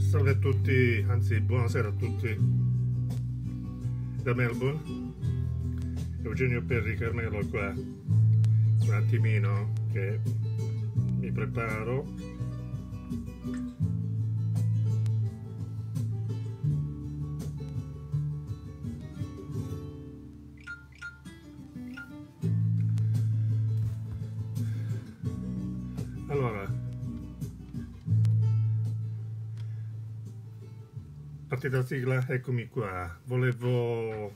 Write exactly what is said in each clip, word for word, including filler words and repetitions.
Salve a tutti, anzi buonasera a tutti da Melbourne. Eugenio Perri Carmelo qua, un attimino che mi preparo. Allora, partita sigla, eccomi qua. Volevo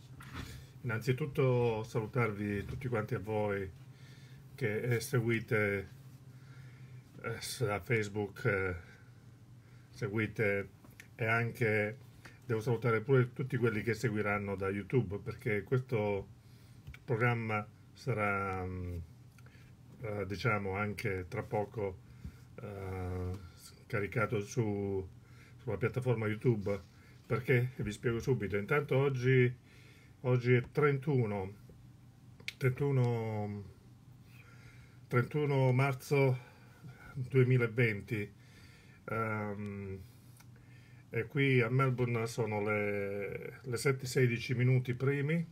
innanzitutto salutarvi tutti quanti a voi che eh, seguite eh, da Facebook, eh, seguite e anche devo salutare pure tutti quelli che seguiranno da YouTube, perché questo programma sarà mh, eh, diciamo anche tra poco eh, caricato su sulla piattaforma YouTube, perché vi spiego subito. Intanto oggi, oggi è trentuno, trentuno, trentuno marzo duemilaventi, um, e qui a Melbourne sono le, le sette e sedici minuti primi,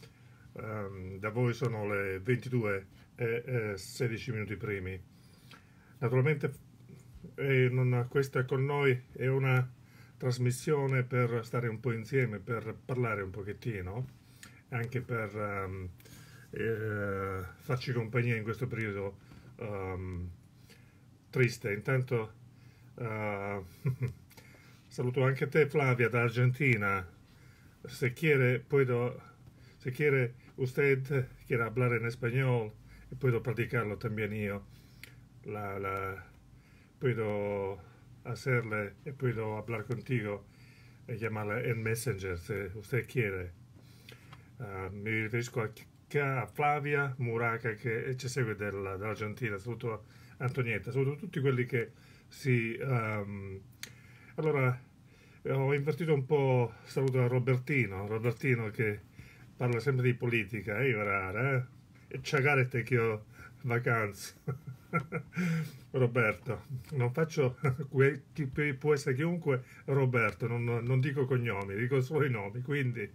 um, da voi sono le ventidue e sedici minuti primi. Naturalmente e non, questa con noi è una trasmissione per stare un po' insieme, per parlare un pochettino, anche per um, eh, farci compagnia in questo periodo um, triste. Intanto uh, saluto anche te, Flavia, da Argentina. Se quiere, puedo, se quiere usted quiere hablar en español, y puedo practicarlo también yo. La, la, puedo hacerle y puedo hablar contigo e llamarla en Messenger se usted quiere. Uh, mi riferisco a, a Flavia Muraca che ci segue della, dall'Argentina. Saluto Antonietta, saluto tutti quelli che si... Um, allora, ho invertito un po', saluto a Robertino, Robertino che parla sempre di politica, e io rara, eh? E ciagarete che ho vacanze. Roberto, non faccio, può essere chiunque Roberto, non, non dico cognomi, dico solo i nomi, quindi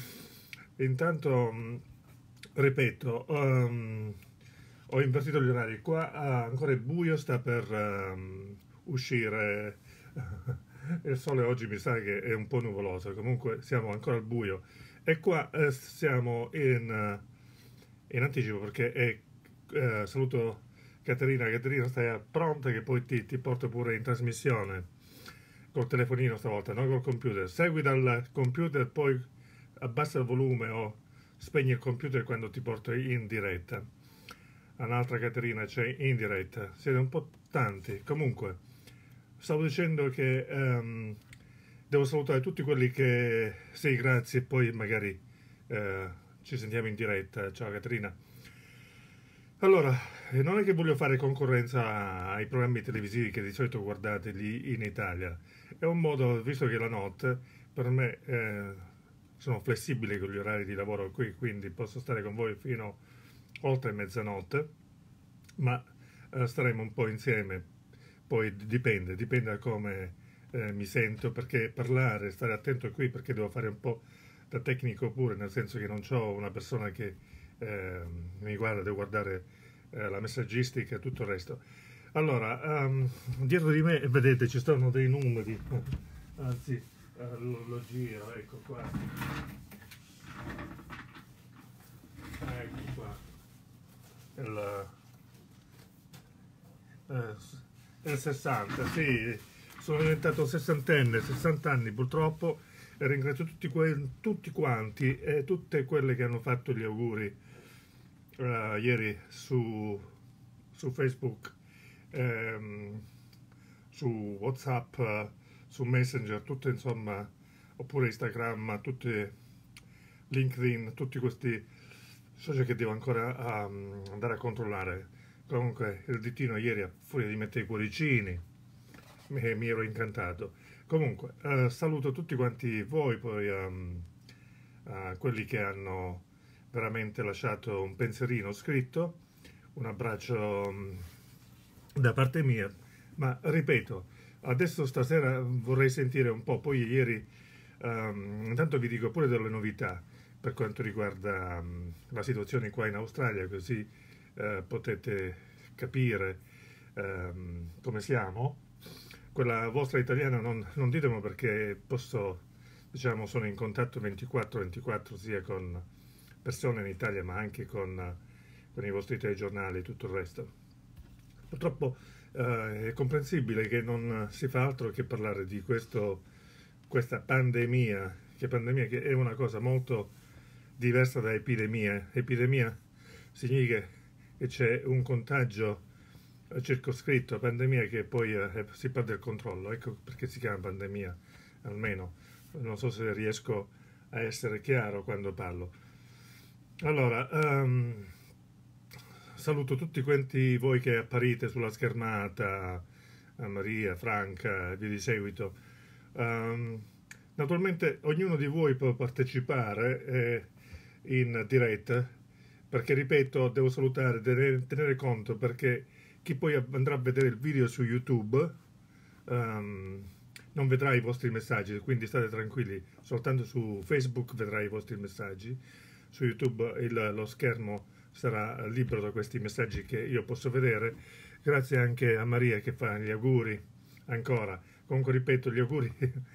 intanto ripeto, um, ho invertito gli orari, qua uh, ancora è buio, sta per um, uscire il sole oggi mi sa che è un po' nuvoloso, comunque siamo ancora al buio e qua eh, siamo in, in anticipo perché è, eh, saluto Caterina, Caterina stai pronta che poi ti, ti porto pure in trasmissione col telefonino stavolta, non col computer. Segui dal computer, poi abbassa il volume o spegni il computer quando ti porto in diretta. Un'altra Caterina c'è in diretta, siete un po' tanti. Comunque, stavo dicendo che um, devo salutare tutti quelli che... Sì, grazie, poi magari uh, ci sentiamo in diretta. Ciao Caterina. Allora, non è che voglio fare concorrenza ai programmi televisivi che di solito guardate lì in Italia, è un modo, visto che la notte, per me eh, sono flessibile con gli orari di lavoro qui, quindi posso stare con voi fino oltre mezzanotte, ma eh, staremo un po' insieme, poi dipende, dipende da come eh, mi sento, perché parlare, stare attento qui, perché devo fare un po' da tecnico pure, nel senso che non ho una persona che Eh, mi guarda, devo guardare eh, la messaggistica e tutto il resto. Allora, um, dietro di me vedete ci stanno dei numeri, anzi eh, lo, lo giro, ecco qua, ecco qua il, eh, il sessanta, sì, sono diventato sessantenne, sessanta anni purtroppo, e ringrazio tutti, que tutti quanti e tutte quelle che hanno fatto gli auguri Uh, ieri su, su Facebook, ehm, su WhatsApp, uh, su Messenger, tutte insomma, oppure Instagram, tutti LinkedIn, tutti questi social che devo ancora um, andare a controllare. Comunque il ditino ieri, a furia di mettere i cuoricini, mi, mi ero incantato. Comunque uh, saluto tutti quanti voi, poi um, uh, quelli che hanno veramente lasciato un pensierino scritto, un abbraccio um, da parte mia, ma ripeto, adesso stasera vorrei sentire un po', poi ieri, ehm, intanto vi dico pure delle novità per quanto riguarda um, la situazione qua in Australia, così eh, potete capire ehm, come siamo. Quella vostra italiana non, non ditemelo perché posso, diciamo, sono in contatto ventiquattro ventiquattro sia con persone in Italia ma anche con, con i vostri telegiornali e tutto il resto. Purtroppo eh, è comprensibile che non si fa altro che parlare di questo, questa pandemia, che pandemia che è una cosa molto diversa da epidemia. Epidemia significa che c'è un contagio circoscritto, pandemia che poi eh, si perde il controllo, ecco perché si chiama pandemia, almeno non so se riesco a essere chiaro quando parlo. Allora, um, saluto tutti quanti voi che apparite sulla schermata, Maria, Franca e via di seguito. Um, naturalmente ognuno di voi può partecipare eh, in diretta, perché ripeto, devo salutare, tenere, tenere conto perché chi poi andrà a vedere il video su YouTube um, non vedrà i vostri messaggi, quindi state tranquilli, soltanto su Facebook vedrà i vostri messaggi, su YouTube il, lo schermo sarà libero da questi messaggi che io posso vedere. Grazie anche a Maria che fa gli auguri ancora. Comunque ripeto, gli auguri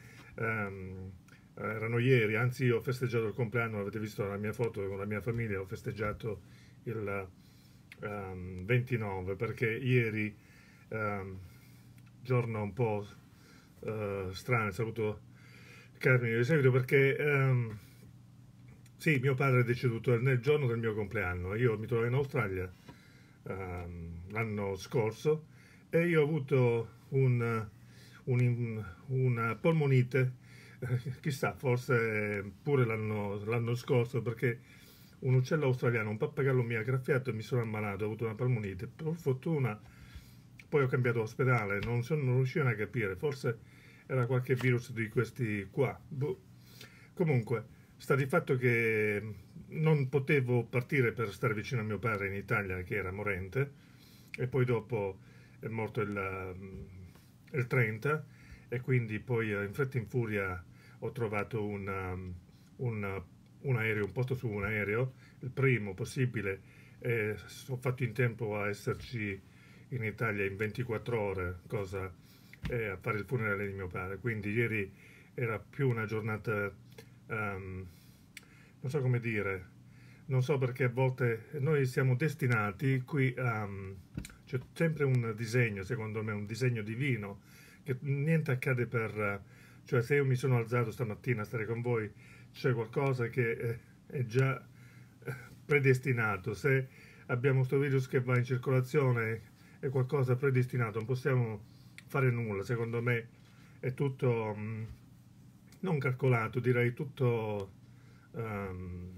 um, erano ieri, anzi io ho festeggiato il compleanno, avete visto la mia foto con la mia famiglia, ho festeggiato il um, ventinove perché ieri, um, giorno un po' uh, strano, saluto Carmine di seguito perché um, sì, mio padre è deceduto nel giorno del mio compleanno, io mi trovo in Australia um, l'anno scorso e io ho avuto un, un, una polmonite, chissà, forse pure l'anno scorso perché un uccello australiano, un pappagallo mi ha graffiato e mi sono ammalato, ho avuto una polmonite. Per fortuna poi ho cambiato ospedale, non, sono, non riuscivo a capire, forse era qualche virus di questi qua. Boh. Comunque, sta di fatto che non potevo partire per stare vicino a mio padre in Italia, che era morente, e poi dopo è morto il, il trenta, e quindi poi in fretta e in furia ho trovato un, un un aereo, un posto su un aereo, il primo possibile, e ho fatto in tempo a esserci in Italia in ventiquattro ore, cosa eh, a fare il funerale di mio padre. Quindi ieri era più una giornata, um, non so come dire, non so perché a volte noi siamo destinati qui a... Um, c'è sempre un disegno, secondo me, un disegno divino, che niente accade per... Cioè se io mi sono alzato stamattina a stare con voi, c'è qualcosa che è già predestinato. Se abbiamo questo virus che va in circolazione è qualcosa predestinato, non possiamo fare nulla. Secondo me è tutto um, non calcolato, direi tutto um,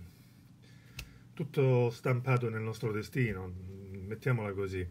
tutto stampato nel nostro destino, mettiamola così.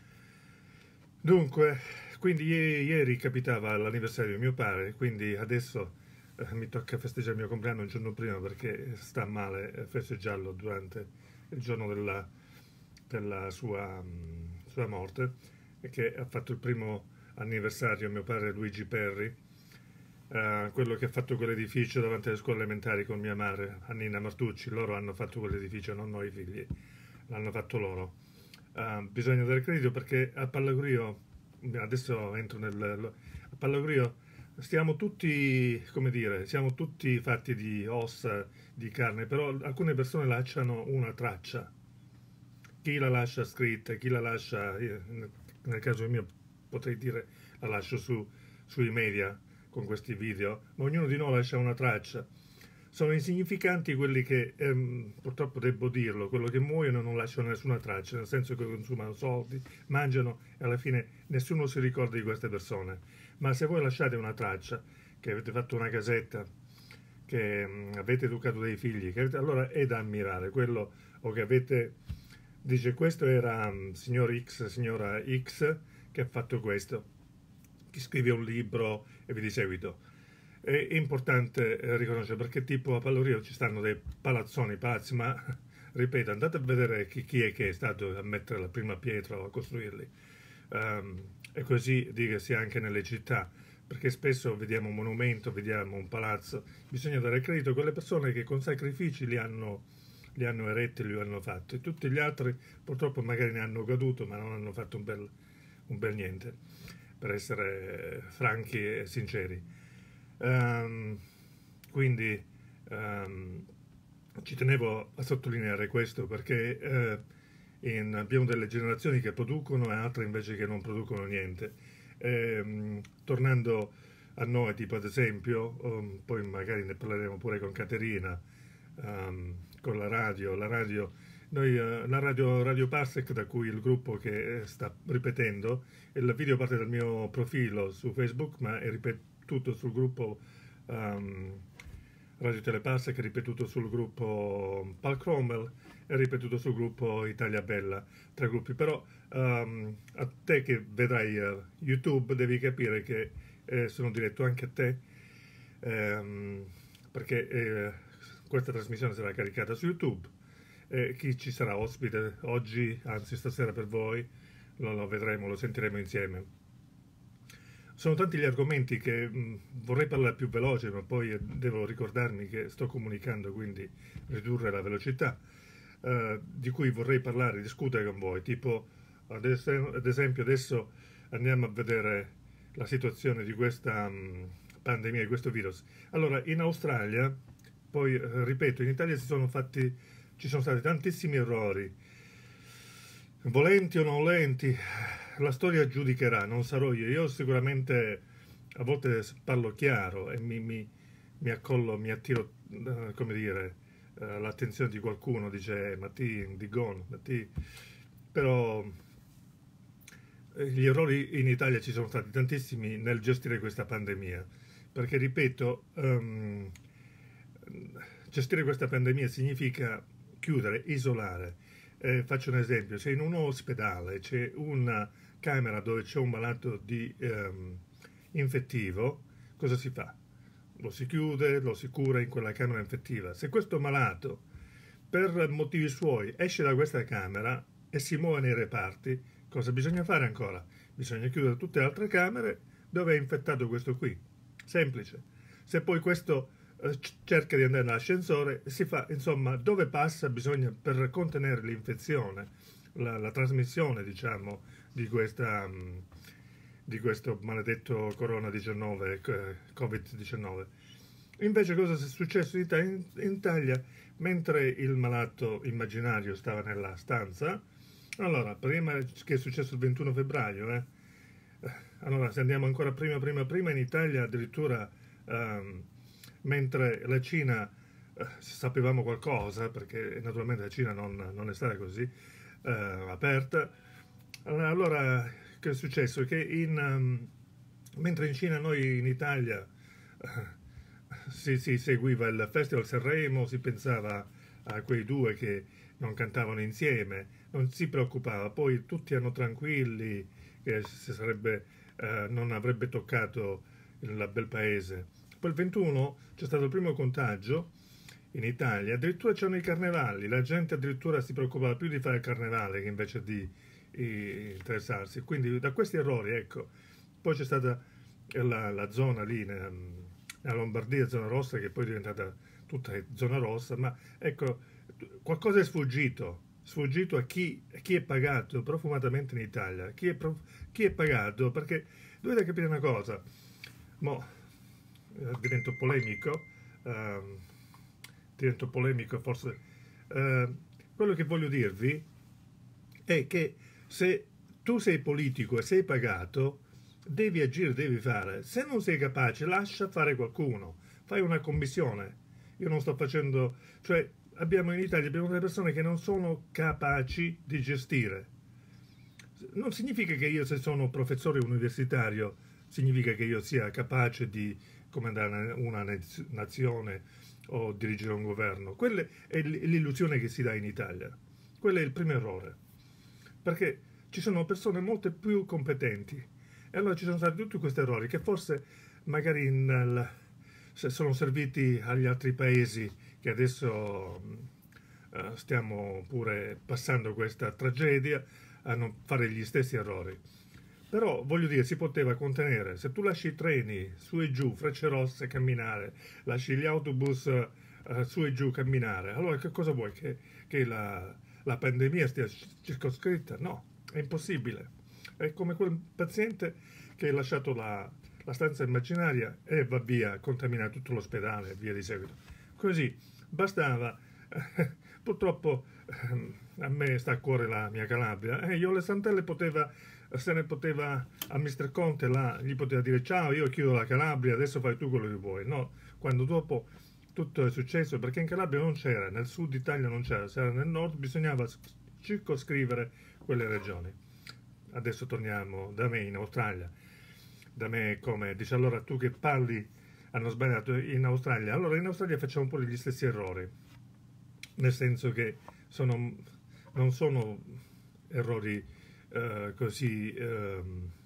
Dunque, quindi ieri capitava l'anniversario di mio padre, quindi adesso Eh, mi tocca festeggiare il mio compleanno un giorno prima perché sta male festeggiarlo durante il giorno della, della sua, um, sua morte, e che ha fatto il primo anniversario mio padre Luigi Perri, uh, quello che ha fatto quell'edificio davanti alle scuole elementari con mia madre, Annina Martucci. Loro hanno fatto quell'edificio, non noi figli, l'hanno fatto loro. Uh, bisogna dare credito perché a Pallagrio, adesso entro nel... a Pallagrio stiamo tutti, come dire, siamo tutti fatti di ossa, di carne, però alcune persone lasciano una traccia. Chi la lascia scritta, chi la lascia, nel caso mio potrei dire la lascio su, sui media con questi video, ma ognuno di noi lascia una traccia. Sono insignificanti quelli che, ehm, purtroppo devo dirlo, quelli che muoiono non lasciano nessuna traccia, nel senso che consumano soldi, mangiano e alla fine nessuno si ricorda di queste persone. Ma se voi lasciate una traccia, che avete fatto una casetta, che mh, avete educato dei figli, che avete, allora è da ammirare quello, o che avete, dice questo era um, signor X, signora X, che ha fatto questo, chi scrive un libro e vi di seguito. È importante eh, riconoscere perché tipo a Pallaurio ci stanno dei palazzoni, palazzi, ma ripeto, andate a vedere chi, chi è che è stato a mettere la prima pietra o a costruirli. Um, e così dicasi anche nelle città, perché spesso vediamo un monumento, vediamo un palazzo, bisogna dare credito a quelle persone che con sacrifici li hanno, li hanno eretti, li hanno fatti. Tutti gli altri purtroppo magari ne hanno goduto, ma non hanno fatto un bel, un bel niente, per essere franchi e sinceri. Um, quindi um, ci tenevo a sottolineare questo, perché eh, in, abbiamo delle generazioni che producono e altre invece che non producono niente. E, tornando a noi, tipo ad esempio, um, poi magari ne parleremo pure con Caterina, um, con la radio, la radio, noi, uh, la radio, radio Parsec, da cui il gruppo che sta ripetendo, il video parte dal mio profilo su Facebook, ma è ripetuto sul gruppo um, Radio Teleparsec, è ripetuto sul gruppo Palcromel, è ripetuto sul gruppo Italia Bella, tre gruppi. Però um, a te che vedrai uh, YouTube devi capire che eh, sono diretto anche a te, ehm, perché eh, questa trasmissione sarà caricata su YouTube. Eh, chi ci sarà ospite oggi, anzi stasera per voi, lo, lo vedremo, lo sentiremo insieme. Sono tanti gli argomenti che mh, vorrei parlare più veloce, ma poi devo ricordarmi che sto comunicando, quindi ridurre la velocità, eh, di cui vorrei parlare, discutere con voi. Tipo, ad, es ad esempio, adesso andiamo a vedere la situazione di questa mh, pandemia, di questo virus. Allora, in Australia, poi, eh, ripeto, in Italia si sono fatti, ci sono stati tantissimi errori, volenti o non volenti. La storia giudicherà, non sarò io. Io sicuramente a volte parlo chiaro e mi, mi, mi accollo, mi attiro, uh, come dire, uh, l'attenzione di qualcuno, dice ma ti, di gon, ma ti... Però gli errori in Italia ci sono stati tantissimi nel gestire questa pandemia, perché ripeto, um, gestire questa pandemia significa chiudere, isolare. Eh, faccio un esempio: se in un ospedale c'è una camera dove c'è un malato di ehm, infettivo, cosa si fa? Lo si chiude, lo si cura in quella camera infettiva. Se questo malato, per motivi suoi, esce da questa camera e si muove nei reparti, cosa bisogna fare ancora? Bisogna chiudere tutte le altre camere dove è infettato questo qui. Semplice. Se poi questo eh, cerca di andare all'ascensore, si fa, insomma, dove passa bisogna, per contenere l'infezione, la, la trasmissione, diciamo, di questa um, di questo maledetto corona diciannove, covid diciannove. Invece cosa è successo in Italia? In, in Italia, mentre il malato immaginario stava nella stanza, allora, prima che è successo il ventuno febbraio, eh, allora se andiamo ancora prima, prima, prima, in Italia addirittura, um, mentre la Cina, uh, sapevamo qualcosa, perché naturalmente la Cina non, non è stata così uh, aperta, allora che è successo? Che in, um, mentre in Cina, noi in Italia uh, si, si seguiva il Festival Sanremo, si pensava a quei due che non cantavano insieme, non si preoccupava, poi tutti erano tranquilli che si sarebbe, uh, non avrebbe toccato il bel paese. Poi il ventuno c'è stato il primo contagio in Italia, addirittura c'erano i carnevali, la gente addirittura si preoccupava più di fare il carnevale che invece di interessarsi. Quindi da questi errori, ecco, poi c'è stata la, la zona lì nella Lombardia, zona rossa, che poi è diventata tutta zona rossa, ma ecco, qualcosa è sfuggito, sfuggito a chi, a chi è pagato profumatamente in Italia, chi è, chi è pagato, perché dovete capire una cosa, mo eh, divento polemico, eh, divento polemico forse, eh, quello che voglio dirvi è che se tu sei politico e sei pagato, devi agire, devi fare. Se non sei capace, lascia fare qualcuno. Fai una commissione. Io non sto facendo... Cioè, abbiamo in Italia abbiamo delle persone che non sono capaci di gestire. Non significa che io, se sono professore universitario, significa che io sia capace di comandare una nazione o dirigere un governo. Quella è l'illusione che si dà in Italia. Quello è il primo errore. Perché ci sono persone molto più competenti e allora ci sono stati tutti questi errori che forse magari nel, se sono serviti agli altri paesi che adesso uh, stiamo pure passando questa tragedia a non fare gli stessi errori. Però voglio dire, si poteva contenere. Se tu lasci i treni su e giù, Frecce Rosse camminare, lasci gli autobus eh, su e giù camminare, allora che cosa vuoi? Che, che la, la pandemia stia circoscritta? No, è impossibile. È come quel paziente che ha lasciato la, la stanza immaginaria e va via, contamina tutto l'ospedale e via di seguito. Così bastava. Purtroppo a me sta a cuore la mia Calabria e io le Santelle poteva, se ne poteva a mister Conte là, gli poteva dire ciao, io chiudo la Calabria, adesso fai tu quello che vuoi. No, quando dopo tutto è successo, perché in Calabria non c'era, nel sud Italia non c'era, se era nel nord bisognava circoscrivere quelle regioni. Adesso torniamo da me in Australia. Da me come dice, allora tu che parli hanno sbagliato in Australia. Allora in Australia facciamo pure gli stessi errori, nel senso che sono, non sono errori eh, così eh,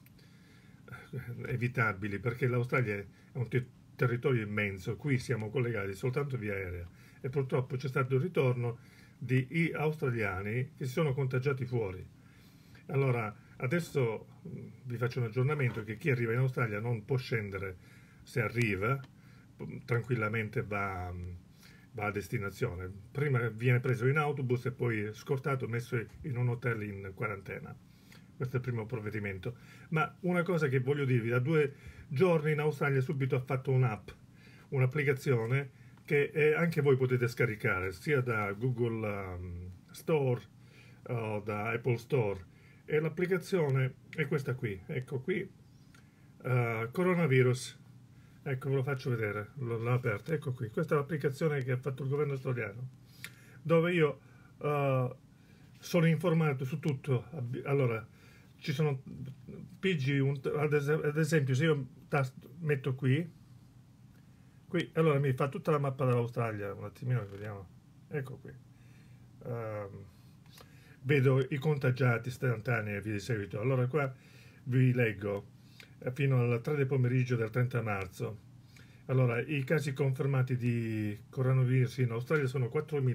evitabili, perché l'Australia è un te- territorio immenso, qui siamo collegati soltanto via aerea e purtroppo c'è stato il ritorno di australiani che si sono contagiati fuori. Allora, adesso vi faccio un aggiornamento che chi arriva in Australia non può scendere, se arriva, tranquillamente va, va a destinazione. Prima viene preso in autobus e poi scortato, messo in un hotel in quarantena. Questo è il primo provvedimento. Ma una cosa che voglio dirvi, da due giorni in Australia subito ha fatto un'app, un'applicazione che eh, anche voi potete scaricare, sia da Google um, Store o da Apple Store. E l'applicazione è questa qui, ecco qui, uh, coronavirus, ecco ve lo faccio vedere, l'ho aperta, ecco qui, questa è l'applicazione che ha fatto il governo australiano, dove io uh, sono informato su tutto. Allora, ci sono P G, un, ad esempio se io tasto, metto qui, qui, allora mi fa tutta la mappa dell'Australia, un attimino vediamo, ecco qui. Um, vedo i contagiati istantanei e via di seguito. Allora qua vi leggo fino al tre del pomeriggio del trenta marzo. Allora, i casi confermati di coronavirus in Australia sono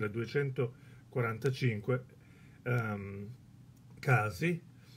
quattromiladuecentoquarantacinque um, casi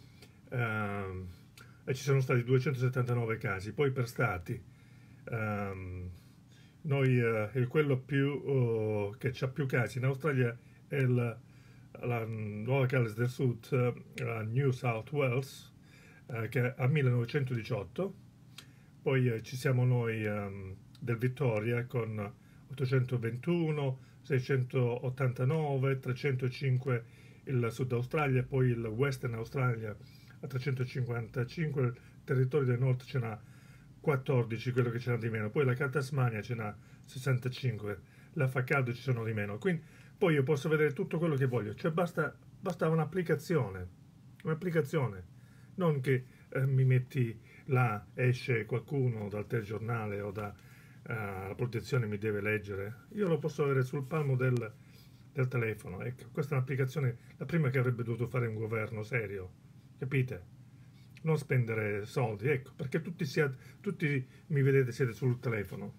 um, e ci sono stati duecentosettantanove casi. Poi per stati, um, noi uh, quello più uh, che ha più casi in Australia è il la Nuova Galles del Sud, uh, New South Wales, uh, che ha millenovecentodiciotto, poi uh, ci siamo noi um, del Victoria con ottocentoventuno, seicentottantanove, trecentocinque il Sud Australia, poi il Western Australia a trecentocinquantacinque, il territorio del Nord ce n'ha quattordici, quello che ce n'ha di meno, poi la Tasmania ce n'ha sessantacinque, la fa caldo ci sono di meno, quindi poi io posso vedere tutto quello che voglio, cioè basta, basta un'applicazione, un'applicazione, non che eh, mi metti là, esce qualcuno dal telegiornale o da uh, la protezione mi deve leggere, io lo posso avere sul palmo del, del telefono. Ecco, questa è un'applicazione, la prima che avrebbe dovuto fare un governo serio, capite? Non spendere soldi, ecco, perché tutti, siate, tutti mi vedete siete sul telefono.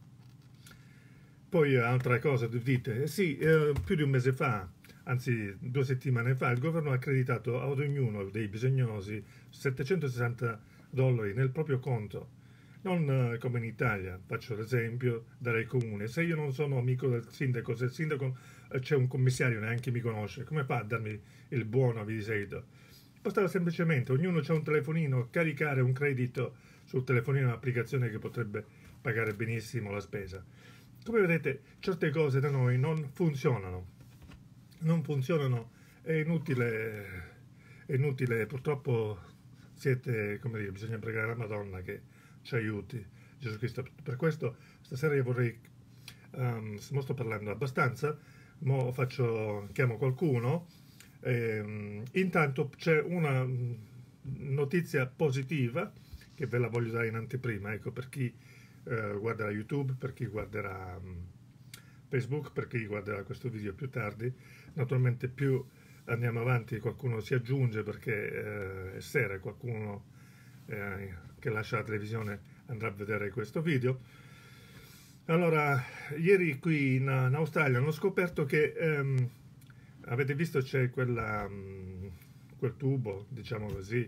Poi altra cosa, dite, eh sì, eh, più di un mese fa, anzi due settimane fa, il governo ha accreditato ad ognuno dei bisognosi settecentosessanta dollari nel proprio conto, non eh, come in Italia, faccio l'esempio, darei comune. Se io non sono amico del sindaco, se il sindaco eh, c'è un commissario neanche mi conosce, come fa a darmi il buono a via di seguito? Bastava semplicemente, ognuno c'ha un telefonino, caricare un credito sul telefonino, un'applicazione che potrebbe pagare benissimo la spesa. Come vedete, certe cose da noi non funzionano, non funzionano, è inutile, è inutile, purtroppo siete, come dire, bisogna pregare la Madonna che ci aiuti, Gesù Cristo. Per questo stasera io vorrei, um, non sto parlando abbastanza, mo faccio, chiamo qualcuno, e, um, intanto c'è una notizia positiva che ve la voglio dare in anteprima, ecco, per chi Uh, guarderà YouTube, per chi guarderà um, Facebook, per chi guarderà questo video più tardi. Naturalmente più andiamo avanti qualcuno si aggiunge perché uh, è sera, qualcuno uh, che lascia la televisione andrà a vedere questo video. Allora, ieri qui in, in Australia hanno scoperto che um, avete visto c'è quella um, quel tubo, diciamo così,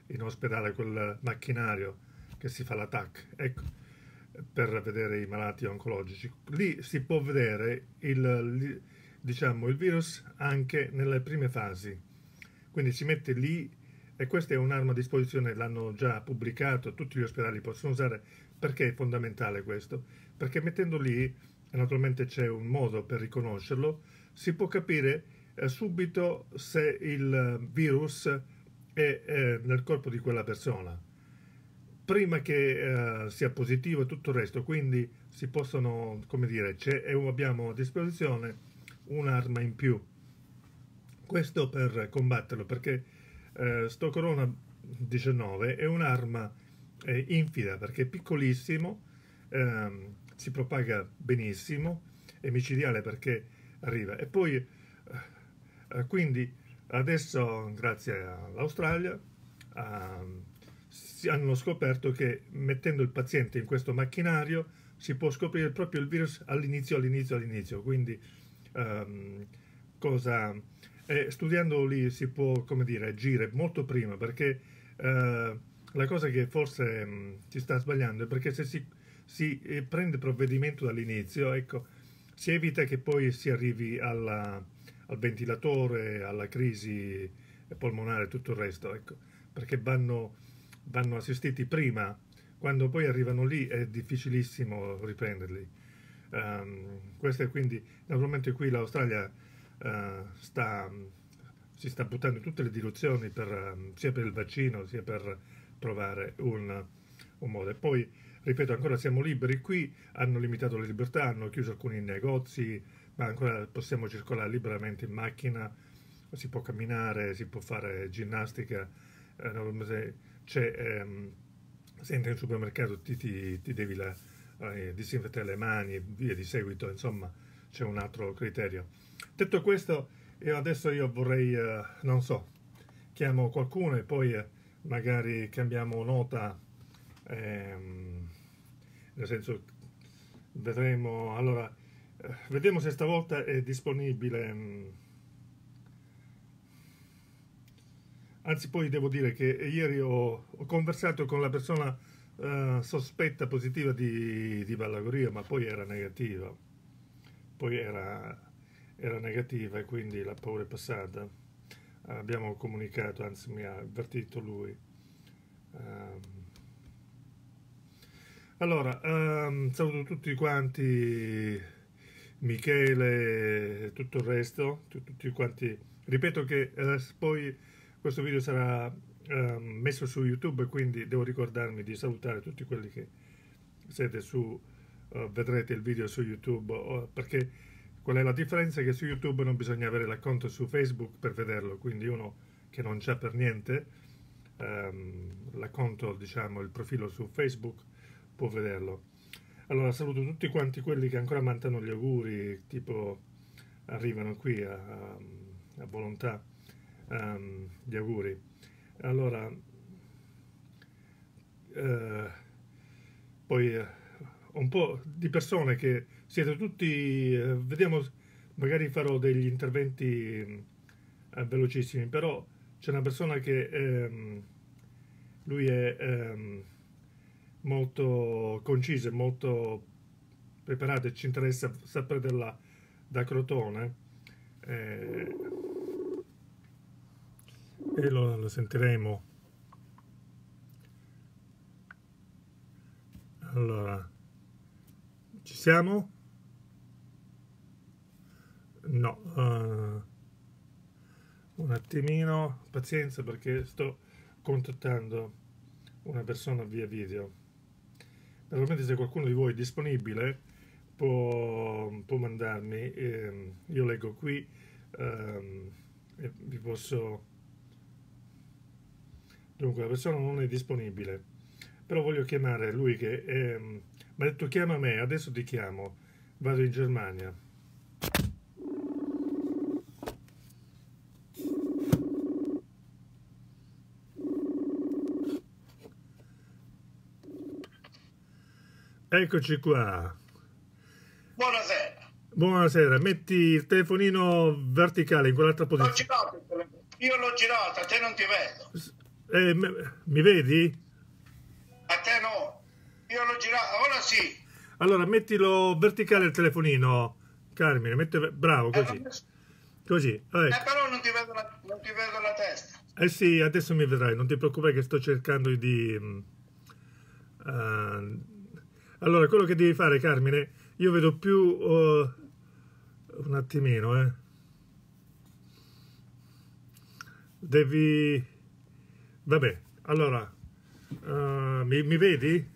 in ospedale quel macchinario che si fa la T A C, ecco, per vedere i malati oncologici. Lì si può vedere il, diciamo, il virus anche nelle prime fasi, quindi si mette lì, e questa è un'arma a disposizione, l'hanno già pubblicato, tutti gli ospedali possono usare. Perché è fondamentale questo? Perché mettendo lì, e naturalmente c'è un modo per riconoscerlo, si può capire eh, subito se il virus è eh, nel corpo di quella persona, prima che eh, sia positivo e tutto il resto. Quindi si possono, come dire, c'è, abbiamo a disposizione un'arma in più. Questo per combatterlo, perché eh, sto Corona diciannove è un'arma eh, infida, perché è piccolissimo, ehm, si propaga benissimo, è micidiale perché arriva. E poi, eh, quindi, adesso, grazie all'Australia, eh, si hanno scoperto che mettendo il paziente in questo macchinario si può scoprire proprio il virus all'inizio, all'inizio, all'inizio. Quindi, ehm, cosa... E studiando lì si può, come dire, agire molto prima, perché eh, la cosa che forse mh, si sta sbagliando è perché se si, si eh, prende provvedimento dall'inizio, ecco, si evita che poi si arrivi alla, al ventilatore, alla crisi polmonare e tutto il resto, ecco, perché vanno, vanno assistiti prima. Quando poi arrivano lì è difficilissimo riprenderli. Um, questo è quindi, naturalmente qui l'Australia Uh, sta, si sta buttando in tutte le direzioni per, um, sia per il vaccino sia per trovare un, un modo. E poi, ripeto, ancora siamo liberi qui, hanno limitato le libertà, hanno chiuso alcuni negozi, ma ancora possiamo circolare liberamente in macchina, si può camminare, si può fare ginnastica, eh, c'è, um, se entri in supermercato ti, ti, ti devi la, eh, disinfettare le mani e via di seguito, insomma c'è un altro criterio. Detto questo, io adesso io vorrei, eh, non so, chiamo qualcuno e poi eh, magari cambiamo nota, ehm, nel senso, vedremo, allora, eh, vediamo se stavolta è disponibile, mh. Anzi, poi devo dire che ieri ho, ho conversato con la persona eh, sospetta positiva di, di Vallagoria, ma poi era negativa, poi era... era negativa e quindi la paura è passata. Abbiamo comunicato, anzi mi ha avvertito lui. Um, allora, um, saluto tutti quanti, Michele e tutto il resto, tutti quanti. Ripeto che eh, poi questo video sarà um, messo su YouTube, quindi devo ricordarmi di salutare tutti quelli che siete su, uh, vedrete il video su YouTube, uh, perché qual è la differenza? Che su YouTube non bisogna avere l'account su Facebook per vederlo, quindi uno che non c'ha per niente um, l'account, diciamo, il profilo su Facebook può vederlo. Allora saluto tutti quanti quelli che ancora mandano gli auguri, tipo arrivano qui a, a, a volontà um, gli auguri. Allora eh, poi eh, un po' di persone che siete tutti, eh, vediamo, magari farò degli interventi eh, velocissimi, però c'è una persona che ehm, lui è ehm, molto conciso, molto preparato e ci interessa sapere della, da Crotone, eh, e lo, lo sentiremo. Allora, ci siamo? No, uh, un attimino, pazienza, perché sto contattando una persona via video. Naturalmente se qualcuno di voi è disponibile può, può mandarmi, eh, io leggo qui ehm, e vi posso... Dunque la persona non è disponibile, però voglio chiamare lui che ehm, mi ha detto chiama me, adesso ti chiamo, vado in Germania. Eccoci qua. Buonasera. Buonasera, metti il telefonino verticale in quell'altra posizione. L'ho girato il telefono. Io l'ho girato, a te non ti vedo. Eh, me- mi vedi? A te no. Io l'ho girato, ora sì. Allora, mettilo verticale il telefonino, Carmine, metti, bravo, Eh, così, non- così, eh, ecco. però non ti vedo la, non ti vedo la testa. Eh sì, adesso mi vedrai, non ti preoccupare che sto cercando di... mm, eh, allora, quello che devi fare, Carmine, io vedo più... eh, un attimino, eh. Devi... Vabbè, allora, eh, mi, mi vedi?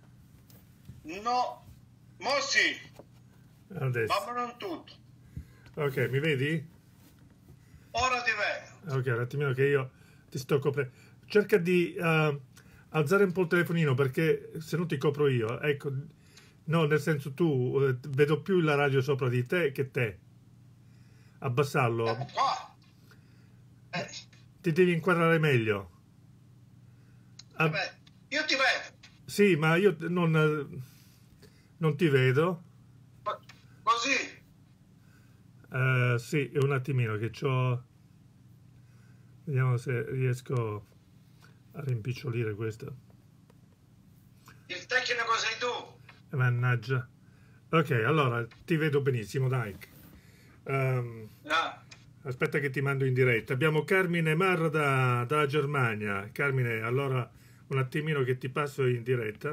No. Mo sì, Adesso. ma non tutto. Ok, mi vedi? Ora ti vedo. Ok, un attimino che io ti sto coprendo. Cerca di eh, alzare un po' il telefonino perché se no ti copro io. Ecco, no, nel senso tu, eh, vedo più la radio sopra di te che te. Abbassarlo. Eh, qua. Eh, Ti devi inquadrare meglio. Ab- vabbè, io ti vedo. sì, ma io non, eh, non ti vedo. Co- Così. Eh, sì, un attimino che c'ho... Vediamo se riesco a rimpicciolire questo. Il tecnico sei tu. Eh, Mannaggia. Ok, allora ti vedo benissimo, dai. Ehm, Ah, aspetta che ti mando in diretta. Abbiamo Carmine Marra da, da Germania. Carmine, allora un attimino che ti passo in diretta.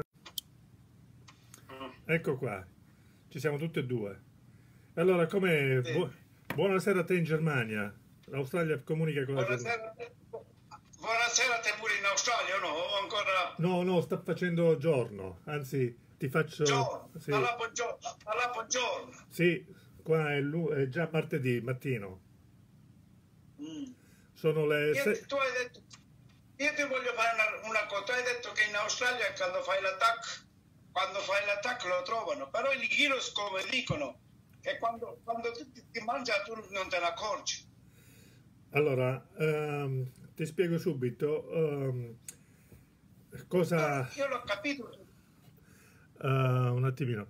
Ecco qua, ci siamo tutti e due. Allora, come... sì. bu- buonasera a te in Germania. L'Australia comunica con la Germania. Buonasera, a te- buonasera a te pure in Australia, o no? O ancora No, no, sta facendo giorno. Anzi, ti faccio... giorno? Sì, Alla buongiorno. Alla buongiorno. sì, qua è, lu- è già martedì mattino. Mm. Sono le... Io, se- tu hai detto, io ti voglio fare una, una cosa. Tu hai detto che in Australia quando fai l'attacco, quando fai l'attacco lo trovano, però i Heroes come dicono che quando, quando ti, ti- ti mangia tu non te ne accorgi. Allora, ehm, ti spiego subito ehm, cosa... Io l'ho capito. eh, un attimino.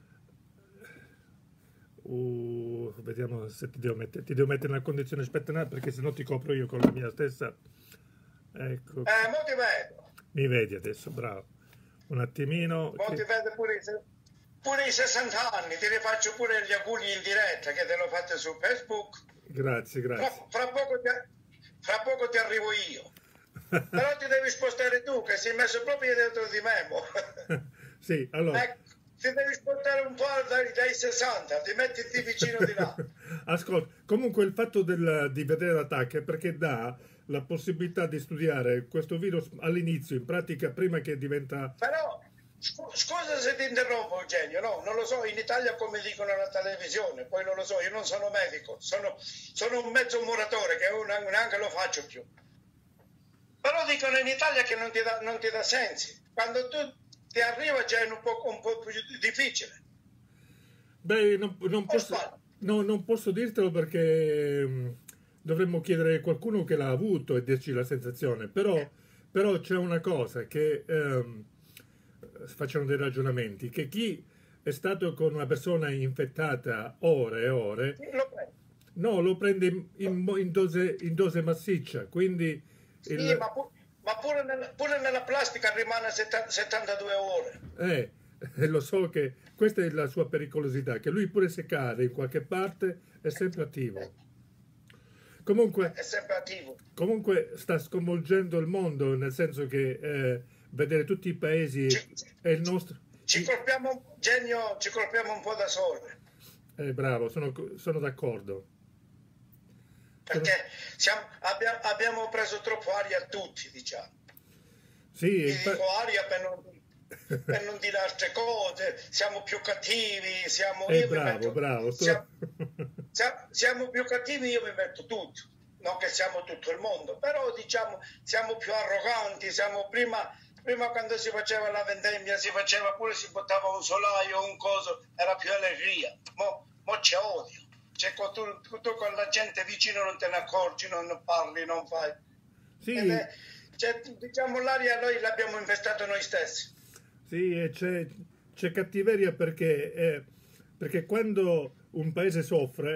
Uh, vediamo se ti devo mettere, ti devo mettere in una condizione spettacolare perché sennò ti copro io con la mia stessa. Ecco, Eh, mo ti vedo. mi vedi adesso, bravo. Un attimino. Mo ti che- vedo pure, i se- pure i sessanta anni. Ti rifaccio pure gli auguri in diretta che te lo fate su Facebook. Grazie, Fra, grazie. fra poco ti, fra poco ti arrivo io. Però ti devi spostare tu, che sei messo proprio dietro di me. mo. Sì, allora, Ecco, ti devi spostare un po' dai, dai sessanta, ti mettiti vicino di là. ascolta, comunque il fatto del- di vedere l'attacco è perché dà la possibilità di studiare questo virus all'inizio, in pratica prima che diventa... Però, scu- scusa se ti interrompo, Eugenio, no, non lo so, in Italia come dicono alla televisione, poi non lo so, io non sono medico, sono, sono un mezzo muratore che io neanche neanche lo faccio più. Però dicono in Italia che non ti dà, non ti dà sensi. Quando tu ti arriva già è un po', un po' più difficile. Beh, non, non O posso, sbaglio? no, non posso dirtelo perché mh, dovremmo chiedere a qualcuno che l'ha avuto e dirci la sensazione, però, però c'è una cosa che ehm, facciano dei ragionamenti, che chi è stato con una persona infettata ore e ore, Sì, lo prendo. no, lo prende in, in- in dose, in dose massiccia, quindi Sì, il, ma, pu- ma pure, nella, pure nella plastica rimane setta- settantadue ore. eh, eh, lo so che questa è la sua pericolosità, che lui pure se cade in qualche parte è sempre attivo. Comunque, È sempre attivo. comunque sta sconvolgendo il mondo, nel senso che eh, vedere tutti i paesi Ci, e il nostro... ci colpiamo, Genio, ci colpiamo un po' da soli. Eh, bravo, sono, sono d'accordo. Perché siamo, abbia- abbiamo preso troppo aria a tutti, diciamo. Sì, Ti infa- dico aria per non, per non dire altre cose, siamo più cattivi, siamo... eh, io mi bravo, metto- bravo. tu- siamo, sia- siamo più cattivi, io mi metto tutto. Non che siamo tutto il mondo, però diciamo siamo più arroganti, siamo prima, prima quando si faceva la vendemmia, si faceva pure, si buttava un solaio, un coso, era più allegria. Mo, mo c'è odio. Cioè, tu, tu con la gente vicino non te ne accorgi, non parli, non fai. Sì, Ed è- cioè, diciamo l'aria noi l'abbiamo investata noi stessi. sì, e c'è, c'è cattiveria perché, eh, perché quando un paese soffre,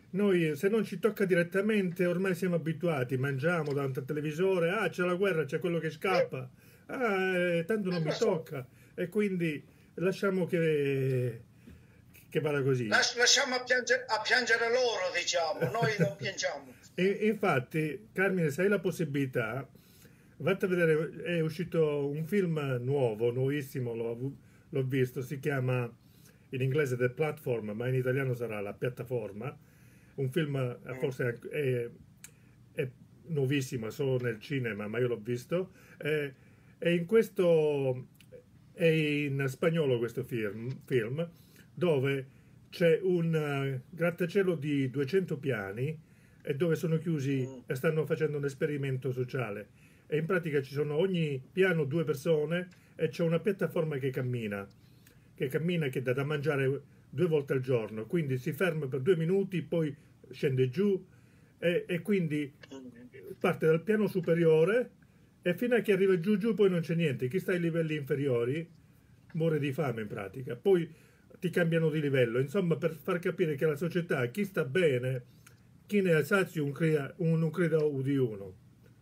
noi se non ci tocca direttamente ormai siamo abituati, mangiamo davanti al televisore, ah c'è la guerra, c'è quello che Eh, scappa, ah eh, tanto non non mi lo so. tocca e quindi lasciamo che, che vada così. Las- lasciamo a piangere, a piangere loro, diciamo, noi non piangiamo. E, infatti, Carmine, se hai la possibilità, vatti a vedere, è uscito un film nuovo, nuovissimo, l'ho, l'ho visto, si chiama in inglese The Platform, ma in italiano sarà La piattaforma. Un film eh, Mm. forse anche- è, è nuovissimo, è solo nel cinema, ma io l'ho visto. E, e in questo è in spagnolo questo film, film dove c'è un eh, grattacielo di duecento piani e dove sono chiusi Mm. e stanno facendo un esperimento sociale. E in pratica ci sono ogni piano due persone e c'è una piattaforma che cammina, che cammina che dà da mangiare due volte al giorno, quindi si ferma per due minuti, poi scende giù e, e quindi Mm. parte dal piano superiore e fino a che arriva giù giù poi non c'è niente. Chi sta ai livelli inferiori muore di fame in pratica. Poi ti cambiano di livello. Insomma, per far capire che la società, chi sta bene, chi ne ha sazio, un, crea, un, un creda di uno.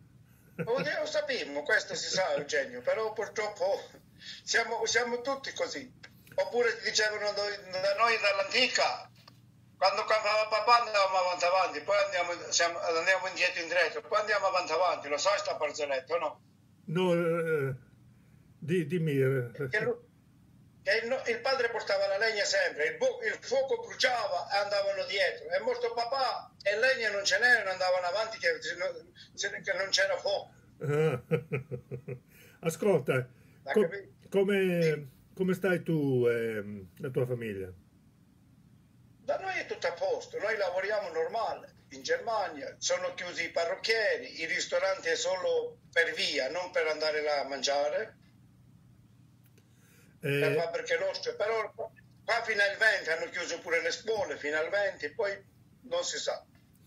Lo sappiamo, questo si sa, Eugenio, però purtroppo siamo, siamo tutti così. Oppure ti dicevano noi- da noi dall'antica, quando campava papà andavamo avanti avanti, poi andiamo, siamo- andiamo indietro indietro, poi andiamo avanti avanti, lo sai sta barzelletta, no? No, eh, di, dimmi. eh, Che, lui- che il, no- il padre portava la legna sempre, il, bu- il fuoco bruciava e andavano dietro. È morto papà e legna non ce n'erano, andavano avanti che, se- che non c'era fuoco. ah, Ascolta, L'ha co- capito? Sì. come, come stai tu e la tua famiglia? Da noi è tutto a posto, noi lavoriamo normale. In Germania sono chiusi i parrucchieri, i ristoranti è solo per via, non per andare là a mangiare, le Eh, fabbriche nostre, però qua finalmente hanno chiuso pure le scuole, finalmente, poi non si sa.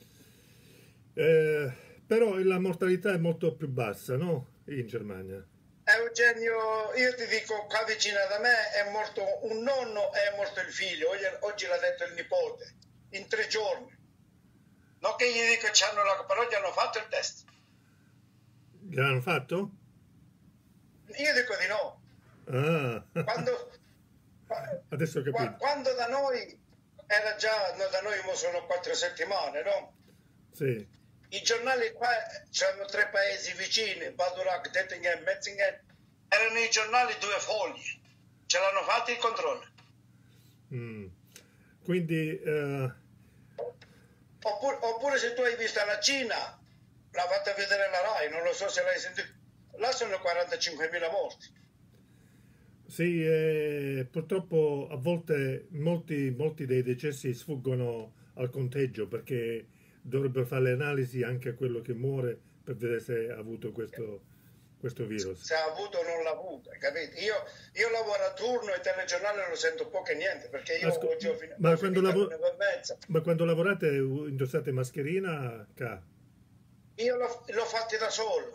eh, però la mortalità è molto più bassa, no? In Germania. Eugenio, io ti dico, qua vicino da me è morto un nonno e è morto il figlio, oggi, oggi l'ha detto il nipote, in tre giorni. Non che gli dico che c'hanno la... però gli hanno fatto il test. Gliel'hanno fatto? Io dico di no. Ah, Quando, adesso ho qua- capito. quando da noi era già, no, da noi mo sono quattro settimane, no? Sì. I giornali qua, c'erano tre paesi vicini, Badurac, Dettingen, Metzingen, erano i giornali due fogli, ce l'hanno fatti i controlli. Mm. Quindi, eh, Oppure, oppure se tu hai visto la Cina, l'ha fatta vedere la Rai, non lo so se l'hai sentito, là sono quarantacinquemila morti. sì, eh, purtroppo a volte molti, molti dei decessi sfuggono al conteggio perché dovrebbero fare le analisi anche a quello che muore per vedere se ha avuto questo, questo virus. Se ha avuto o non l'ha avuto, hai capito? Io, io lavoro a turno e il telegiornale lo sento poco e niente, perché io Asco- oggi ho, fin- ma, ho quando finito alle lavo- nove e mezza. ma quando lavorate uh, indossate mascherina? Ca? Io l'ho, l'ho fatti da solo.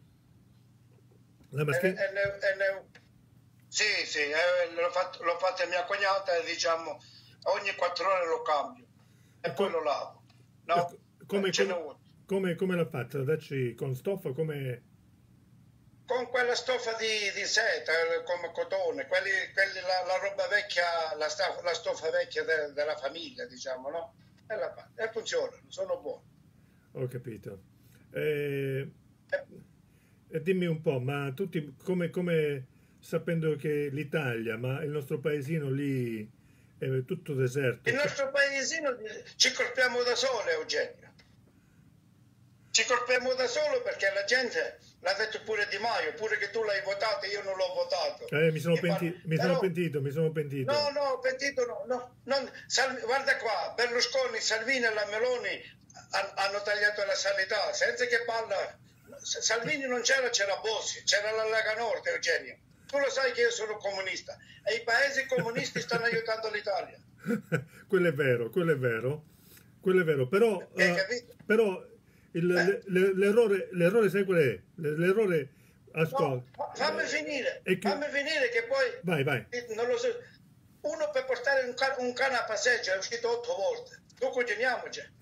La E, mascherina? e ne- e ne- sì, sì, eh, l'ho fatto, l'ho fatto a mia cognata e diciamo ogni quattro ore lo cambio e poi lo lavo. No? Come, Ce n'è come, uno. come, come l'ha fatta? Dacci con stoffa? Come... Con quella stoffa di, di seta, eh, come cotone, quelli, quelli- la, la roba vecchia, la, sta- la stoffa vecchia de- della famiglia, diciamo, no? E la fa. E funzionano, sono buoni. Ho capito. Eh, E- e dimmi un po', ma tutti come, come sapendo che l'Italia, ma il nostro paesino lì è tutto deserto. Il nostro paesino ci colpiamo da solo, Eugenio. Ci colpiamo da solo perché la gente, l'ha detto pure Di Maio, pure che tu l'hai votato, io non l'ho votato. Eh, mi sono, Mi penti- parla- mi sono Però- pentito, mi sono pentito. No, no, pentito no, no, non- Sal- guarda qua, Berlusconi, Salvini e la Meloni han- hanno tagliato la sanità, senza che parla. Salvini non c'era, c'era Bossi, c'era la Lega Nord, Eugenio. Tu lo sai che io sono comunista e i paesi comunisti stanno aiutando l'Italia. Quello è vero, quello è vero, quello è vero, però, Hai eh, capito? però il- Eh. le- l'errore, l'errore sai qual è? L- L'errore, No, ascolta, fa- fammi finire, e che- fammi finire che poi, vai, vai, non lo so, uno per portare un, ca- un cane a passeggio è uscito otto volte, tu continuiamoci.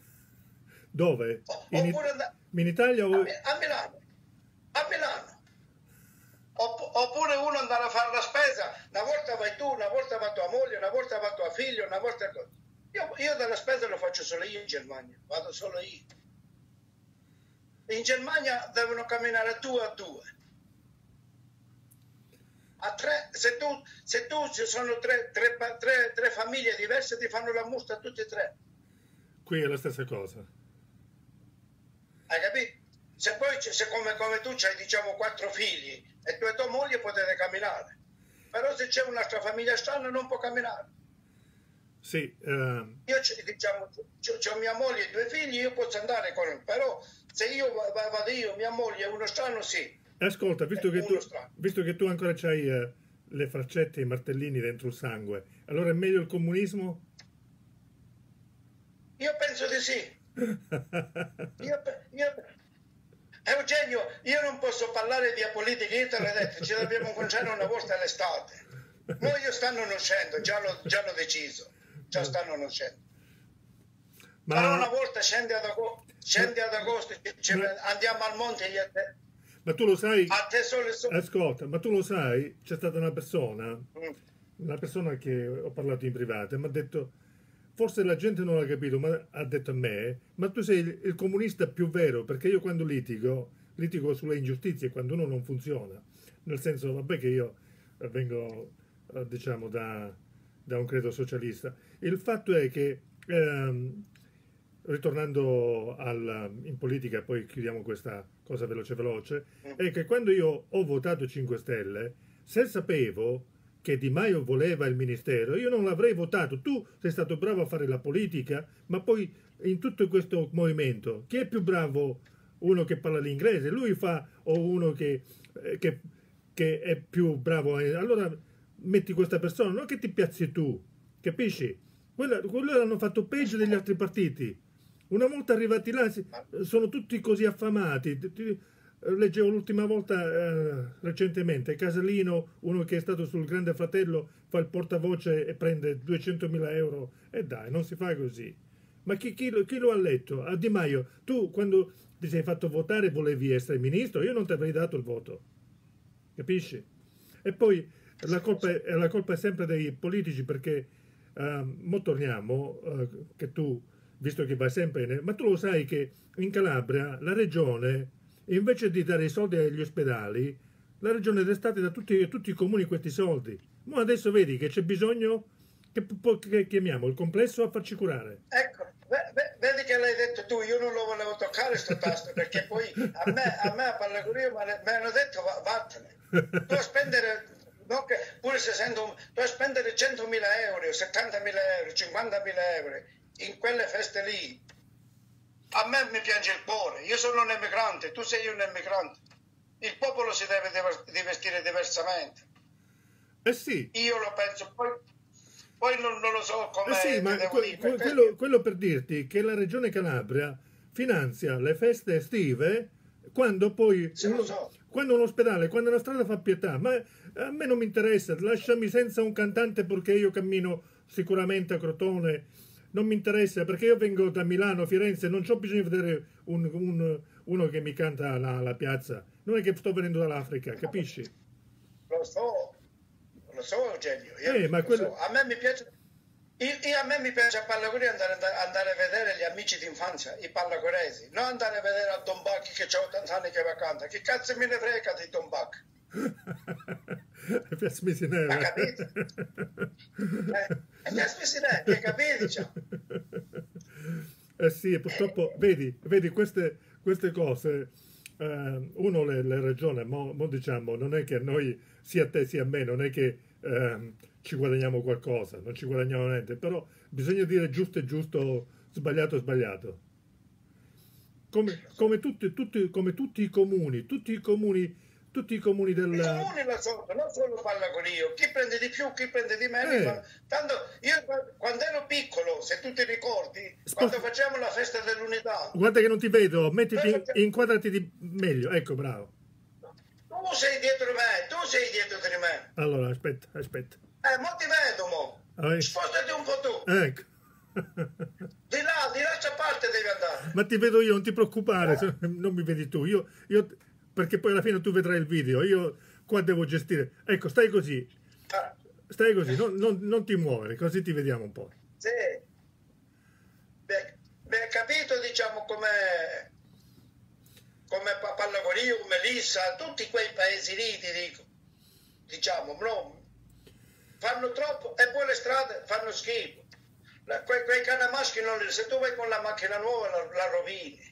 Dove? In, Oppure andare in Italia o... a, a Milano. A Milano. Oppure uno andare a fare la spesa, una volta vai tu, una volta va tua moglie, una volta va tua figlia, una volta... Io, io della spesa lo faccio solo io in Germania, vado solo io. In Germania devono camminare due a due. A tre, se tu, se tu ci sono tre, tre, tre, tre famiglie diverse, ti fanno la musta tutti e tre. Qui è la stessa cosa. Hai capito? Se poi, se come, come tu hai, diciamo, quattro figli e tu e tua moglie potete camminare. Però se c'è un'altra famiglia strana non può camminare. Sì. Uh... Io, diciamo, ho mia moglie e due figli, io posso andare con lui. Però se io vado io, mia moglie e uno strano, sì. Ascolta, visto che, tu, visto che tu ancora c'hai uh, le freccette e i martellini dentro il sangue, allora è meglio il comunismo? Io penso di sì. io, io, Eugenio, io non posso parlare di politica, io te l'ho detto, ci dobbiamo incontrare una volta all'estate. Noi stanno uscendo, già l'ho già deciso, già stanno uscendo. Ma... Però una volta scendi ad agosto, scendi ad agosto ma... andiamo al monte io e te. Ma tu lo sai, a te solo, solo... ascolta, ma tu lo sai, c'è stata una persona, mm. una persona che ho parlato in privato e mi ha detto, forse la gente non l'ha capito, ma ha detto a me, ma tu sei il, il comunista più vero, perché io quando litigo, litigo sulle ingiustizie, quando uno non funziona, nel senso, vabbè che io vengo, diciamo, da, da un credo socialista. Il fatto è che, ehm, ritornando al, in politica, poi chiudiamo questa cosa veloce veloce, è che quando io ho votato cinque Stelle, se sapevo che Di Maio voleva il ministero, io non l'avrei votato. Tu sei stato bravo a fare la politica, ma poi in tutto questo movimento, chi è più bravo? Uno che parla l'inglese, lui fa, o uno che, che, che è più bravo? Allora metti questa persona, non che ti piazzi tu, capisci? Quello, quello hanno fatto peggio degli altri partiti. Una volta arrivati là sono tutti così affamati. Leggevo l'ultima volta eh, recentemente Casalino, uno che è stato sul Grande Fratello, fa il portavoce e prende duecentomila euro. E dai, non si fa così. Ma chi, chi, chi lo ha letto? A Di Maio, tu quando ti sei fatto votare volevi essere ministro, io non ti avrei dato il voto. Capisci? E poi la colpa è, la colpa è sempre dei politici, perché uh, mo torniamo, uh, che tu, visto che vai sempre, ma tu lo sai che in Calabria la regione, invece di dare i soldi agli ospedali, la regione d'estate da tutti, tutti i comuni questi soldi. Ma adesso vedi che c'è bisogno che, che chiamiamo il complesso a farci curare. Ecco, vedi che l'hai detto tu, io non lo volevo toccare sto tasto, perché poi a me a, me a Pallagurio mi hanno detto va, vattene. Tu a spendere, no, che, pure se sento, tu a spendere centomila euro, settantamila euro, cinquantamila euro in quelle feste lì. A me mi piange il cuore, io sono un emigrante, tu sei un emigrante. Il popolo si deve vestire diversamente. Eh sì. Io lo penso, poi, poi non, non lo so come... Eh sì, ma que, que, quello, quello per dirti che la Regione Calabria finanzia le feste estive quando poi... Sì, uno, lo so. Quando un ospedale, quando una strada fa pietà, ma a me non mi interessa, lasciami senza un cantante perché io cammino sicuramente a Crotone. Non mi interessa, perché io vengo da Milano, Firenze, non ho bisogno di vedere un, un, uno che mi canta alla, alla piazza. Non è che sto venendo dall'Africa, capisci? Lo so, lo so Eugenio. Io eh, ma lo quello... so. A me mi piace, io, io a me mi piace a Pallaguria andare, andare a vedere gli amici d'infanzia, i pallagoresi, non andare a vedere a Don Bacchi che c'ha ottanta anni che va canta. Che cazzo me ne frega di Don Bacchi? Per smisinare. Ha capito? Eh, per smisinare, hai capito? Diciamo. Eh sì, purtroppo, vedi, vedi queste, queste cose, eh, uno le, le ragiona, mo, mo diciamo, non è che a noi, sia a te sia a me, non è che eh, ci guadagniamo qualcosa, non ci guadagniamo niente, però bisogna dire giusto è giusto, sbagliato è sbagliato. Come, come, tutti, tutti, come tutti i comuni, tutti i comuni tutti i comuni del... I comuni lo so, non solo Pallagurio, chi prende di più, chi prende di meno. Eh. Tanto io quando ero piccolo, se tu ti ricordi, Spost... quando facciamo la festa dell'unità... Guarda che non ti vedo, mettiti, facciamo... inquadrati di meglio, ecco, bravo. Tu sei dietro di me, tu sei dietro di me. Allora, aspetta, aspetta. Eh, mo ti vedo, mo. Ah, spostati un po' tu. Ecco. Di là, di là c'è parte te devi andare. Ma ti vedo io, non ti preoccupare, se non mi vedi tu. Io, io, perché poi alla fine tu vedrai il video. Io qua devo gestire. Ecco, stai così. Ah, Stai così, non, non- non ti muovere, così ti vediamo un po'. sì. Beh, beh, capito, diciamo, come come Pa- Pallavorio, Melissa, tutti quei paesi lì, ti dico, diciamo, no, fanno troppo e poi le strade fanno schifo. La- que- quei canamaschi, non li- se tu vai con la macchina nuova la, la rovini,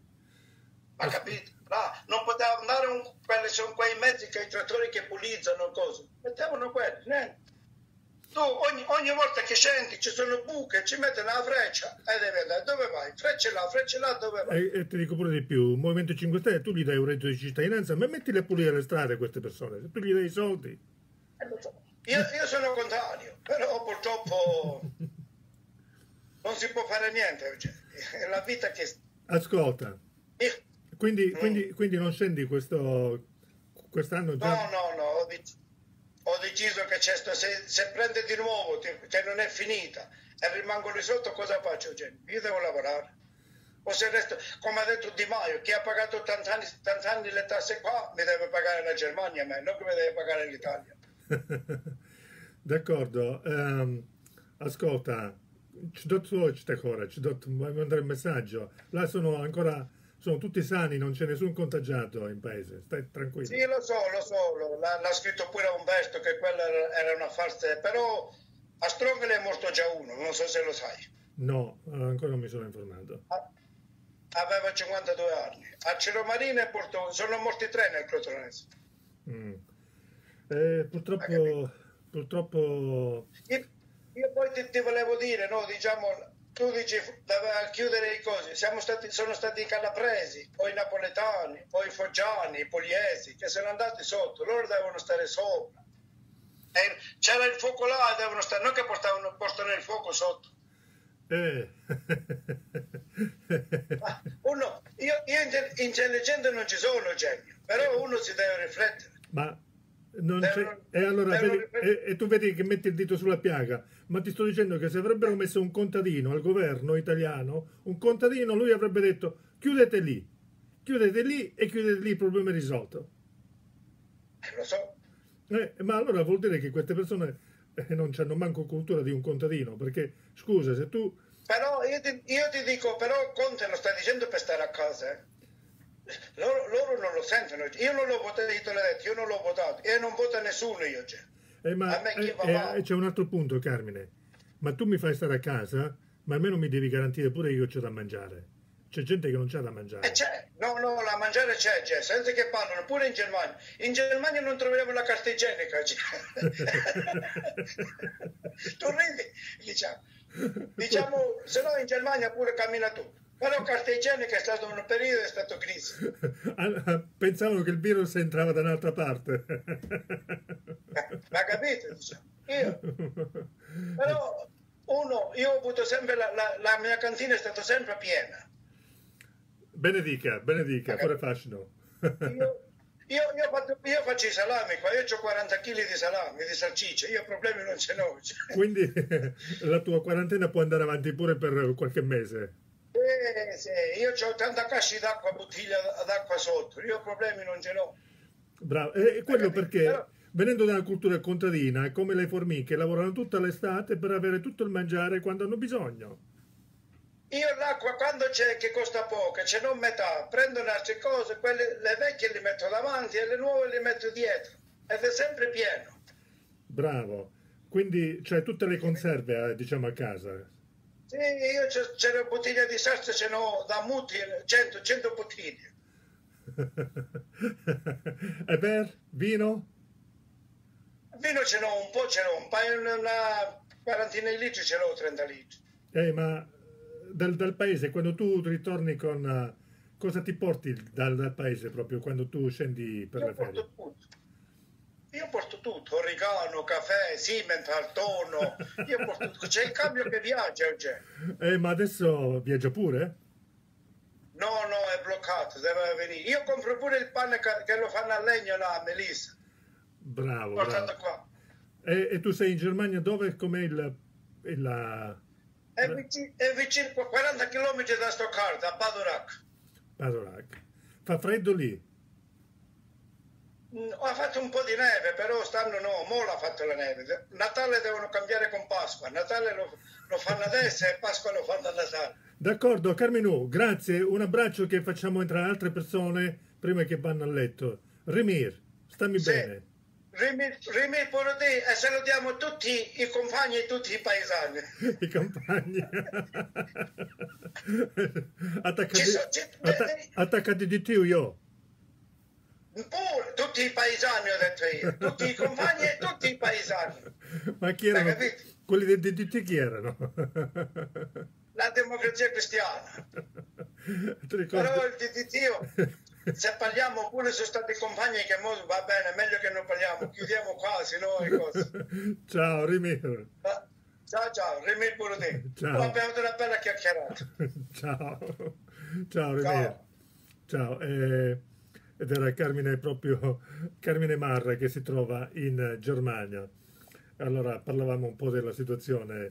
ha capito? Là, non poteva andare un, quelli sono quei mezzi che i trattori che pulizzano cose, mettevano quelli, niente. Tu ogni, ogni volta che scendi ci sono buche, ci mettono la freccia e devi andare, dove vai? Freccia là, freccia là, dove vai? E, e ti dico pure di più, il Movimento cinque Stelle, tu gli dai un reddito di cittadinanza, ma mettili a pulire le strade a queste persone, se tu gli dai i soldi. Eh, lo so. Io, io sono contrario, però purtroppo non si può fare niente, Eugenio. È la vita che... Ascolta, Io- quindi, Mm. quindi, quindi non scendi questo, quest'anno già? No, no, no, ho, dec- ho deciso che c'è sto- se, se prende di nuovo, ti- che non è finita, e rimango lì sotto, cosa faccio, Eugenio? Io devo lavorare. O se resto, come ha detto Di Maio, chi ha pagato tanti anni, tanti anni le tasse qua, mi deve pagare la Germania, a me, non che mi deve pagare l'Italia. D'accordo, ehm, ascolta, ci do queste ore, ci do, vuoi mandare un messaggio? Là sono ancora, sono tutti sani, non c'è nessun contagiato in paese, stai tranquillo. Sì, lo so, lo so, lo- l'ha, l'ha scritto pure Umberto che quella era, era una farsa, però a Strongoli è morto già uno, non so se lo sai. No, ancora non mi sono informato. A- Aveva cinquantadue anni. A Ciromarina è morto- sono morti tre nel Crotonese. Mm. Eh, purtroppo, purtroppo, Io, io poi ti, ti volevo dire, no, diciamo, tu dici doveva chiudere i cosi, siamo stati, sono stati i calabresi, o i napoletani, o i foggiani, i pugliesi, che sono andati sotto, loro devono stare sopra. E c'era il fuoco là e devono stare, non che portavano, portano il fuoco sotto. eh. Ma uno, io, io inte- intelligente non ci sono, genio, però uno si deve riflettere. Ma non Devono- c'è, e allora devono vedi- riflettere. e, e tu vedi che metti il dito sulla piaga, ma ti sto dicendo che se avrebbero messo un contadino al governo italiano, un contadino, lui avrebbe detto chiudete lì, chiudete lì e chiudete lì, il problema è risolto. Eh, lo so. Eh, ma allora vuol dire che queste persone eh, non hanno manco cultura di un contadino, perché scusa, se tu... Però io ti, io ti dico, però Conte lo sta dicendo per stare a casa, eh. Loro, loro non lo sentono, io non l'ho votato, io te l'ho detto, io non l'ho votato, e non vota nessuno io, cioè. Eh, ma A me chi eh, va eh, male? c'è un altro punto, Carmine, ma tu mi fai stare a casa, ma almeno mi devi garantire pure che io c'ho da mangiare. C'è gente che non c'ha da mangiare. E c'è, no, no, la mangiare c'è, c'è, senza che parlano, pure in Germania. In Germania non troviamo la carta igienica, cioè. Tu ridi, diciamo. Diciamo, se no in Germania pure cammina tutto. Però carta igienica è stato un periodo, è stato crisi. Pensavano che il virus entrava da un'altra parte. Eh, Ma capite, diciamo. Io, però, uno, io ho avuto sempre, la, la, la mia cantina è stata sempre piena. Benedica, benedica, pure fascino. Io, io, io, faccio, io faccio i salami qua, io ho quaranta chili di salami, di salsicce, io problemi non ce n'ho. Quindi la tua quarantena può andare avanti pure per qualche mese. Eh, sì, io ho ottanta casci d'acqua, bottiglia d'acqua sotto, io problemi non ce n'ho. Bravo. E quello perché, Però- venendo da una cultura contadina, è come le formiche, lavorano tutta l'estate per avere tutto il mangiare quando hanno bisogno. Io l'acqua quando c'è che costa poco, ce n'ho metà, prendo altre cose, quelle, le vecchie le metto davanti e le nuove le metto dietro, ed è sempre pieno. Bravo. Quindi c'hai tutte le conserve, eh, diciamo, a casa. Sì, io c'è, c'è una bottiglia di salsa, ce n'ho da muti, cento, cento bottiglie. E per vino? Vino ce n'ho un po', ce n'ho un paio, una quarantina di litri, ce l'ho trenta litri. Eh, ma dal, dal paese, quando tu ritorni con... eh, cosa ti porti dal, dal paese proprio quando tu scendi per Io le ferie? porto tutto. Io porto tutto, origano, caffè, Simmenthal, tonno, io porto tutto. C'è il cambio che viaggia, Eugenio. Eh, ma adesso viaggia pure? No, no, è bloccato, deve venire. Io compro pure il pane che, che lo fanno a legno là, a Melissa, Bravo, portato bravo. qua. E, e tu sei in Germania dove? Com'è il, il, la- È vicino, è vicino quaranta chilometri da Stoccarda, a Badurac. Badurac. Fa freddo lì? Mm, Ho fatto un po' di neve, però stanno no, mo l'ha fatto la neve. Natale devono cambiare con Pasqua. Natale lo, lo fanno adesso e Pasqua lo fanno a Natale. D'accordo, Carmenù, grazie. Un abbraccio che facciamo entrare altre persone prima che vanno a letto. Remir, stammi Sì. bene. Rimi, Rimi pure te, e salutiamo tutti i compagni e tutti i paesani. I compagni. Attaccati, Ci so- ci- atta- attaccati di più io. Pure, tutti i paesani ho detto io, tutti i compagni e tutti i paesani. Ma chi erano? Hai capito? Quelli del D D T chi erano? La democrazia cristiana. Ti ricordi? Però il D D T, se parliamo pure sono stati compagni che mo va bene, meglio che non parliamo, chiudiamo qua, se no è cose. Ciao Rimir. Ciao ciao, Rimi pure te. Ciao. Abbiamo avuto una bella chiacchierata. Ciao. Ciao Rimir. Ciao. Ciao. Eh, ed era Carmine proprio Carmine Marra che si trova in Germania. Allora parlavamo un po' della situazione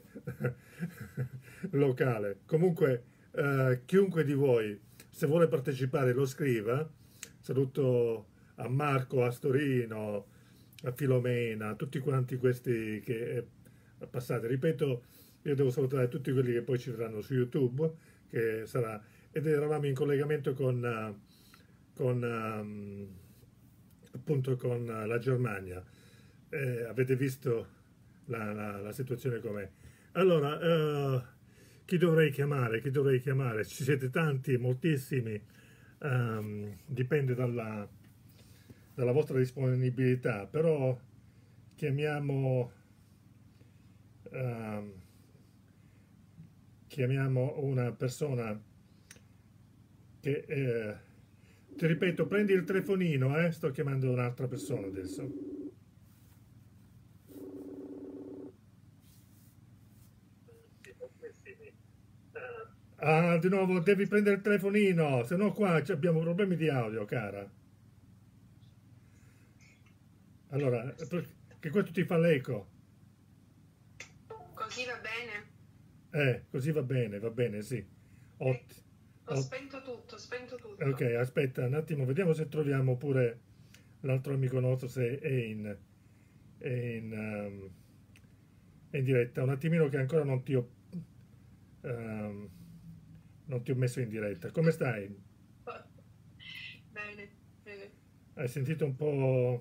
locale. Comunque eh, chiunque di voi se vuole partecipare lo scriva. Saluto a Marco, a Storino, a Filomena, a tutti quanti questi che eh, passate. Ripeto, io devo salutare tutti quelli che poi ci vedranno su YouTube, che sarà, ed eravamo in collegamento con, uh, con um, appunto con la Germania. Eh, avete visto la, la, la situazione com'è. Allora, uh, chi dovrei chiamare? Chi dovrei chiamare? Ci siete tanti, moltissimi, um, dipende dalla, dalla vostra disponibilità, però chiamiamo, um, chiamiamo una persona che, eh, ti ripeto, prendi il telefonino, eh? Sto chiamando un'altra persona adesso. Ah, di nuovo devi prendere il telefonino, se no qua abbiamo problemi di audio, cara. Allora, che questo ti fa l'eco. Così va bene? Eh, così va bene, va bene, sì. Otti- Ho ot- spento tutto, spento tutto. Ok, aspetta un attimo, vediamo se troviamo pure l'altro amico nostro, se è in, è in, um, è in diretta. Un attimino che ancora non ti ho, um, non ti ho messo in diretta. Come stai? Bene, bene. Hai sentito un po'...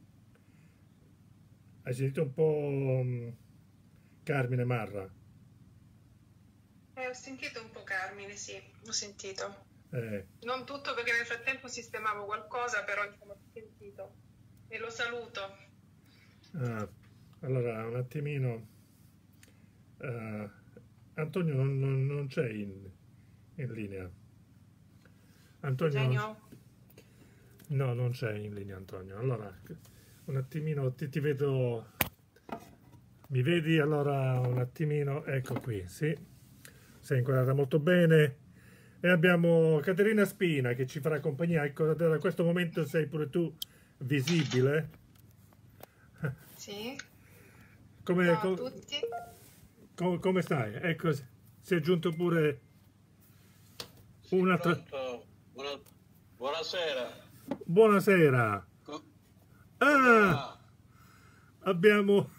Hai sentito un po' um, Carmine Marra? Eh, ho sentito un po' Carmine, sì, ho sentito. Eh, Non tutto perché nel frattempo sistemavo qualcosa, però insomma ho sentito. E lo saluto. ah, allora, un attimino... eh, Antonio non, non- non c'è in, in linea. Antonio... Eugenio? No, non c'è in linea Antonio. Allora, un attimino, ti, ti vedo... Mi vedi? Allora, un attimino, ecco qui, sì. Sei inquadrata molto bene. E abbiamo Caterina Spina che ci farà compagnia. Ecco, da questo momento sei pure tu visibile. Sì. Come, Ciao a co- tutti. co- come stai? Ecco, si è aggiunto pure un'altra... Pronto? Buona- Buonasera. Buonasera. Co- Ah, Ah, abbiamo...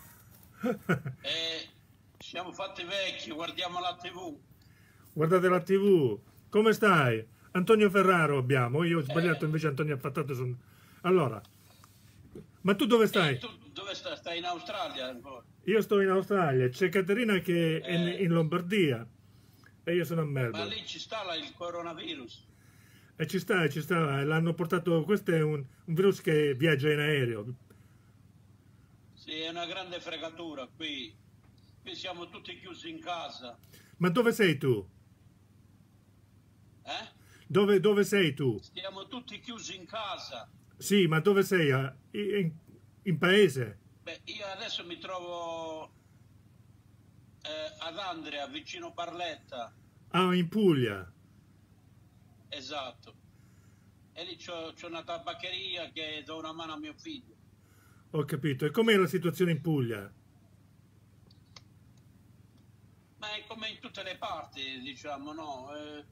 eh, siamo fatti vecchi, guardiamo la tivù. Guardate la tivù. Come stai? Antonio Ferraro abbiamo. Io ho sbagliato, Eh. invece Antonio ha fattato... son- Allora, ma tu dove E stai? tu dove stai? Stai in Australia ancora? Io sto in Australia, c'è Caterina che è in, Eh. in Lombardia e io sono a Ma Melbourne. lì ci sta la- il coronavirus. E ci sta, ci sta, l'hanno portato, questo è un, un virus che viaggia in aereo. Sì, è una grande fregatura qui. Qui siamo tutti chiusi in casa. Ma dove sei tu? Eh? Dove, dove sei tu? Stiamo tutti chiusi in casa. Sì, ma dove sei? Ah, In, in paese? Beh, io adesso mi trovo eh, ad Andria, vicino Barletta. Ah, in Puglia. Esatto. E lì c'ho, c'ho una tabaccheria che do una mano a mio figlio. Ho capito. E com'è la situazione in Puglia? Ma è come in tutte le parti, diciamo, no? Eh,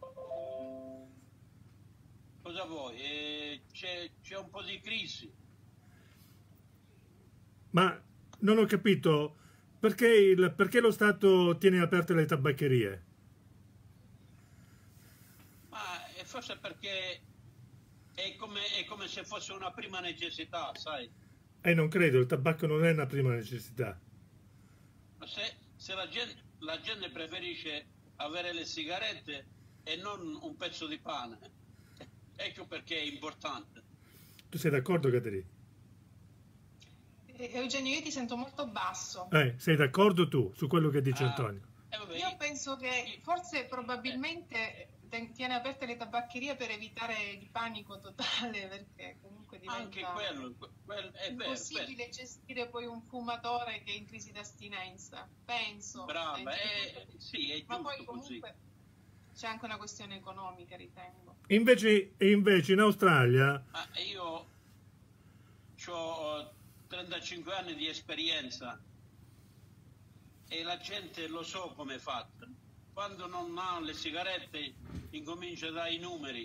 cosa vuoi? Eh, c'è un po' di crisi. Ma non ho capito, perché, il, perché lo Stato tiene aperte le tabaccherie? Ma è forse perché è come, è come se fosse una prima necessità, sai? Eh, non credo, il tabacco non è una prima necessità. Ma se, se la, gente, la gente preferisce avere le sigarette e non un pezzo di pane, ecco perché è importante. Tu sei d'accordo, Caterina? Eugenio, io ti sento molto basso. Eh, sei d'accordo tu su quello che dice Ah, Antonio? eh, vabbè, Io penso che forse probabilmente tiene aperte le tabaccherie per evitare il panico totale, perché comunque diventa anche quello, quello è vero, impossibile vero. gestire poi un fumatore che è in crisi d'astinenza, penso. Brava, Eh, è, sì, è ma giusto poi comunque così. c'è anche una questione economica, ritengo. Invece, invece in Australia, Ma io ho trentacinque anni di esperienza e la gente lo so come è fatta. Quando non ha le sigarette incomincia dai numeri.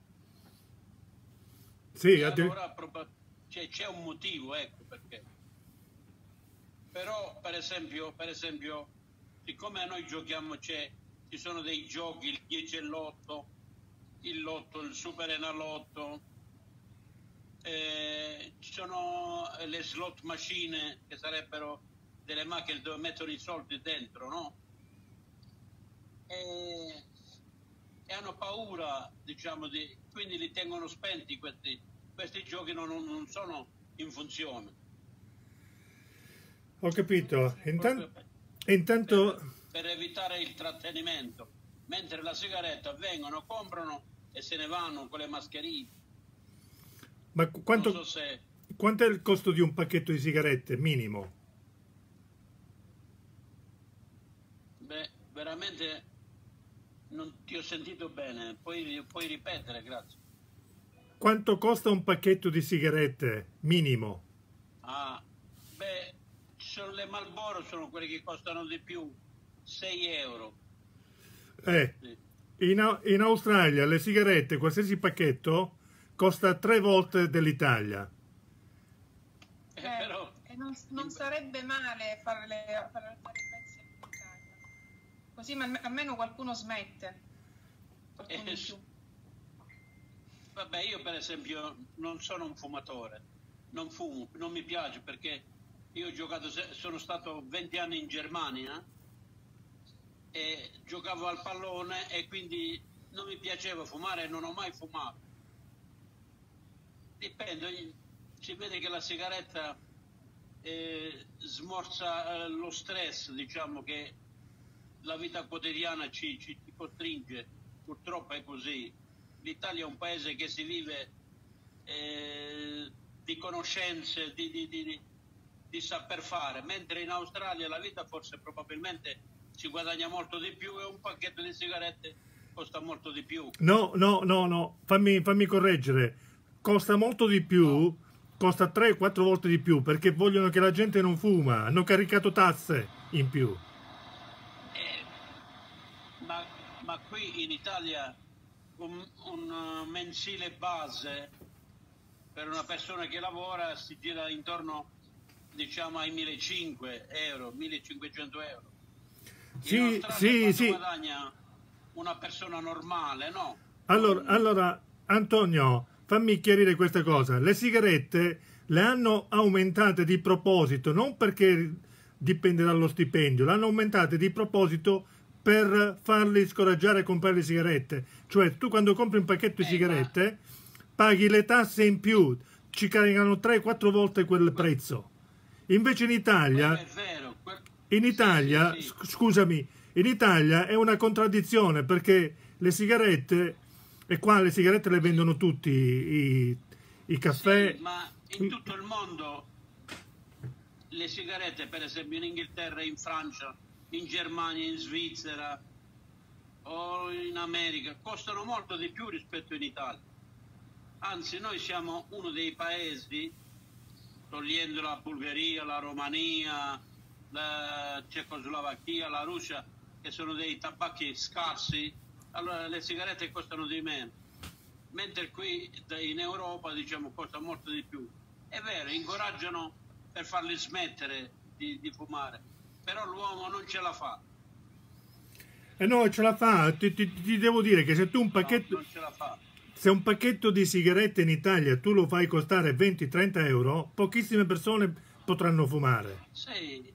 sì, E addir- allora c'è, c'è un motivo, ecco perché. Però per esempio, per esempio siccome noi giochiamo, c'è, ci sono dei giochi, il dieci e l'otto, il lotto, il super enalotto, eh, ci sono le slot machine che sarebbero delle macchine dove mettono i soldi dentro, no? E, e hanno paura, diciamo, di, quindi li tengono spenti questi, questi giochi, non, non sono in funzione. ho capito. Intan- Proprio intanto, per, per evitare il trattenimento, mentre la sigaretta vengono, comprano e se ne vanno con le mascherine. ma qu- quanto, Non so se... quanto è il costo di un pacchetto di sigarette minimo? Beh, veramente non ti ho sentito bene, puoi, puoi ripetere, grazie. Quanto costa un pacchetto di sigarette minimo? Ah, beh, ci sono le Marlboro, sono quelle che costano di più, sei euro. Eh, Sì. in, Au- in Australia le sigarette, qualsiasi pacchetto, costa tre volte dell'Italia. Eh, Eh, però, e non, non sarebbe male fare, le, fare alzare i prezzi in Italia. Così ma- almeno qualcuno smette. Qualcuno Eh, in sì. più. Vabbè, io per esempio non sono un fumatore, non fumo, non mi piace perché io ho giocato, se- sono stato venti anni in Germania e giocavo al pallone e quindi non mi piaceva fumare e non ho mai fumato. Dipende, si vede che la sigaretta eh, smorza eh, lo stress, diciamo che la vita quotidiana ci, ci, ci costringe, purtroppo è così. L'Italia è un paese che si vive eh, di conoscenze, di, di, di, di saper fare, mentre in Australia la vita forse probabilmente si guadagna molto di più e un pacchetto di sigarette costa molto di più. No, no, no, no, fammi, fammi correggere. Costa molto di più, No. costa tre quattro volte di più perché vogliono che la gente non fuma. Hanno caricato tasse in più. Eh, ma, ma qui in Italia un, un mensile base per una persona che lavora si gira intorno, diciamo, ai millecinquecento euro, millecinquecento euro. In Sì, Australia sì, quanto sì. guadagna una persona normale, no? Allora, Non- allora, Antonio, fammi chiarire questa cosa. Le sigarette le hanno aumentate di proposito, non perché dipende dallo stipendio, le hanno aumentate di proposito per farli scoraggiare a comprare le sigarette. Cioè, tu quando compri un pacchetto di Eh, sigarette paghi le tasse in più, ci caricano tre quattro volte quel prezzo. Invece in Italia... quello è vero. que- In sì, Italia, sì, sì. sc- scusami, in Italia è una contraddizione perché le sigarette, e qua le sigarette le vendono tutti, i, i caffè, Sì, ma in tutto il mondo le sigarette, per esempio in Inghilterra, in Francia, in Germania, in Svizzera o in America, costano molto di più rispetto in Italia. Anzi, noi siamo uno dei paesi, togliendo la Bulgaria, la Romania, la Cecoslovacchia, la Russia, che sono dei tabacchi scarsi, allora le sigarette costano di meno, mentre qui in Europa, diciamo, costa molto di più. È vero, incoraggiano per farli smettere di, di fumare, però l'uomo non ce la fa. E eh no, ce la fa, ti, ti, ti devo dire che se tu un pacchetto... No, non ce la fa. Se un pacchetto di sigarette in Italia tu lo fai costare venti trenta euro, pochissime persone potranno fumare. Sì,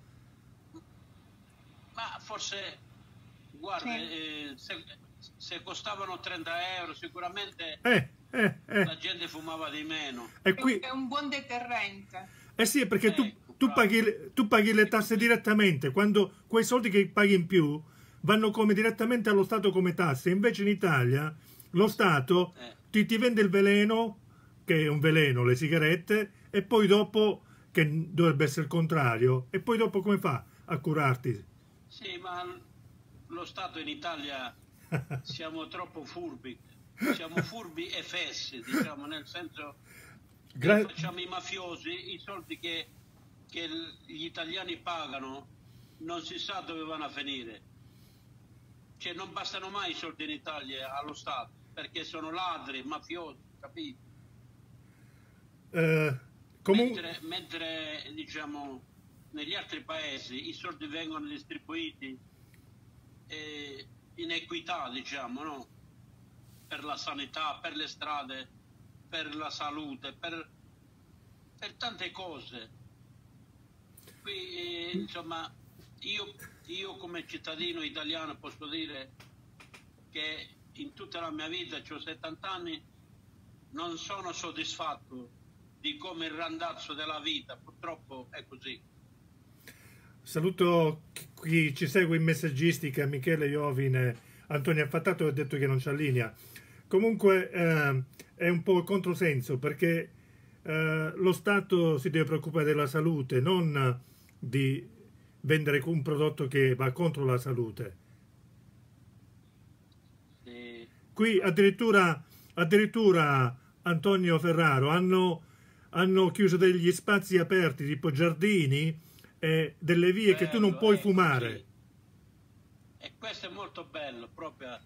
ma forse, guarda, Sì. eh, se, se costavano trenta euro sicuramente Eh, eh, eh. la gente fumava di meno. E È qui... un- è un buon deterrente. Eh sì, perché tu, Ecco, tu, bravo. paghi, tu paghi le tasse direttamente, quando quei soldi che paghi in più vanno come direttamente allo Stato come tasse, invece in Italia lo Stato Eh. ti, ti vende il veleno, che è un veleno, le sigarette, e poi dopo, che dovrebbe essere il contrario, e poi dopo come fa a curarti? Sì, ma lo Stato in Italia siamo troppo furbi, siamo furbi e fessi, diciamo, nel senso che Gra- facciamo i mafiosi, i soldi che, che l- gli italiani pagano non si sa dove vanno a finire. Cioè non bastano mai i soldi in Italia allo Stato, perché sono ladri, mafiosi, capito? eh, comun- Mentre, mentre diciamo negli altri paesi i soldi vengono distribuiti eh, in equità, diciamo, no? Per la sanità, per le strade, per la salute, per, per tante cose. Qui eh, insomma io, io come cittadino italiano posso dire che in tutta la mia vita, ho settanta anni, non sono soddisfatto di come il randazzo della vita, purtroppo è così. Saluto chi ci segue in messaggistica, Michele Iovine, Antonio Affattato ha detto che non c'ha linea. Comunque eh, è un po' il controsenso, perché eh, lo Stato si deve preoccupare della salute, non di vendere un prodotto che va contro la salute. E Qui addirittura, addirittura Antonio Ferraro hanno, hanno chiuso degli spazi aperti tipo giardini e delle vie che tu non bello, puoi eh, fumare. sì. E questo è molto bello, proprio.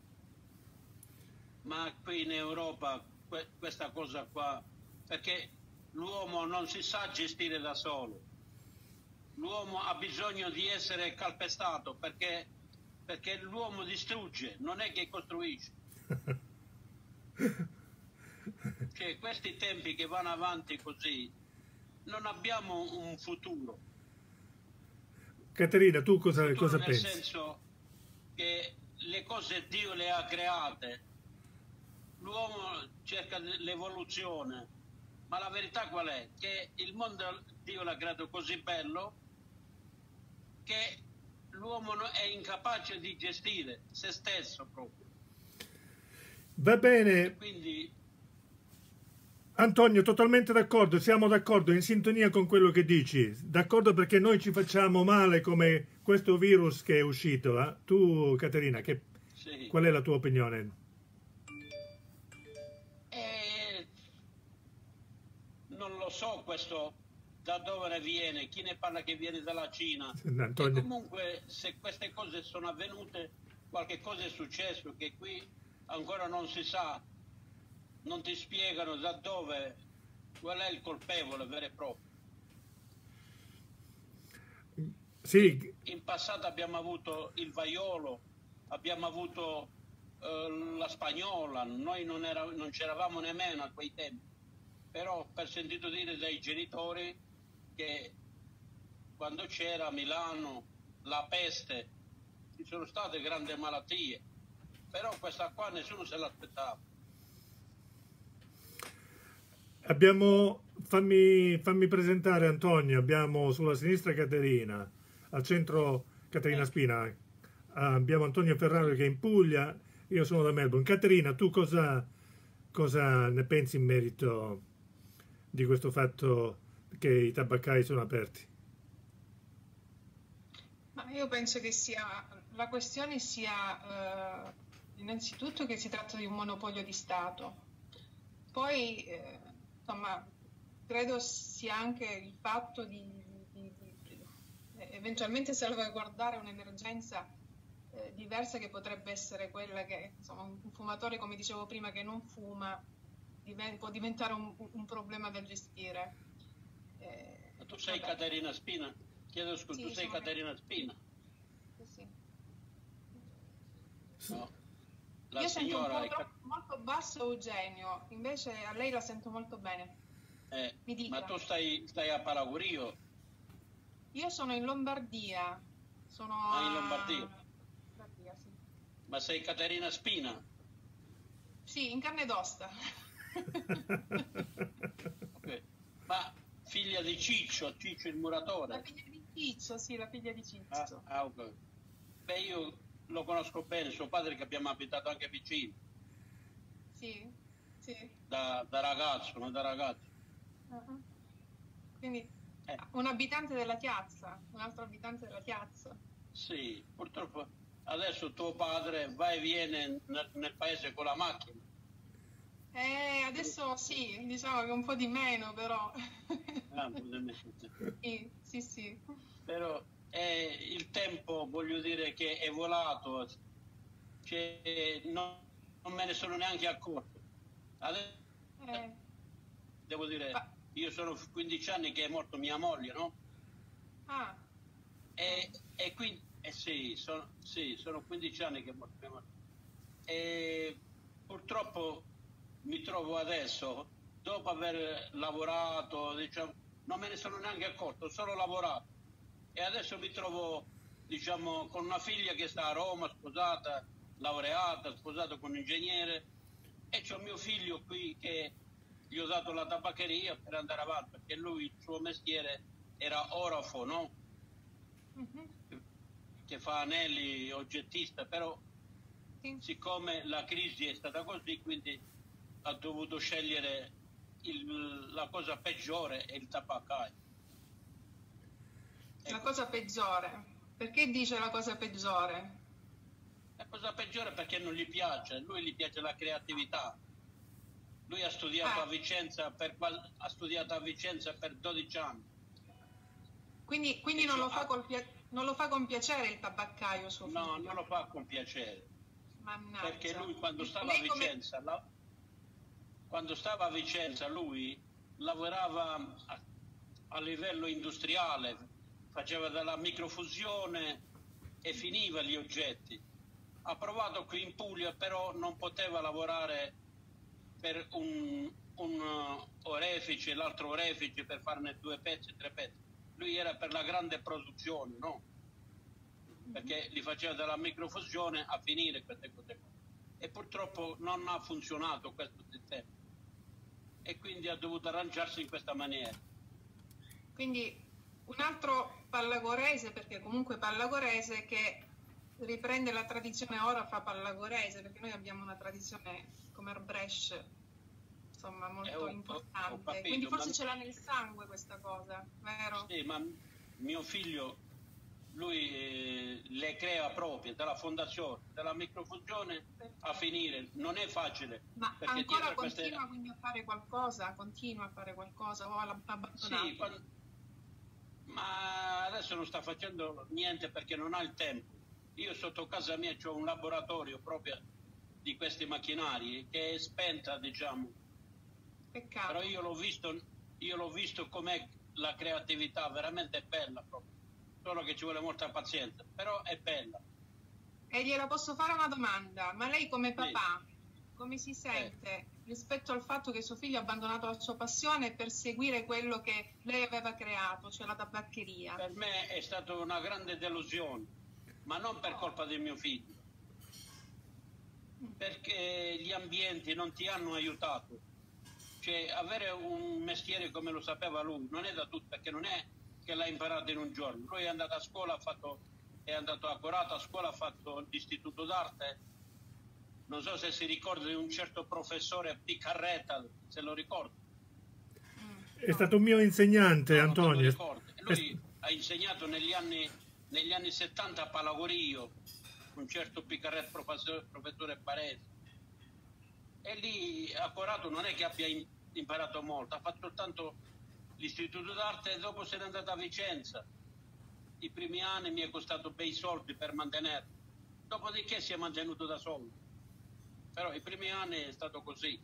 Ma qui in Europa que- questa cosa qua, perché l'uomo non si sa gestire da solo. L'uomo ha bisogno di essere calpestato perché, perché l'uomo distrugge, non è che costruisce. Cioè, questi tempi che vanno avanti così, non abbiamo un futuro. Caterina, tu cosa, Futuro cosa nel pensi? senso che le cose Dio le ha create, l'uomo cerca l'evoluzione, ma la verità qual è? Che il mondo Dio l'ha creato così bello che l'uomo no- è incapace di gestire se stesso proprio. Va bene, Quindi Antonio, totalmente d'accordo, siamo d'accordo, in sintonia con quello che dici. D'accordo, perché noi ci facciamo male come questo virus che è uscito. Eh? Tu, Caterina, che, sì. qual è la tua opinione? E non lo so questo da dove ne viene, chi ne parla che viene dalla Cina. E Antonio, comunque se queste cose sono avvenute, qualche cosa è successo che qui ancora non si sa, non ti spiegano da dove, qual è il colpevole vero e proprio. sì, In passato abbiamo avuto il vaiolo, abbiamo avuto eh, la spagnola, noi non, era, non c'eravamo nemmeno a quei tempi, però per sentito dire dai genitori che quando c'era a Milano la peste ci sono state grandi malattie, però questa qua nessuno se l'aspettava. abbiamo, fammi, fammi presentare Antonio, abbiamo sulla sinistra Caterina, al centro Caterina Spina, abbiamo Antonio Ferraro che è in Puglia, io sono da Melbourne. Caterina, tu cosa, cosa ne pensi in merito di questo fatto che i tabaccai sono aperti? Ma io penso che sia, la questione sia eh, innanzitutto che si tratta di un monopolio di Stato, poi eh, insomma credo sia anche il fatto di, di- di- eh, eventualmente salvaguardare un'emergenza eh, diversa, che potrebbe essere quella che, insomma, un fumatore, come dicevo prima, che non fuma, diven- può diventare un, un problema da gestire. Eh, Ma tu sei vabbè. Caterina Spina? Chiedo scusa, Sì, tu sei sono Caterina Spina? Sì, sì. No. La Io sento un signora po' è... troppo, molto basso Eugenio, invece a lei la sento molto bene. Eh, Mi dica. ma tu stai, stai a Palagurio? Io sono in Lombardia, sono Ah, in a... Lombardia. Lombardia, sì. Ma sei Caterina Spina? Sì, in carne d'osta. Ok. Ma figlia di Ciccio, Ciccio il La muratore? figlia di Ciccio, sì, la figlia di Ah, Ciccio. ah, ok. Beh, io lo conosco bene, suo padre, che abbiamo abitato anche vicino, Sì, sì. da, da ragazzo, non da ragazzo. Uh-huh. Quindi Eh, un abitante della piazza, un altro abitante della piazza. sì, purtroppo adesso tuo padre va e viene nel, nel paese con la macchina. Eh, adesso sì, diciamo che un po' di meno, però. Ah, un po' di meno. Sì, sì, sì. Però eh, il tempo, voglio dire, che è volato, cioè, non, non me ne sono neanche accorto. Adesso, Eh, devo dire, fa- io sono quindici anni che è morto mia moglie, no? Ah, E, e quindi, eh sì, sono, sì, sono quindici anni che è morto mia moglie. E purtroppo mi trovo adesso, dopo aver lavorato, diciamo, non me ne sono neanche accorto, ho solo lavorato. E adesso mi trovo, diciamo, con una figlia che sta a Roma, sposata, laureata, sposata con un ingegnere, e c'ho mio figlio qui che gli ho dato la tabaccheria per andare avanti, perché lui, il suo mestiere era orafo, no? mhm, Che fa anelli, oggettista, però sì. siccome la crisi è stata così, quindi ha dovuto scegliere il- la cosa peggiore, è il tabaccaio. La Ecco. cosa peggiore. Perché dice la cosa peggiore? La cosa peggiore perché non gli piace, a lui gli piace la creatività. Lui ha studiato Ah. a Vicenza per, qual- ha studiato a Vicenza per dodici anni. Quindi, quindi E non, c'ho- lo fa ah, col pia- non lo fa con piacere il tabaccaio, suo no, figlio? non lo fa con piacere, perché Mannaggia. lui quando E stava a lei come... Vicenza, la- quando stava a Vicenza lui lavorava a, a livello industriale, faceva della microfusione e finiva gli oggetti. Ha provato qui in Puglia, però non poteva lavorare per un, un uh, orefice, l'altro orefice per farne due pezzi, tre pezzi. Lui era per la grande produzione, no? Perché li faceva dalla microfusione a finire queste cose qua. E purtroppo non ha funzionato questo sistema. E quindi ha dovuto arrangiarsi in questa maniera. Quindi un altro pallagorese, perché comunque pallagorese, che riprende la tradizione ora fa pallagorese, perché noi abbiamo una tradizione come Arbresh, insomma, molto Eh, ho- ho- importante. ho capito, Quindi forse ma- ce l'ha nel sangue questa cosa, vero? Sì, ma mio figlio, lui eh, le crea proprie, dalla fondazione, dalla microfusione a finire. Non è facile, Ma perché ancora dietro queste... continua quindi a fare qualcosa? Continua a fare qualcosa o l'ha abbandonato? Sì, quan- ma adesso non sta facendo niente perché non ha il tempo. Io sotto casa mia ho un laboratorio proprio di questi macchinari che è spenta, diciamo. Peccato. Però io l'ho visto, io l'ho visto com'è la creatività, veramente bella proprio. Solo che ci vuole molta pazienza, però è bella. E gliela posso fare una domanda, ma lei come Sì. papà, come si sente rispetto al fatto che suo figlio ha abbandonato la sua passione per seguire quello che lei aveva creato, cioè la tabaccheria? Per me è stata una grande delusione, ma non per colpa del mio figlio, perché gli ambienti non ti hanno aiutato. Cioè, avere un mestiere come lo sapeva lui non è da tutti, perché non è che l'ha imparato in un giorno. Lui è andato a scuola, ha fatto, è andato a Corato, a scuola ha fatto l'istituto d'arte. Non so se si ricorda di un certo professore Piccarreta, se lo ricorda. È stato un mio insegnante, No, non te lo Antonio. ricordi. Lui ha insegnato negli anni, negli anni settanta a Palagorio, un certo Piccarreta, professore, professore Baresi. E lì a Corato non è che abbia im- imparato molto, ha fatto soltanto l'istituto d'arte e dopo se n'è andato a Vicenza. i primi anni mi è costato bei soldi per mantenerlo, dopodiché si è mantenuto da solo. Però i primi anni è stato così.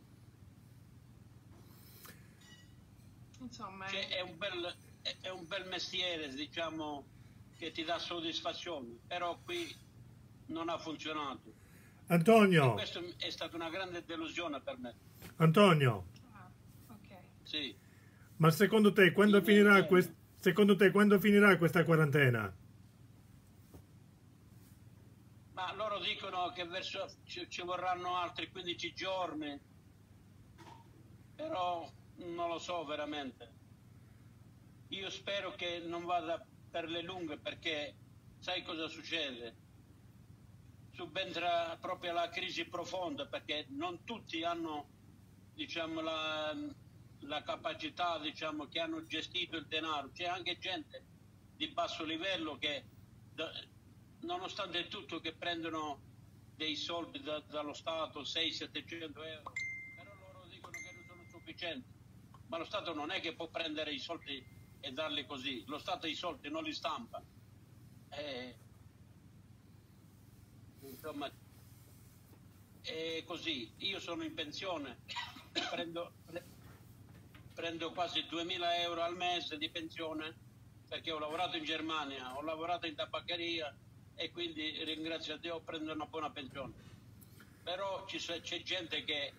Insomma, Cioè, è... è un bel, è, è un bel mestiere, diciamo, che ti dà soddisfazione, però qui non ha funzionato. E Antonio, questo è stata una grande delusione per me. Antonio, Ah, ok. Sì. ma secondo te quando Sì, finirà, bene. quest- secondo te quando finirà questa quarantena? Ma loro dicono che verso, ci, ci vorranno altri quindici giorni, però non lo so veramente. Io spero che non vada per le lunghe, perché sai cosa succede? Subentra proprio la crisi profonda, perché non tutti hanno, diciamo, la, la capacità, diciamo, che hanno gestito il denaro. C'è anche gente di basso livello che, da- nonostante tutto, che prendono dei soldi da- dallo Stato, seicento settecento euro, però loro dicono che non sono sufficienti. Ma lo Stato non è che può prendere i soldi e darli così. Lo Stato i soldi non li stampa. Eh, insomma, è così. Io sono in pensione, prendo, pre- prendo quasi duemila euro al mese di pensione, perché ho lavorato in Germania, ho lavorato in tabaccheria e quindi, ringrazio Dio, prendo una buona pensione. Però ci so- c'è gente che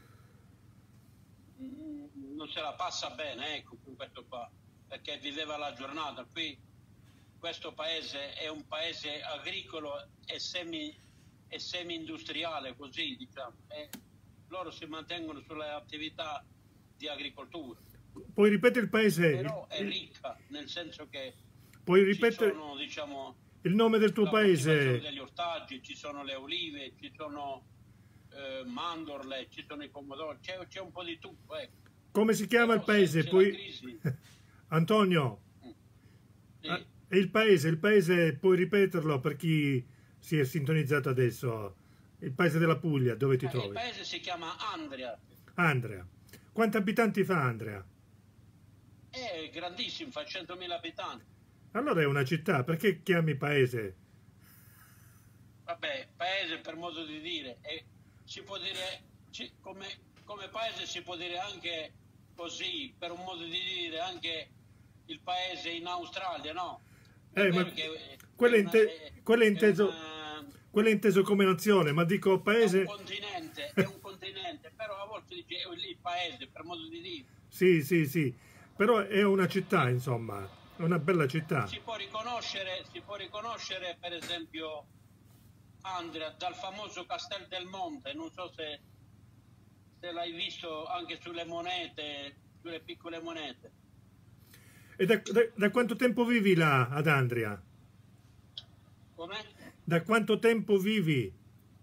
mm, non se la passa bene, ecco, con questo qua, perché viveva la giornata. Qui questo paese è un paese agricolo e semi, e semi-industriale, così diciamo, e loro si mantengono sulle attività di agricoltura. Puoi ripetere il paese, il- Però è il- ricca, nel senso che puoi ci ripetere sono, diciamo, il nome del tuo la coltivazione paese? degli ortaggi, ci sono le olive, ci sono eh, mandorle, ci sono i pomodori, c'è, c'è un po' di tutto, ecco. Come si chiama il Però se paese? c'è la Puoi... crisi, Antonio, sì. ah, e il paese, il paese, puoi ripeterlo per chi si è sintonizzato adesso? Il paese della Puglia, dove ti Eh, il trovi? paese si chiama Andria, Andrea. Quanti abitanti fa Andrea? è grandissimo, fa centomila abitanti. Allora è una città, perché chiami paese? Vabbè, paese per modo di dire, e si può dire, ci- come, come paese si può dire anche così, per un modo di dire, anche il paese in Australia, no? È Eh, ma vero che quello è è, una- inte- è- quello è è inteso, una- quello è inteso come nazione, ma dico è un paese... continente, è un continente, però a volte dice il paese, per modo di dire. Sì, sì, sì, però è una città, insomma, è una bella città. Si può riconoscere, si può riconoscere per esempio Andrea dal famoso Castel del Monte, non so se, se l'hai visto anche sulle monete, sulle piccole monete. E da, da- da quanto tempo vivi là ad Andria? Com'è? Da quanto tempo vivi?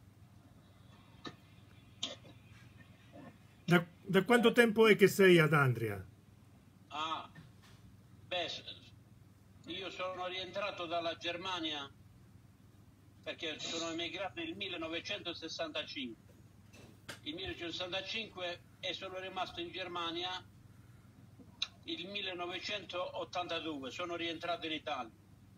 Da, da quanto tempo è che sei ad Andria? Ah, beh, s- io sono rientrato dalla Germania perché sono emigrato nel millenovecentosessantacinque. Il millenovecentosessantacinque e sono rimasto in Germania il millenovecentottantadue, sono rientrato in Italia.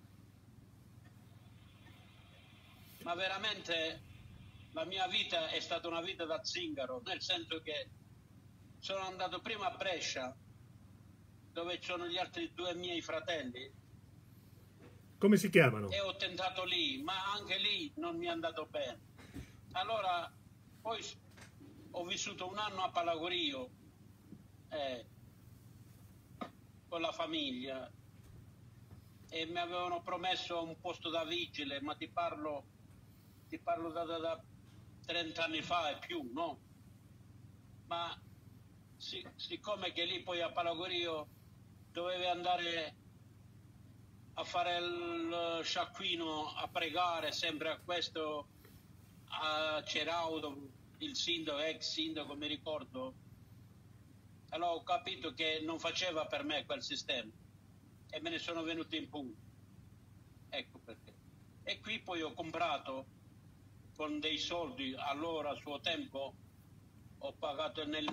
Ma veramente la mia vita è stata una vita da zingaro, nel senso che sono andato prima a Brescia, dove ci sono gli altri due miei fratelli, Come si chiamano? e ho tentato lì, ma anche lì non mi è andato bene. Allora, poi s- ho vissuto un anno a Palagorio eh, con la famiglia e mi avevano promesso un posto da vigile, ma ti parlo, ti parlo da, da, da trenta anni fa e più, no? Ma si- siccome che lì poi a Palagorio dovevi andare a fare il sciacquino, a pregare sempre a questo, a Ceraudo, il sindaco, ex sindaco, mi ricordo. Allora ho capito che non faceva per me quel sistema e me ne sono venuto in punto. Ecco perché. E qui poi ho comprato con dei soldi, allora a suo tempo, ho pagato nel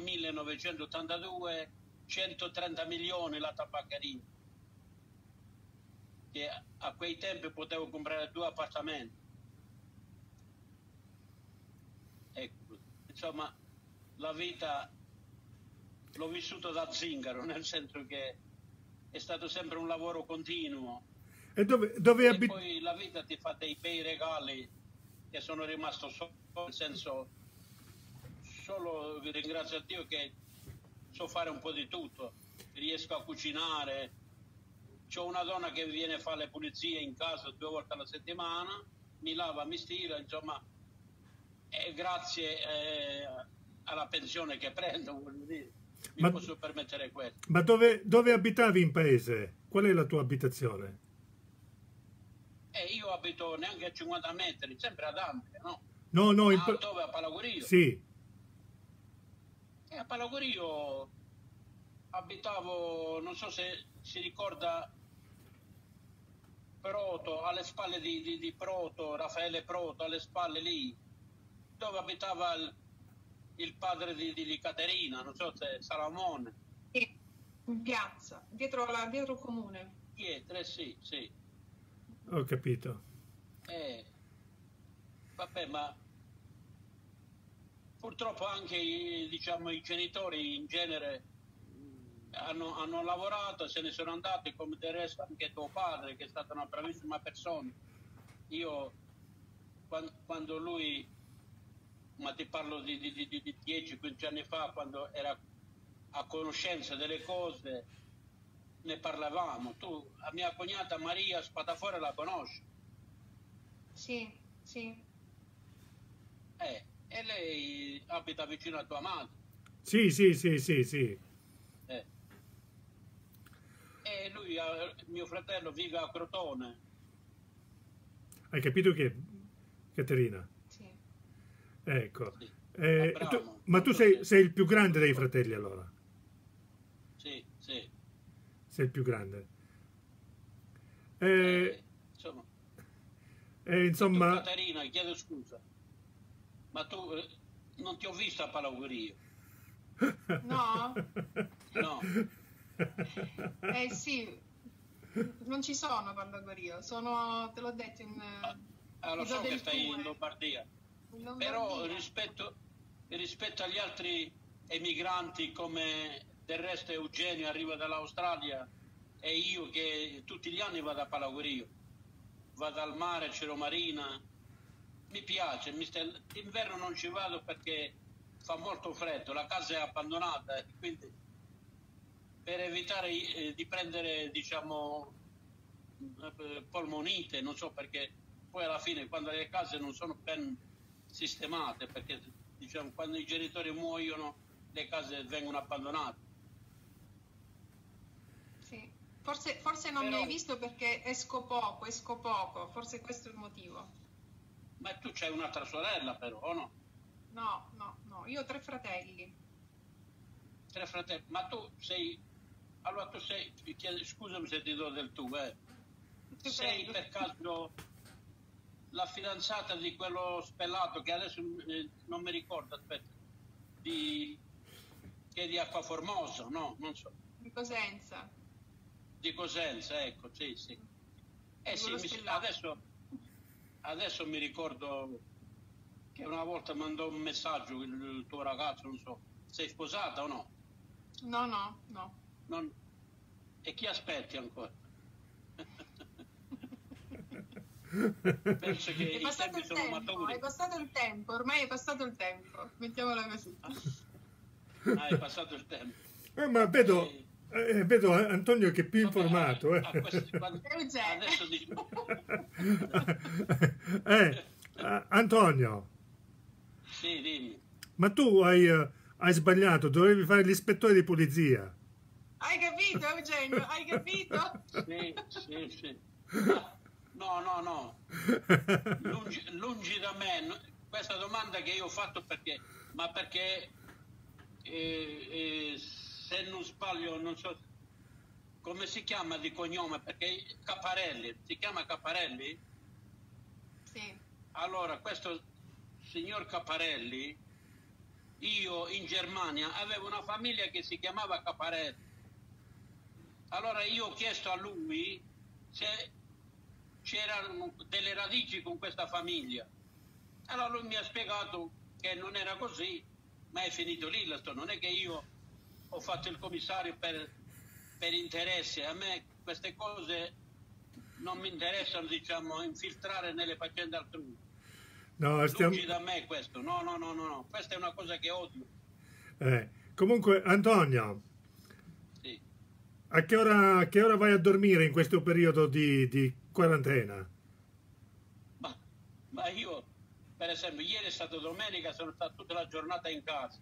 millenovecentottantadue centotrenta milioni la tabaccheria. che a quei tempi potevo comprare due appartamenti. Ecco, insomma, la vita l'ho vissuto da zingaro, nel senso che è stato sempre un lavoro continuo. E dove, dove E abiti? poi la vita ti fa dei bei regali che sono rimasto solo, nel senso, solo ringrazio a Dio che so fare un po' di tutto, riesco a cucinare, c'ho una donna che viene a fare le pulizie in casa due volte alla settimana, mi lava, mi stira, insomma, e grazie eh, alla pensione che prendo, voglio dire, mi Ma, posso permettere questo. ma dove, dove abitavi in paese? Qual è la tua abitazione? E io abito neanche a cinquanta metri, sempre ad Andria, no? No, no, in Ah, pa- dove? A Palagorio? sì. E a Palagorio abitavo, non so se si ricorda, Proto, alle spalle di, di, di Proto, Raffaele Proto, alle spalle lì, dove abitava il, il padre di, di, di Caterina, non so se Salamone. Sì, in piazza, dietro, la, dietro il comune. Dietro, eh, sì, sì. Ho capito. Eh, vabbè, ma purtroppo anche i, diciamo, i genitori in genere hanno, hanno lavorato, se ne sono andati, come del resto anche tuo padre, che è stata una bravissima persona. Io, quando, quando lui, ma ti parlo di, di, di, di dieci quindici anni fa, quando era a conoscenza delle cose, ne parlavamo. Tu, la mia cognata Maria Spatafora la conosci? Sì, sì. Eh, e lei abita vicino a tua madre. Sì, sì, sì, sì, sì. Eh. E lui, eh, mio fratello, vive a Crotone. Hai capito che, Caterina? Sì. Ecco. Sì. Eh, Abramo, tu- ma tu non so sei, se- sei il più grande dei fratelli allora? Sì, sì. Sei il più grande. Eh, Eh, insomma, eh, tu, insomma, Caterina, chiedo scusa, ma tu eh, non ti ho visto a Palagorio, No? no? Eh sì, non ci sono a Palagorio, sono, te l'ho detto, in, Ah, lo in so Via che del stai in Tue, Lombardia, in però Lombardia. rispetto, rispetto agli altri emigranti come del resto Eugenio arriva dall'Australia e io che tutti gli anni vado a Palagorio, vado al mare, Cero Marina, mi piace, mi sta- d'inverno non ci vado perché fa molto freddo, la casa è abbandonata, e quindi per evitare eh, di prendere, diciamo, eh, polmonite, non so perché poi alla fine quando le case non sono ben sistemate, perché diciamo quando i genitori muoiono le case vengono abbandonate. Sì. Forse, forse non mi Però- hai visto perché esco poco, esco poco, forse questo è il motivo. Ma tu c'hai un'altra sorella però, o no? No, no, no, io ho tre fratelli. Tre fratelli, ma tu sei, allora tu sei, chied- scusami se ti do del tu, eh. Ti Sei prego. per caso la fidanzata di quello spellato che adesso eh, non mi ricordo, aspetta, di, che è di Acquaformosa, no? Non so, Di Cosenza. di Cosenza, ecco, sì, sì. Eh Di sì, quello mi- spellato. adesso, adesso mi ricordo che una volta mandò un messaggio il, il tuo ragazzo, non so, sei sposata o no? No, no, no. Non- E chi aspetti ancora? Penso che È i passato tempi il sono tempo, maturi. è passato il tempo, ormai è passato il tempo, mettiamola così. Ah, è passato il tempo. Eh, ma vedo, eh, vedo Antonio che è più Vabbè, informato. a- Eh. a questi- quando- Eugenio. adesso dici, Eh, eh, Antonio, sì, dimmi. ma tu hai, eh, hai sbagliato, dovevi fare l'ispettore di polizia. Hai capito, Eugenio? Hai capito? Sì, sì, sì. No, no, no. Lungi, lungi da me. no- Questa domanda che io ho fatto perché, ma perché eh, eh, se non sbaglio, non so come si chiama di cognome, perché Caparelli, si chiama Caparelli? Sì, Allora, questo signor Caparelli, io in Germania avevo una famiglia che si chiamava Caparelli. Allora io ho chiesto a lui se c'erano delle radici con questa famiglia. Allora lui mi ha spiegato che non era così, ma è finito lì la storia. Non è che io ho fatto il commissario per, per interesse, a me queste cose non mi interessano, diciamo, infiltrare nelle faccende altrui. No, stiamo... Lungi da me questo, no, no, no, no, no, questa è una cosa che odio. Eh, comunque, Antonio, Sì. a che ora, a che ora vai a dormire in questo periodo di, di quarantena? Ma, ma io, per esempio, ieri è stata domenica, sono stato tutta la giornata in casa.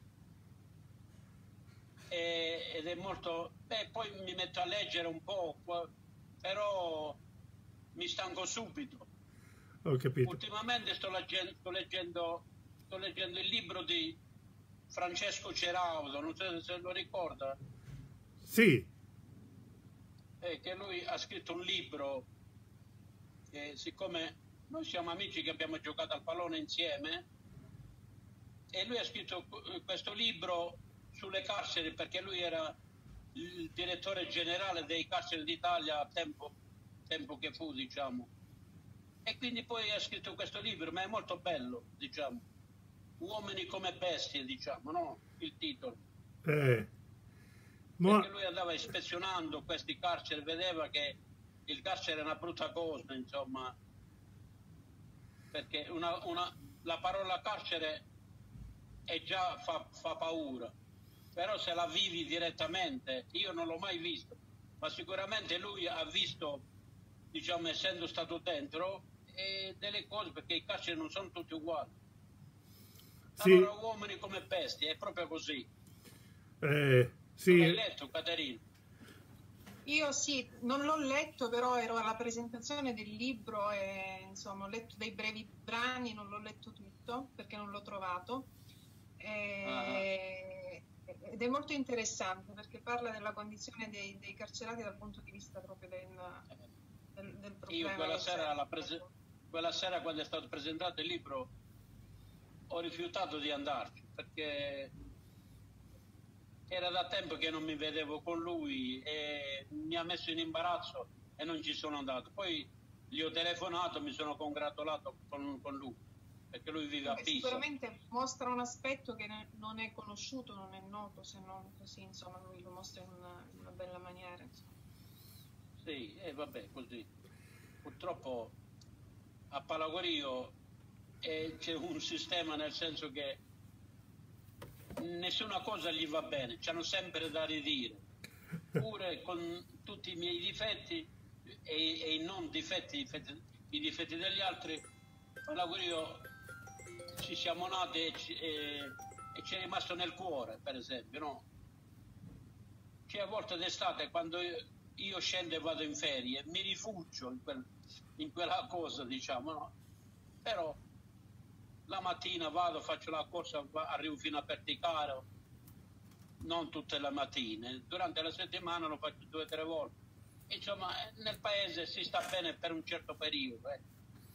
E, ed è molto... Beh, poi mi metto a leggere un po', però mi stanco subito. Ho capito. Ultimamente sto leggendo, sto leggendo, sto leggendo il libro di Francesco Ceraudo, non so se lo ricorda. Sì. Eh, che lui ha scritto un libro, che siccome noi siamo amici che abbiamo giocato al pallone insieme, e lui ha scritto questo libro sulle carceri, perché lui era il direttore generale dei carceri d'Italia a tempo, tempo che fu, diciamo. E quindi poi ha scritto questo libro, ma è molto bello, diciamo. Uomini come bestie, diciamo, no? Il titolo. Eh. Ma... Perché lui andava ispezionando questi carceri, vedeva che il carcere è una brutta cosa, insomma. Perché una, una, la parola carcere è già fa, fa paura. Però se la vivi direttamente, io non l'ho mai visto, ma sicuramente lui ha visto, diciamo, essendo stato dentro, e delle cose, perché i carceri non sono tutti uguali. Sì. Allora, uomini come bestie, è proprio così. Eh, sì. L'hai letto, Caterina? Io sì, non l'ho letto, però ero alla presentazione del libro e insomma ho letto dei brevi brani, non l'ho letto tutto perché non l'ho trovato. E... uh-huh. Ed è molto interessante perché parla della condizione dei, dei carcerati dal punto di vista proprio del, del, del problema. Io quella sera, alla prese... quella sera quando è stato presentato il libro ho rifiutato di andarci perché era da tempo che non mi vedevo con lui e mi ha messo in imbarazzo e non ci sono andato. Poi gli ho telefonato, mi sono congratulato con, con lui perché lui vive a Pisa. Sicuramente mostra un aspetto che non è conosciuto, non è noto, se non così, insomma, lui lo mostra in una, in una bella maniera. Insomma. Sì, e vabbè, così. Purtroppo a Palagorio eh, c'è un sistema, nel senso che nessuna cosa gli va bene, c'hanno sempre da ridire. Pure con tutti i miei difetti e, e i non difetti, i difetti, i difetti degli altri, Palagorio ci siamo nati e, ci, e, e ci è rimasto nel cuore, per esempio, no? C'è a volte d'estate quando io, io scendo e vado in ferie, mi rifugio in, quel, in quella cosa, diciamo, no? Però la mattina vado, faccio la corsa, arrivo fino a Perticaro, non tutte le mattine, durante la settimana lo faccio due o tre volte. Insomma, nel paese si sta bene per un certo periodo. Eh.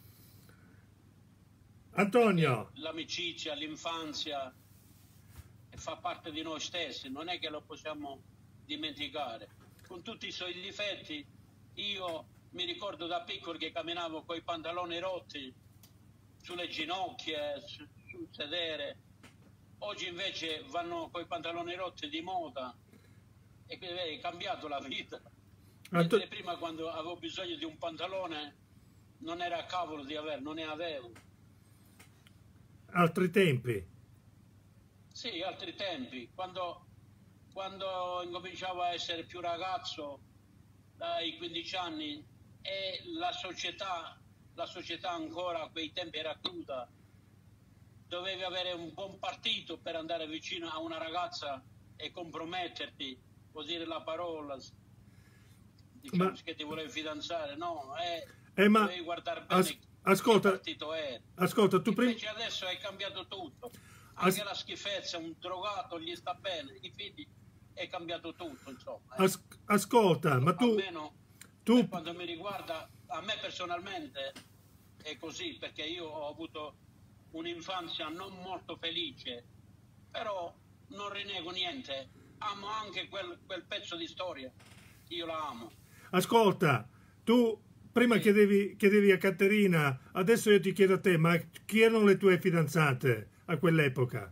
Antonio! L'amicizia, l'infanzia fa parte di noi stessi, non è che lo possiamo dimenticare. Con tutti i suoi difetti, io mi ricordo da piccolo che camminavo con i pantaloni rotti sulle ginocchia, su, sul sedere. Oggi invece vanno con i pantaloni rotti di moda e quindi vedi, è cambiato la vita. Mentre prima, quando avevo bisogno di un pantalone, non era a cavolo di avere, non ne avevo. Altri tempi. Sì, altri tempi. Quando, quando incominciavo a essere più ragazzo, dai quindici anni, e la società, la società ancora a quei tempi era cruda, dovevi avere un buon partito per andare vicino a una ragazza e comprometterti, può dire la parola, diciamo, ma, che ti volevi fidanzare, no? Eh, eh, ma, dovevi guardare bene as, ascolta, che partito è. Ascolta, tu invece prima... adesso è cambiato tutto, anche as... la schifezza, un drogato gli sta bene, i figli, è cambiato tutto, insomma. Eh. As, ascolta, ma tu... Almeno, tu... per quanto mi riguarda, a me personalmente è così, perché io ho avuto un'infanzia non molto felice, però non rinego niente, amo anche quel, quel pezzo di storia, io la amo. Ascolta, tu prima Sì. chiedevi, chiedevi a Caterina, adesso io ti chiedo a te, ma chi erano le tue fidanzate a quell'epoca?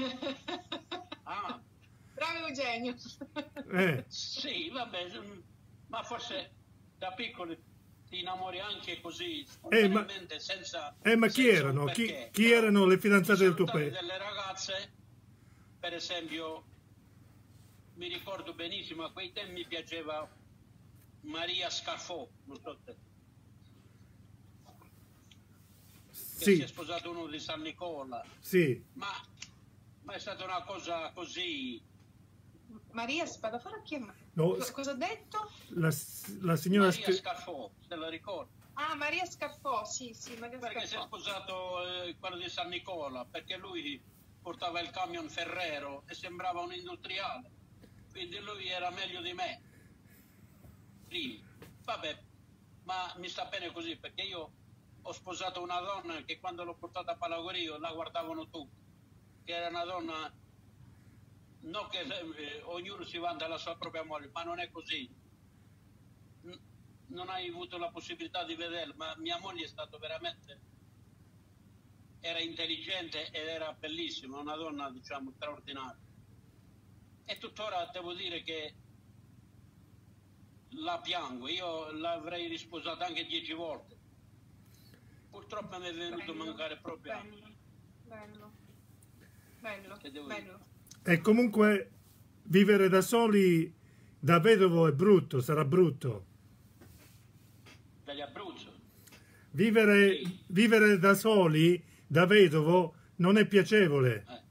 Ah, Bravo Eugenio. Eh, sì, vabbè, mm, ma forse da piccoli ti innamori anche così, eh, ma, spontaneamente, senza, eh, ma chi senza un erano? Chi, perché. chi Però erano le ci fidanzate del sono tuo state paese? delle ragazze, per esempio, mi ricordo benissimo, a quei tempi mi piaceva Maria Scarfò, non so te, che si è Sì, sposato uno di San Nicola, sì, ma, ma è stata una cosa così. Maria Spadafora chi è? Ma- no, Co- Cosa ha detto? la, la signora... Maria Sc- Scarfò, se la ricordo, Ah, Maria Scarfò, sì, sì, Maria perché si è Scarfò. sposato eh, quello di San Nicola, perché lui portava il camion Ferrero e sembrava un industriale, quindi lui era meglio di me. Sì, vabbè, ma mi sta bene così, perché io ho sposato una donna che quando l'ho portata a Palagorio la guardavano tutti, che era una donna, non che eh, ognuno si vanta la sua propria moglie, ma non è così. N- non hai avuto la possibilità di vederla, ma mia moglie è stata veramente, era intelligente ed era bellissima, una donna, diciamo, straordinaria. E tuttora devo dire che la piango, io l'avrei risposata anche dieci volte. Purtroppo mi è venuto a Bello, mancare proprio. bello, bello, bello, Che devo dire? bello. E comunque vivere da soli, da vedovo è brutto, sarà brutto. Dagli Abruzzo. Vivere, Sì. vivere da soli, da vedovo, non è piacevole. Eh.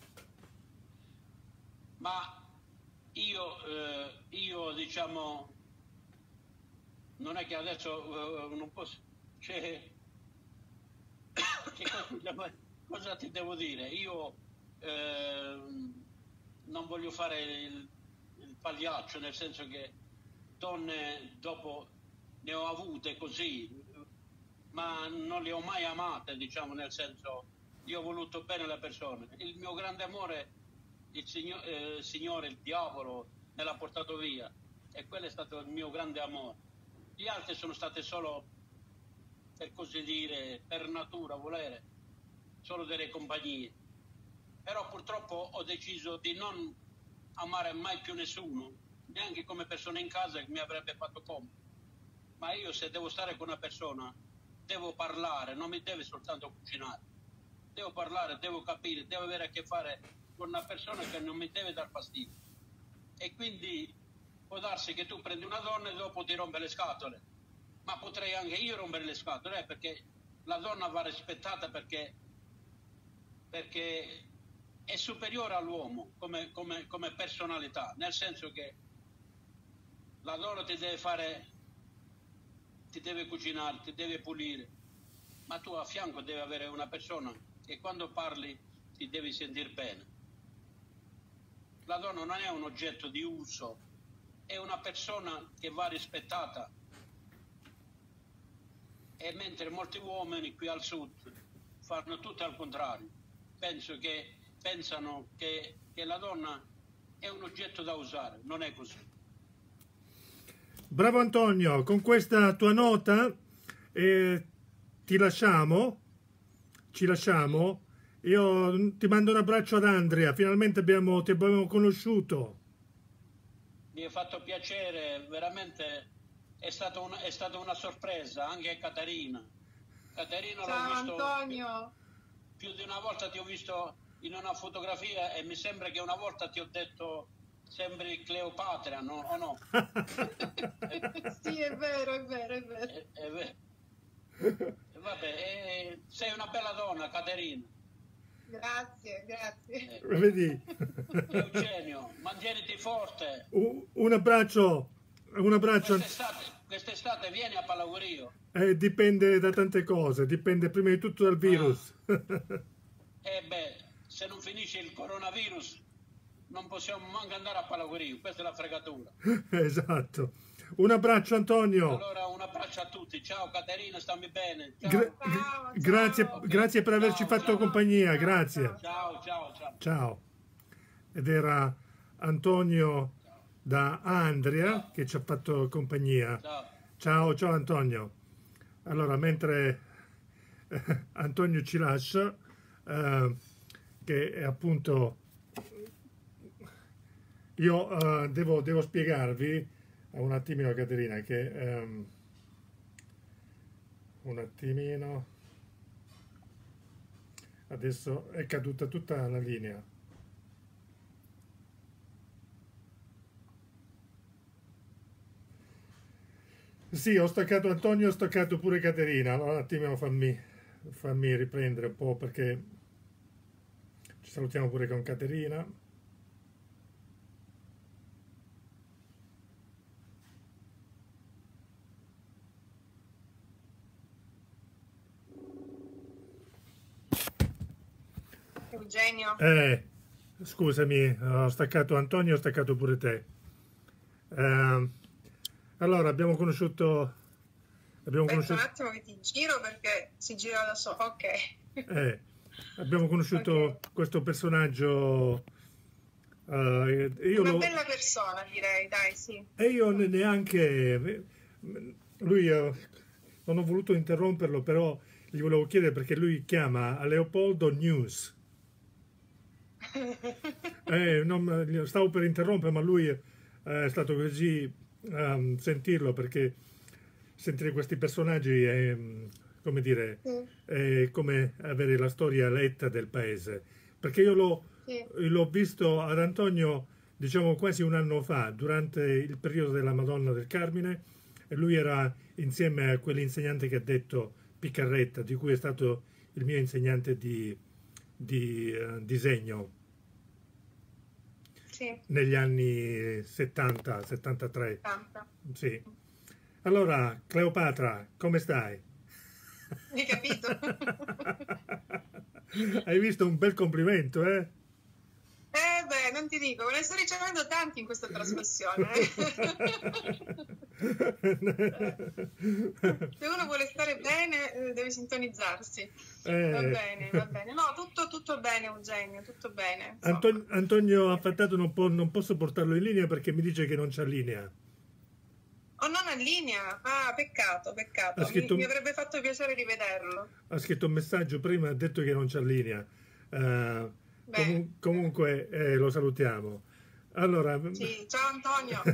Ma io, eh, io diciamo, non è che adesso eh, non posso, cioè, che cosa, cosa ti devo dire? Io eh, non voglio fare il, il pagliaccio, nel senso che donne dopo ne ho avute così, ma non le ho mai amate, diciamo, nel senso, io ho voluto bene la persona. Il mio grande amore, il signo- eh, Signore, il diavolo, me l'ha portato via, e quello è stato il mio grande amore. Gli altri sono state solo, per così dire, per natura, volere, solo delle compagnie. Però purtroppo ho deciso di non amare mai più nessuno, neanche come persona in casa che mi avrebbe fatto comodo. Ma io se devo stare con una persona, devo parlare, non mi deve soltanto cucinare. Devo parlare, devo capire, devo avere a che fare con una persona che non mi deve dar fastidio. E quindi può darsi che tu prendi una donna e dopo ti rompe le scatole. Ma potrei anche io rompere le scatole, eh, perché la donna va rispettata perché, perché è superiore all'uomo come, come, come personalità, nel senso che la donna ti deve fare, ti deve cucinare, ti deve pulire, ma tu a fianco devi avere una persona che quando parli ti devi sentire bene. La donna non è un oggetto di uso, è una persona che va rispettata. E mentre molti uomini qui al sud fanno tutto al contrario, penso che, pensano che, che la donna è un oggetto da usare, non è così. Bravo Antonio, con questa tua nota eh, ti lasciamo, ci lasciamo. Io ti mando un abbraccio ad Andrea, finalmente abbiamo, ti abbiamo conosciuto. Mi è fatto piacere, veramente è stata una, è stata una sorpresa, anche a Caterina. Caterina Ciao l'ho visto Antonio. più, più di una volta, ti ho visto in una fotografia e mi sembra che una volta ti ho detto sembri Cleopatra, no? O no? Sì, è vero, è vero, è vero. E, e, e vabbè, e, sei una bella donna, Caterina. Grazie, grazie. Eh, Vedi? Eugenio, mantieniti forte. Un un abbraccio, un abbraccio. Quest'estate, quest'estate vieni a Palagorio. Eh, dipende da tante cose, dipende prima di tutto dal virus. E beh, se non finisce il coronavirus non possiamo manco andare a Palagorio, questa è la fregatura. Esatto. Un abbraccio Antonio. Allora un abbraccio a tutti, ciao Caterina, stammi bene. Ciao, Gra- Ciao, grazie, ciao. grazie per averci Ciao, fatto ciao. compagnia, Ciao, grazie. ciao, ciao, ciao. Ciao. Ed era Antonio da Andria che ci ha fatto compagnia. Ciao. Ciao, ciao Antonio. allora, mentre eh, Antonio ci lascia, eh, che è appunto, io eh, devo, devo spiegarvi un attimino, Caterina, che ehm, un attimino, adesso è caduta tutta la linea. Sì, ho staccato Antonio, ho staccato pure Caterina. Allora un attimino fammi, fammi riprendere un po', perché ci salutiamo pure con Caterina. Eugenio. Eh, scusami, ho staccato Antonio, ho staccato pure te. Eh, allora, abbiamo conosciuto... Abbiamo Aspetta conosciuto... un attimo che ti giro perché si gira da solo. Ok. Eh, abbiamo conosciuto Ok. questo personaggio... eh, io Una lo... bella persona, direi, dai, sì. E io ne- neanche... Lui... eh, non ho voluto interromperlo, però gli volevo chiedere, perché lui chiama a Leopoldo News. Eh, non, stavo per interrompere, ma lui eh, è stato così um, sentirlo, perché sentire questi personaggi è, come dire, Sì, è come avere la storia letta del paese. Perché io l'ho sì. l'ho visto ad Antonio, diciamo, quasi un anno fa, durante il periodo della Madonna del Carmine, e lui era insieme a quell'insegnante che ha detto, Piccarretta, di cui è stato il mio insegnante di, di eh, disegno Sì, negli anni settanta settantatré. tanta. Sì. Allora, Cleopatra, come stai? Hai capito? Hai visto, un bel complimento, eh? Eh beh, non ti dico, ne sto ricevendo tanti in questa trasmissione. eh. Se uno vuole stare bene, eh, deve sintonizzarsi. Va Eh, bene, va bene. No, tutto, tutto bene, Eugenio, tutto bene. Insomma. Anton- Antonio Affettato non, può- non posso portarlo in linea perché mi dice che non c'ha linea. Oh, non in linea? Ah, peccato, peccato. Ha Mi, scritto, mi avrebbe fatto piacere rivederlo. ha scritto un messaggio prima, ha detto che non c'ha linea. Eh, Beh, comu- comunque eh, lo salutiamo. Allora, sì, ciao Antonio.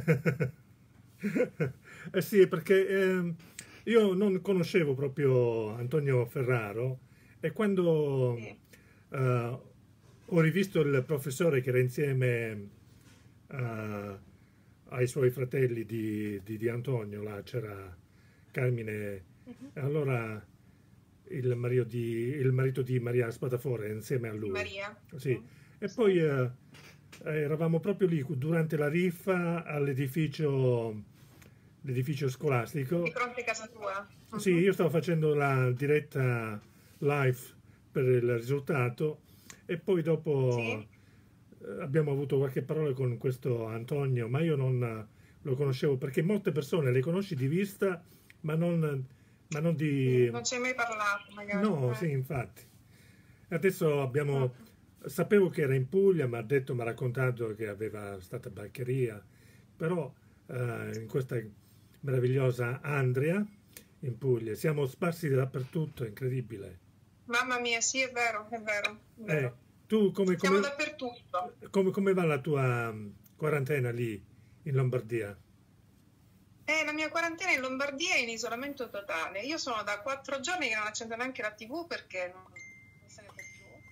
eh sì, perché eh, io non conoscevo proprio Antonio Ferraro, e quando Sì. eh, ho rivisto il professore che era insieme eh, ai suoi fratelli di, di- di Antonio, là c'era Carmine, Mhm. e allora il marito di, il marito di Maria Spadafora insieme a lui. Maria. Sì. Mm. E Sì. poi eh, eh, eravamo proprio lì durante la riffa all'edificio l'edificio scolastico. Di fronte a casa tua. Sì, Mhm. io stavo facendo la diretta live per il risultato, e poi dopo Sì. eh, abbiamo avuto qualche parola con questo Antonio, ma io non eh, lo conoscevo, perché molte persone le conosci di vista, ma non, ma non Sì, di... non ci hai mai parlato, magari. No, eh. sì, infatti. Adesso abbiamo... Mm. Sapevo che era in Puglia, mi ha detto, mi ha raccontato che aveva stata barcheria, però eh, in questa meravigliosa Andria, in Puglia. Siamo sparsi dappertutto, è incredibile. Mamma mia, sì, è vero, è vero, è Eh, vero. tu come, Siamo come, dappertutto. come, come va la tua mm, quarantena lì in Lombardia? Eh, la mia quarantena in Lombardia è in isolamento totale. Io sono da quattro giorni che non accendo neanche la tivù perché non, non se ne può più.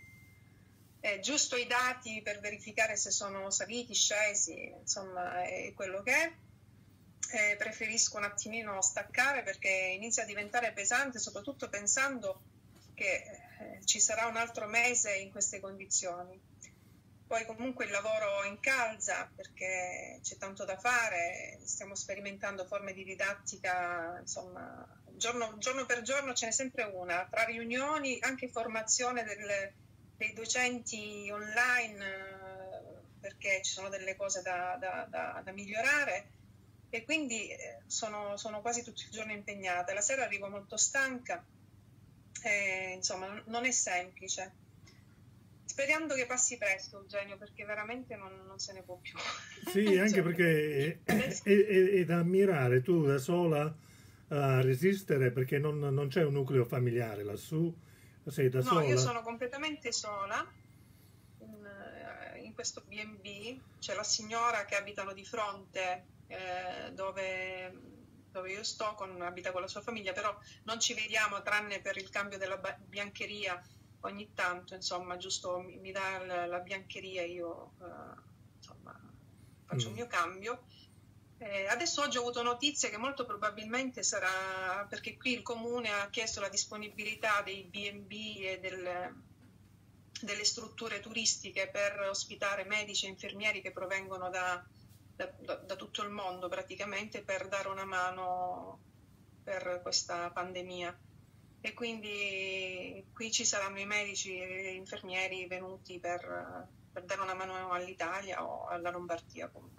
Eh, giusto i dati per verificare se sono saliti, scesi, insomma, è quello che è. Eh, preferisco un attimino staccare perché inizia a diventare pesante, soprattutto pensando che eh, ci sarà un altro mese in queste condizioni. Poi comunque il lavoro incalza perché c'è tanto da fare, stiamo sperimentando forme di didattica, insomma, giorno, giorno per giorno ce n'è sempre una, tra riunioni, anche formazione del, dei docenti online, eh, perché ci sono delle cose da, da, da, da migliorare, e quindi eh, sono, sono quasi tutti i giorni impegnata. La sera arrivo molto stanca, e, insomma, non è semplice. Sperando che passi presto, Eugenio, perché veramente non, non se ne può più. Sì, anche Cioè, perché è, adesso- è- è- è da ammirare, tu da sola a resistere perché non, non c'è un nucleo familiare lassù, sei da No, sola? io sono completamente sola in, eh, in questo B and B. C'è la signora che abitano di fronte eh, dove, dove io sto, con, abita con la sua famiglia, però non ci vediamo tranne per il cambio della ba- biancheria ogni tanto, insomma, giusto mi, mi dà la, la biancheria, io eh, insomma faccio Mm. il mio cambio. Eh, adesso oggi ho avuto notizie che molto probabilmente sarà perché qui il comune ha chiesto la disponibilità dei B and B e del, delle strutture turistiche per ospitare medici e infermieri che provengono da, da, da, da tutto il mondo praticamente per dare una mano per questa pandemia. E quindi qui ci saranno i medici e gli infermieri venuti per, per dare una mano all'Italia o alla Lombardia comunque.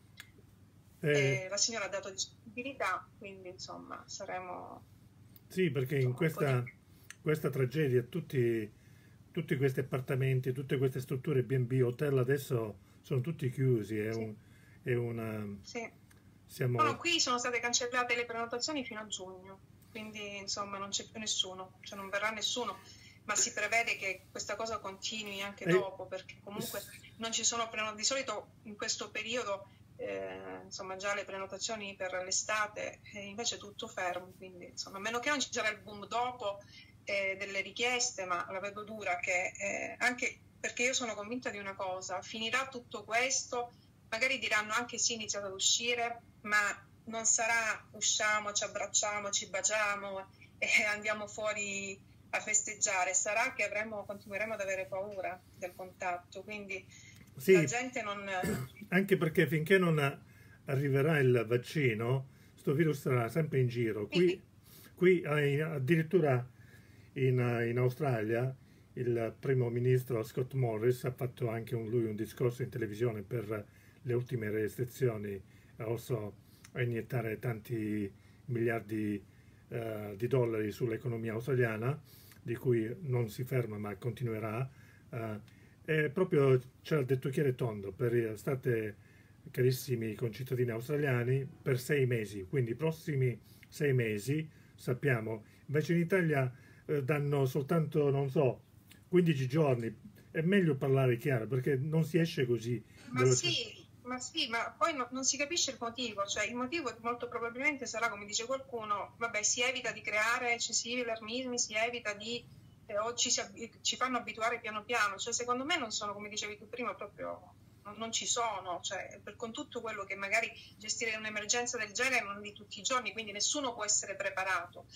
Eh, E la signora ha dato disponibilità, quindi insomma saremo sì, perché in insomma, un po' questa, di... questa tragedia tutti, tutti questi appartamenti, tutte queste strutture B and B, hotel adesso sono tutti chiusi, è Sì, un, è una, sì. No, siamo, no, qui sono state cancellate le prenotazioni fino a giugno, quindi insomma non c'è più nessuno, cioè non verrà nessuno, ma si prevede che questa cosa continui anche eh, dopo, perché comunque non ci sono prenotazioni. Di solito in questo periodo eh, insomma già le prenotazioni per l'estate e invece è tutto fermo, quindi insomma a meno che non ci sarà il boom dopo eh, delle richieste, ma la vedo dura che eh, anche perché io sono convinta di una cosa, finirà tutto questo, magari diranno anche sì, iniziate ad uscire, ma non sarà usciamo, ci abbracciamo, ci baciamo e andiamo fuori a festeggiare, sarà che avremo, continueremo ad avere paura del contatto, quindi la sì, gente non... anche perché finché non a- arriverà il vaccino, sto virus sarà sempre in giro. Qui, Sì, qui eh, addirittura in, eh, in Australia il primo ministro Scott Morris ha fatto anche un, lui un discorso in televisione per le ultime restrizioni, ha osato a iniettare tanti miliardi eh, di dollari sull'economia australiana, di cui non si ferma ma continuerà. eh, e proprio ci ha detto chiaro e tondo, per state carissimi concittadini australiani, per sei mesi, quindi i prossimi sei mesi, sappiamo, invece in Italia eh, danno soltanto, non so, quindici giorni, è meglio parlare chiaro perché non si esce così ma veloce. sì, ma sì, ma poi no- non si capisce il motivo, cioè il motivo molto probabilmente sarà, come dice qualcuno, vabbè, si evita di creare eccessivi allarmismi, si evita di, eh, o ci, si ab- ci fanno abituare piano piano, cioè secondo me non sono, come dicevi tu prima, proprio, non, non ci sono, cioè per, con tutto quello che magari gestire un'emergenza del genere non è di tutti i giorni, quindi nessuno può essere preparato.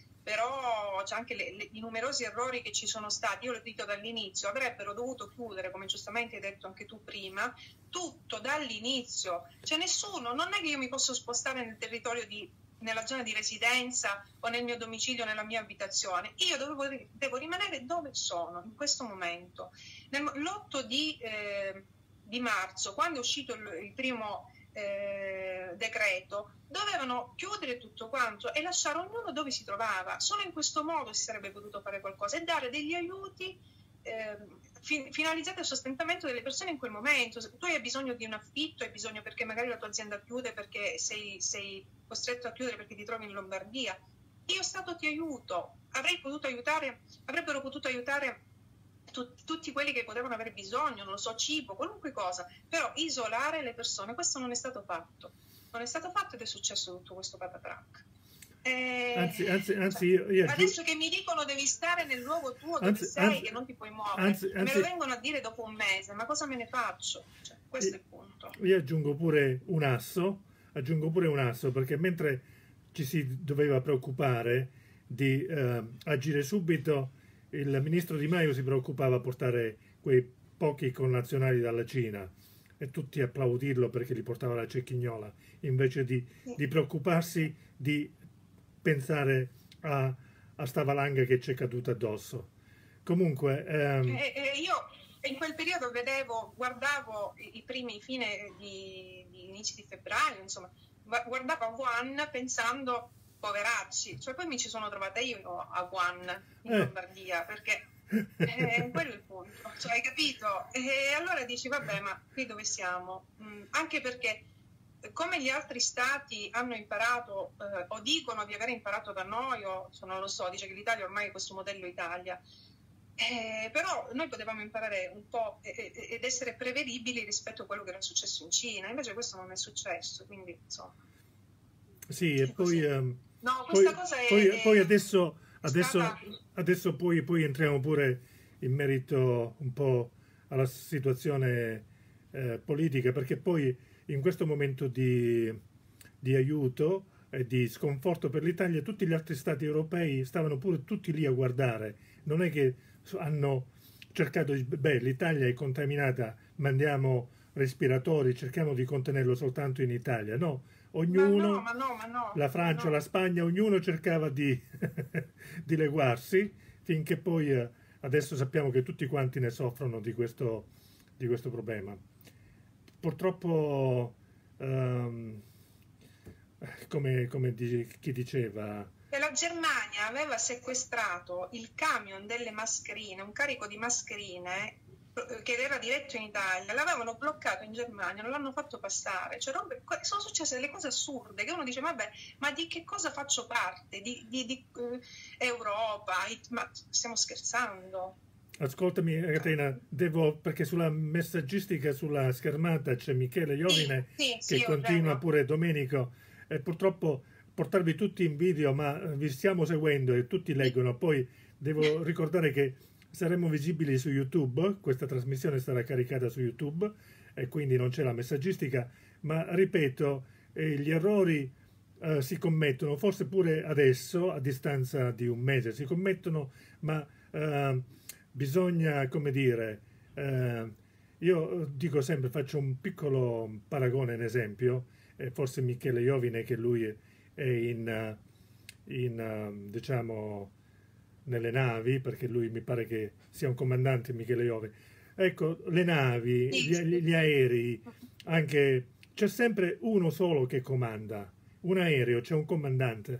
Però c'è anche le, le, i numerosi errori che ci sono stati, io l'ho detto dall'inizio, avrebbero dovuto chiudere, come giustamente hai detto anche tu prima, tutto dall'inizio, cioè nessuno, non è che io mi posso spostare nel territorio di, nella zona di residenza o nel mio domicilio, nella mia abitazione, io dovevo, devo rimanere dove sono in questo momento. L'otto di, eh, di marzo, quando è uscito il, il primo eh, decreto, dovevano chiudere tutto quanto e lasciare ognuno dove si trovava. Solo in questo modo si sarebbe potuto fare qualcosa e dare degli aiuti eh, fin- finalizzati al sostentamento delle persone in quel momento. Se tu hai bisogno di un affitto, hai bisogno perché magari la tua azienda chiude, perché sei, sei costretto a chiudere perché ti trovi in Lombardia, io Stato ti aiuto, avrei potuto aiutare, avrebbero potuto aiutare tut- tutti quelli che potevano avere bisogno, non lo so, cibo, qualunque cosa, però isolare le persone, questo non è stato fatto. Non è stato fatto ed è successo tutto questo patatrac. Eh, Anzi, anzi, anzi, cioè, io, io aggiu- adesso che mi dicono devi stare nel luogo tuo dove anzi, sei, anzi, che non ti puoi muovere, anzi, e me anzi, lo vengono a dire dopo un mese, ma cosa me ne faccio? Cioè, questo è il punto. io aggiungo pure un asso, aggiungo pure un asso, perché mentre ci si doveva preoccupare di eh, agire subito, il ministro Di Maio si preoccupava a portare quei pochi connazionali dalla Cina e tutti applaudirlo perché li portava la cecchignola, invece di, Sì. di preoccuparsi di pensare a, a sta valanga che ci è caduta addosso. Comunque, ehm, E, e io in quel periodo vedevo, guardavo i, i primi fine di, di inizi di febbraio, insomma, gua- guardavo a Wuhan pensando, poveracci, cioè poi mi ci sono trovata io a Wuhan, in eh, Lombardia, perché eh, quello è il punto, cioè hai capito? E allora dici, vabbè, ma qui dove siamo? Mm, anche perché come gli altri stati hanno imparato eh, o dicono di aver imparato da noi, o non lo so, dice che l'Italia ormai è questo modello Italia, eh, però noi potevamo imparare un po' ed essere prevedibili rispetto a quello che era successo in Cina, invece questo non è successo, quindi insomma. Sì, e poi, um, no, questa poi, cosa è, poi, è poi adesso, adesso, stata... adesso poi, poi entriamo pure in merito un po' alla situazione eh, politica, perché poi in questo momento di, di aiuto e di sconforto per l'Italia, tutti gli altri stati europei stavano pure tutti lì a guardare. Non è che hanno cercato di, beh, l'Italia è contaminata, mandiamo respiratori, cerchiamo di contenerlo soltanto in Italia. No, ognuno, ma no, ma no, ma no, la Francia, ma no. la Spagna, ognuno cercava di, di leguarsi, finché poi eh, adesso sappiamo che tutti quanti ne soffrono di questo, di questo problema. Purtroppo, um, come, come di, chi diceva... E la Germania aveva sequestrato il camion delle mascherine, un carico di mascherine che era diretto in Italia, l'avevano bloccato in Germania, non l'hanno fatto passare. Cioè, robe, sono successe delle cose assurde che uno dice, vabbè, ma di che cosa faccio parte? Di, di, di uh, Europa? Ma stiamo scherzando? Ascoltami Caterina, devo, perché sulla messaggistica sulla schermata c'è Michele Iovine sì, sì, che sì, continua pure Domenico, e purtroppo portarvi tutti in video, ma vi stiamo seguendo e tutti leggono. Poi devo ricordare che saremo visibili su YouTube, questa trasmissione sarà caricata su YouTube e quindi non c'è la messaggistica, ma ripeto, eh, gli errori eh, si commettono, forse pure adesso, a distanza di un mese si commettono, ma eh, bisogna, come dire, eh, io dico sempre, faccio un piccolo paragone, un esempio, eh, forse Michele Iovine, che lui è in, in diciamo, nelle navi, perché lui mi pare che sia un comandante, Michele Iovine. Ecco, le navi, gli, gli aerei, anche c'è sempre uno solo che comanda. Un aereo, c'è un comandante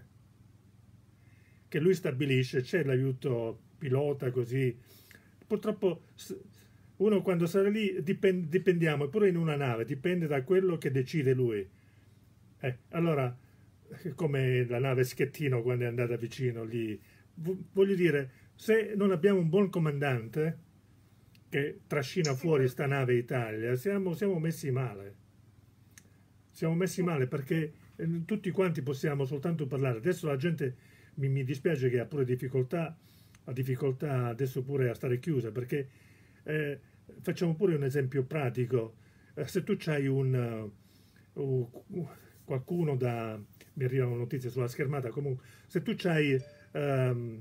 che lui stabilisce, c'è l'aiuto pilota, così. Purtroppo uno quando sarà lì dipend, dipendiamo, pure in una nave, dipende da quello che decide lui. Eh, allora, come la nave Schettino quando è andata vicino lì, voglio dire, se non abbiamo un buon comandante che trascina fuori sta nave Italia, siamo, siamo messi male. Siamo messi male perché eh, tutti quanti possiamo soltanto parlare. Adesso la gente mi, mi dispiace che ha pure difficoltà, ha difficoltà adesso pure a stare chiusa, perché eh, facciamo pure un esempio pratico. Eh, se tu c'hai un uh, uh, qualcuno da, mi arrivano notizie sulla schermata, comunque, se tu c'hai um,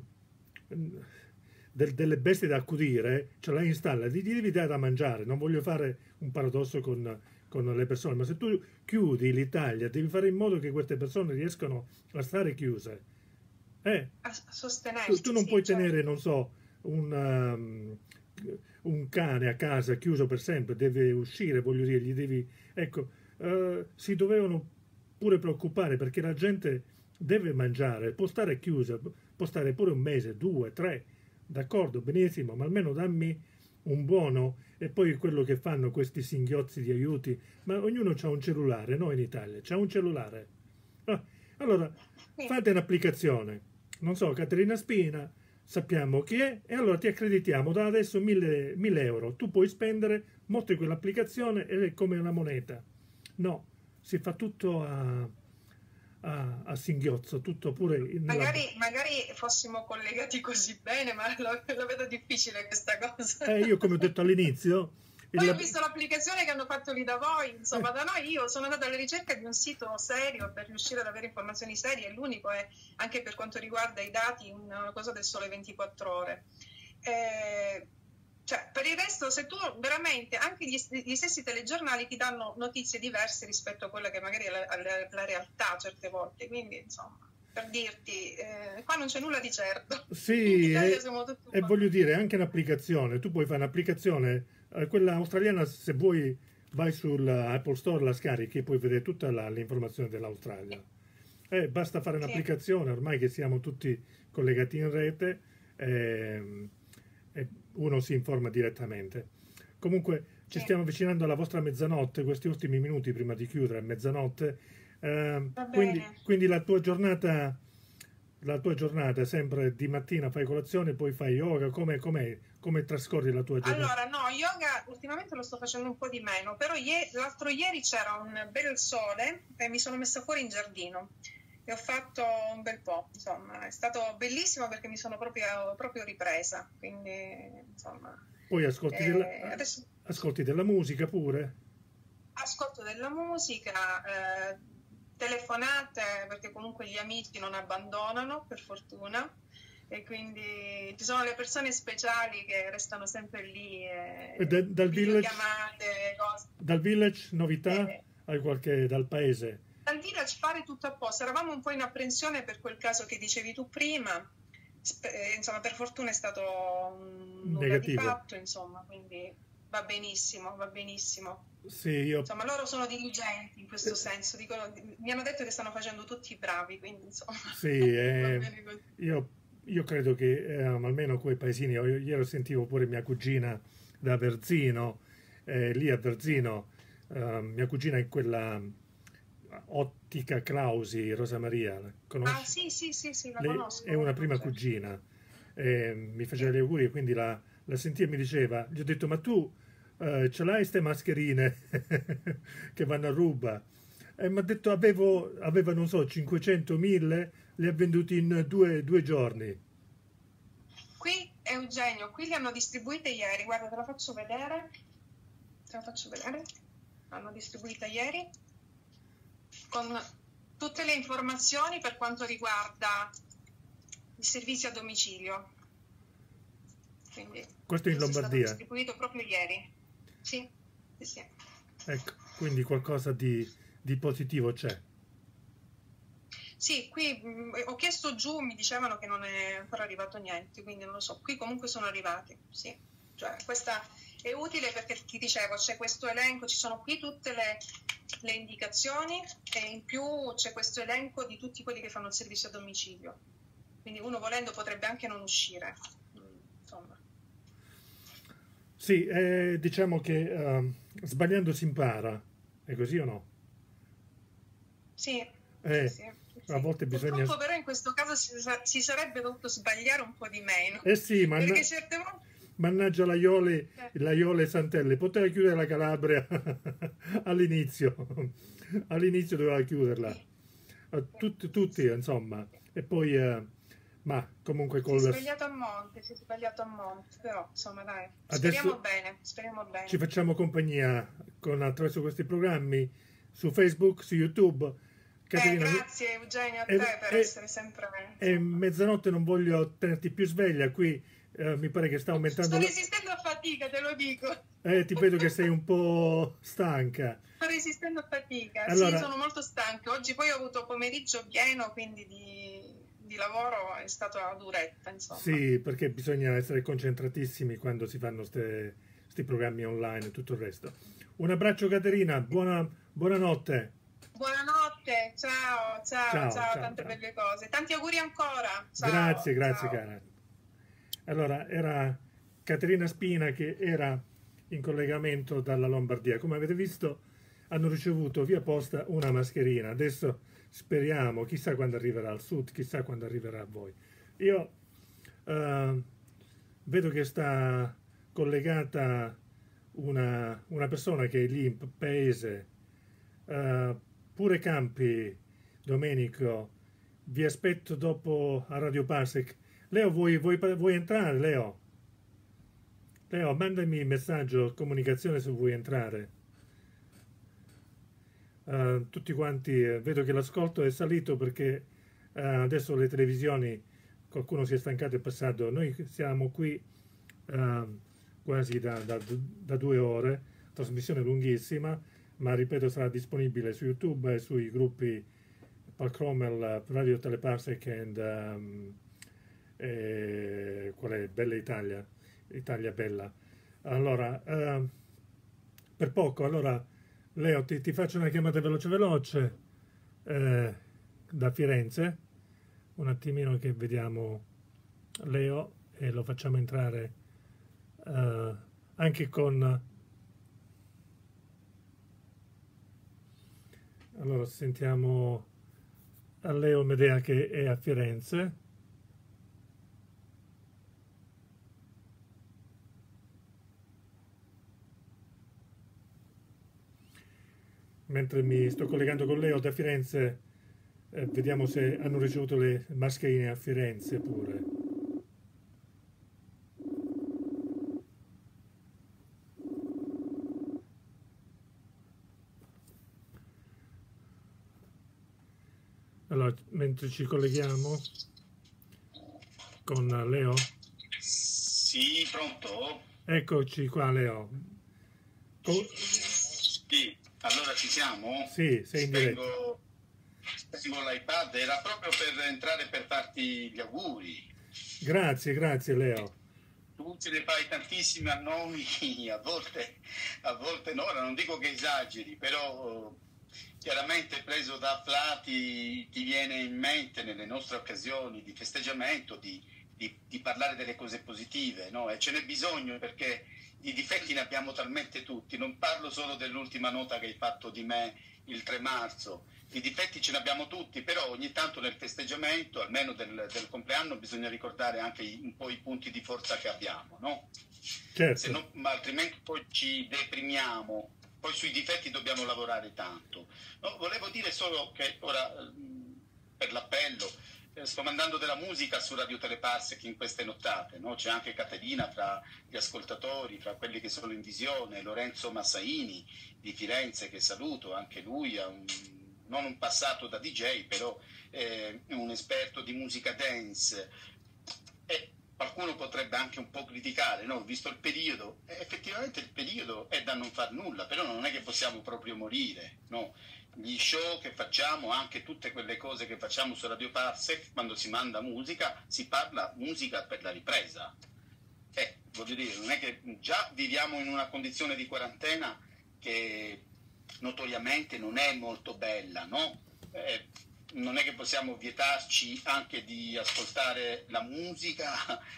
del, delle bestie da accudire, ce l'hai in stalla, gli devi dare da mangiare. Non voglio fare un paradosso con, con le persone, ma se tu chiudi l'Italia, devi fare in modo che queste persone riescano a stare chiuse. Eh, a sostenersi. Tu, tu non sì, puoi certo. tenere, non so, un, um, un cane a casa chiuso per sempre, deve uscire, voglio dire, gli devi... Ecco, uh, si dovevano pure preoccupare, perché la gente deve mangiare, può stare chiusa, può stare pure un mese, due, tre, d'accordo, benissimo, ma almeno dammi un buono. E poi quello che fanno questi singhiozzi di aiuti, ma ognuno ha un cellulare, no, in Italia, c'ha un cellulare. Ah, allora, fate un'applicazione, non so, Caterina Spina, sappiamo chi è, e allora ti accreditiamo da adesso mille, mille euro, tu puoi spendere, mostri quell'applicazione ed è come una moneta. No, si fa tutto a, a, a singhiozzo, tutto pure... Nella... Magari, magari fossimo collegati così bene, ma lo, lo vedo difficile questa cosa. Eh, io come ho detto all'inizio... Poi ho visto l'applicazione che hanno fatto lì da voi, insomma, eh. da noi io sono andata alla ricerca di un sito serio per riuscire ad avere informazioni serie, e l'unico è, anche per quanto riguarda i dati, una cosa del Sole ventiquattro Ore. Eh, cioè, per il resto, se tu veramente, anche gli, gli stessi telegiornali ti danno notizie diverse rispetto a quella che magari è la, la, la realtà certe volte, quindi insomma, per dirti, eh, qua non c'è nulla di certo. Sì, e, e voglio dire, anche un'applicazione, tu puoi fare un'applicazione, eh, quella australiana, se vuoi vai sull'Apple Store, la scarichi e puoi vedere tutta l'informazione dell'Australia. Eh, basta fare un'applicazione, ormai che siamo tutti collegati in rete, eh, e uno si informa direttamente. Comunque, ci Sì, stiamo avvicinando alla vostra mezzanotte, questi ultimi minuti prima di chiudere, mezzanotte. Eh, va quindi, bene. quindi la tua giornata, la tua giornata è sempre di mattina fai colazione, poi fai yoga, come, come, come trascorri la tua giornata? Allora, no, yoga ultimamente lo sto facendo un po' di meno, però ie- l'altro ieri c'era un bel sole e mi sono messa fuori in giardino e ho fatto un bel po', insomma, è stato bellissimo perché mi sono proprio, proprio ripresa, quindi, insomma, Poi ascolti della, eh, adesso ascolti della musica pure? ascolto della musica, eh, telefonate, perché comunque gli amici non abbandonano, per fortuna, e quindi ci sono le persone speciali che restano sempre lì, E eh, da- dal village, videochiamate, cose. dal village, novità? Eh, Hai qualche dal paese? Dal village fare tutto a posto, eravamo un po' in apprensione per quel caso che dicevi tu prima. Spe- eh, insomma, per fortuna è stato un nulla di Negativo. fatto, insomma, quindi va benissimo, va benissimo. Sì, io, Insomma, loro sono diligenti in questo senso, dicono, mi hanno detto che stanno facendo tutti i bravi, quindi insomma, sì, va eh, bene così. io, io credo che eh, almeno quei paesini, io, ieri sentivo pure mia cugina da Verzino, eh, lì a Sì. Verzino, eh, mia cugina è quella Ottica Clausi, Rosa Maria, la Ah, conosci? sì, sì, sì, sì, la Lei è conosco, una come no, prima certo. cugina, eh, mi Sì. faceva gli auguri e quindi la, la sentii e mi diceva, gli ho detto, ma tu eh, ce l'hai ste mascherine che vanno a ruba? E mi ha detto, avevo, aveva, non so, cinquecento mille, li ha venduti in due, due giorni. Qui, Eugenio, qui li hanno distribuite ieri, guarda, te la faccio vedere, te la faccio vedere, l'hanno distribuita ieri, con tutte le informazioni per quanto riguarda il servizio a domicilio. Quindi Questo in questo è stato Lombardia. distribuito proprio ieri. Sì, sì, sì. Ecco, quindi qualcosa di, di positivo c'è. Sì, qui mh, ho chiesto giù, mi dicevano che non è ancora arrivato niente, quindi non lo so. Qui comunque sono arrivati, sì. Cioè, questa è utile perché ti dicevo, c'è questo elenco, ci sono qui tutte le, le indicazioni e in più c'è questo elenco di tutti quelli che fanno il servizio a domicilio. Quindi uno volendo potrebbe anche non uscire. Mm, Insomma, Sì, eh, diciamo che ehm, sbagliando si impara, è così o no? sì, sì, Eh, sì, a sì. volte bisogna... Purtroppo però in questo caso si, sa- si sarebbe dovuto sbagliare un po' di meno, Eh sì, manna- perché certe volte... mannaggia l'Aiole, eh, l'Aiole e Santelli, poteva chiudere la Calabria all'inizio, all'inizio doveva chiuderla. sì, Eh, sì, Tutti, sì, tutti, sì. insomma, e poi, eh, ma comunque Si è con la... sbagliato a monte, si è sbagliato a monte, però insomma dai, speriamo Adesso bene, speriamo ci bene. facciamo compagnia con, attraverso questi programmi su Facebook, su YouTube. Eh, Caterina, mi- grazie Eugenio a e, te per e- essere sempre, e insomma. mezzanotte non voglio tenerti più sveglia, qui eh, mi pare che sta aumentando Sto la... resistendo a fatica, te lo dico. Eh, ti vedo che sei un po' stanca. Sto resistendo a fatica, sì, Allora, sono molto stanca. Oggi poi ho avuto pomeriggio pieno, quindi di, di lavoro è stata duretta, insomma. sì, perché bisogna essere concentratissimi quando si fanno questi programmi online e tutto il resto. Un abbraccio Caterina, buona, buonanotte. Buonanotte, ciao, ciao, Ciao, ciao, ciao, tante ciao. belle cose. Tanti auguri ancora. Grazie, Ciao, grazie ciao. cara. Allora, era Caterina Spina che era in collegamento dalla Lombardia. Come avete visto, hanno ricevuto via posta una mascherina. Adesso speriamo, chissà quando arriverà al sud, chissà quando arriverà a voi. Io eh, vedo che sta collegata una, una persona che è lì in paese, eh, pure Campi, Domenico, vi aspetto dopo a Radio Parsec. Leo, vuoi, vuoi, vuoi entrare, Leo? Leo, mandami il messaggio, comunicazione se vuoi entrare. Uh, tutti quanti, eh, vedo che l'ascolto è salito perché uh, adesso le televisioni, qualcuno si è stancato e è passato. Noi siamo qui uh, quasi da, da, da due ore, trasmissione lunghissima, ma ripeto sarà disponibile su YouTube e sui gruppi Palcromel, Radio Teleparsec e um, eh, qual è? Bella Italia, Italia Bella. Allora, uh, per poco, allora Leo ti, ti faccio una chiamata veloce veloce eh, da Firenze, un attimino che vediamo Leo e lo facciamo entrare uh, anche con Allora sentiamo a Leo Medea che è a Firenze. Mentre mi sto collegando con Leo da Firenze, eh, vediamo se hanno ricevuto le mascherine a Firenze pure. Allora, mentre ci colleghiamo con Leo. Sì, pronto? Eccoci qua, Leo. Co- Sì, allora ci siamo? Sì, sei in diretta. Spengo, spengo l'iPad, era proprio per entrare per farti gli auguri. Grazie, grazie Leo. Tu ce ne fai tantissime a noi, a volte, a volte no, ora non dico che esageri, però chiaramente preso da afflati ti viene in mente nelle nostre occasioni di festeggiamento di, di, di parlare delle cose positive, no? E ce n'è bisogno perché i difetti ne abbiamo talmente tutti, non parlo solo dell'ultima nota che hai fatto di me il tre marzo, i difetti ce ne abbiamo tutti, però ogni tanto nel festeggiamento, almeno del, del compleanno, bisogna ricordare anche un po' i punti di forza che abbiamo, no? Certo. Se no, altrimenti poi ci deprimiamo, poi sui difetti dobbiamo lavorare tanto. No, volevo dire solo che ora, per l'appello, sto mandando della musica su Radio Telepass in queste nottate, no? C'è anche Caterina fra gli ascoltatori, fra quelli che sono in visione, Lorenzo Massaini di Firenze che saluto, anche lui ha un, non un passato da D J, però eh, è un esperto di musica dance. E qualcuno potrebbe anche un po' criticare, no? Visto il periodo, eh, effettivamente il periodo è da non far nulla, però non è che possiamo proprio morire, no? Gli show che facciamo, anche tutte quelle cose che facciamo su Radio Parsec, quando si manda musica, si parla musica per la ripresa. Eh, voglio dire, non è che già viviamo in una condizione di quarantena che notoriamente non è molto bella, no? Eh, non è che possiamo vietarci anche di ascoltare la musica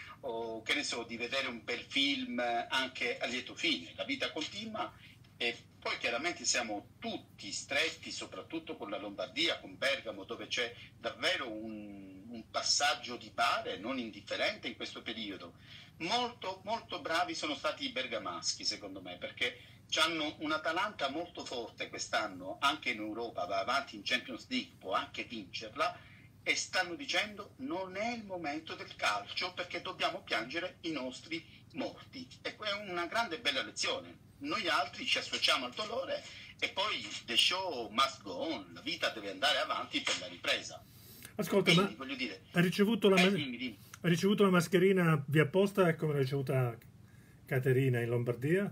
o che ne so, di vedere un bel film anche a lieto fine. La vita continua. E poi chiaramente siamo tutti stretti, soprattutto con la Lombardia, con Bergamo, dove c'è davvero un, un passaggio di bare non indifferente in questo periodo. Molto, molto bravi sono stati i bergamaschi, secondo me, perché hanno un'Atalanta molto forte quest'anno, anche in Europa, va avanti in Champions League, può anche vincerla, e stanno dicendo non è il momento del calcio perché dobbiamo piangere i nostri morti. E è una grande e bella lezione. Noi altri ci associamo al dolore e poi the show must go on, la vita deve andare avanti per la ripresa. Ascolta, Quindi, ma voglio dire, ha ricevuto, la eh, ma- dimmi, dimmi. ha ricevuto la mascherina via posta come l'ha ricevuta Caterina in Lombardia?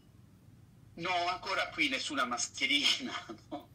No, ancora qui nessuna mascherina, no?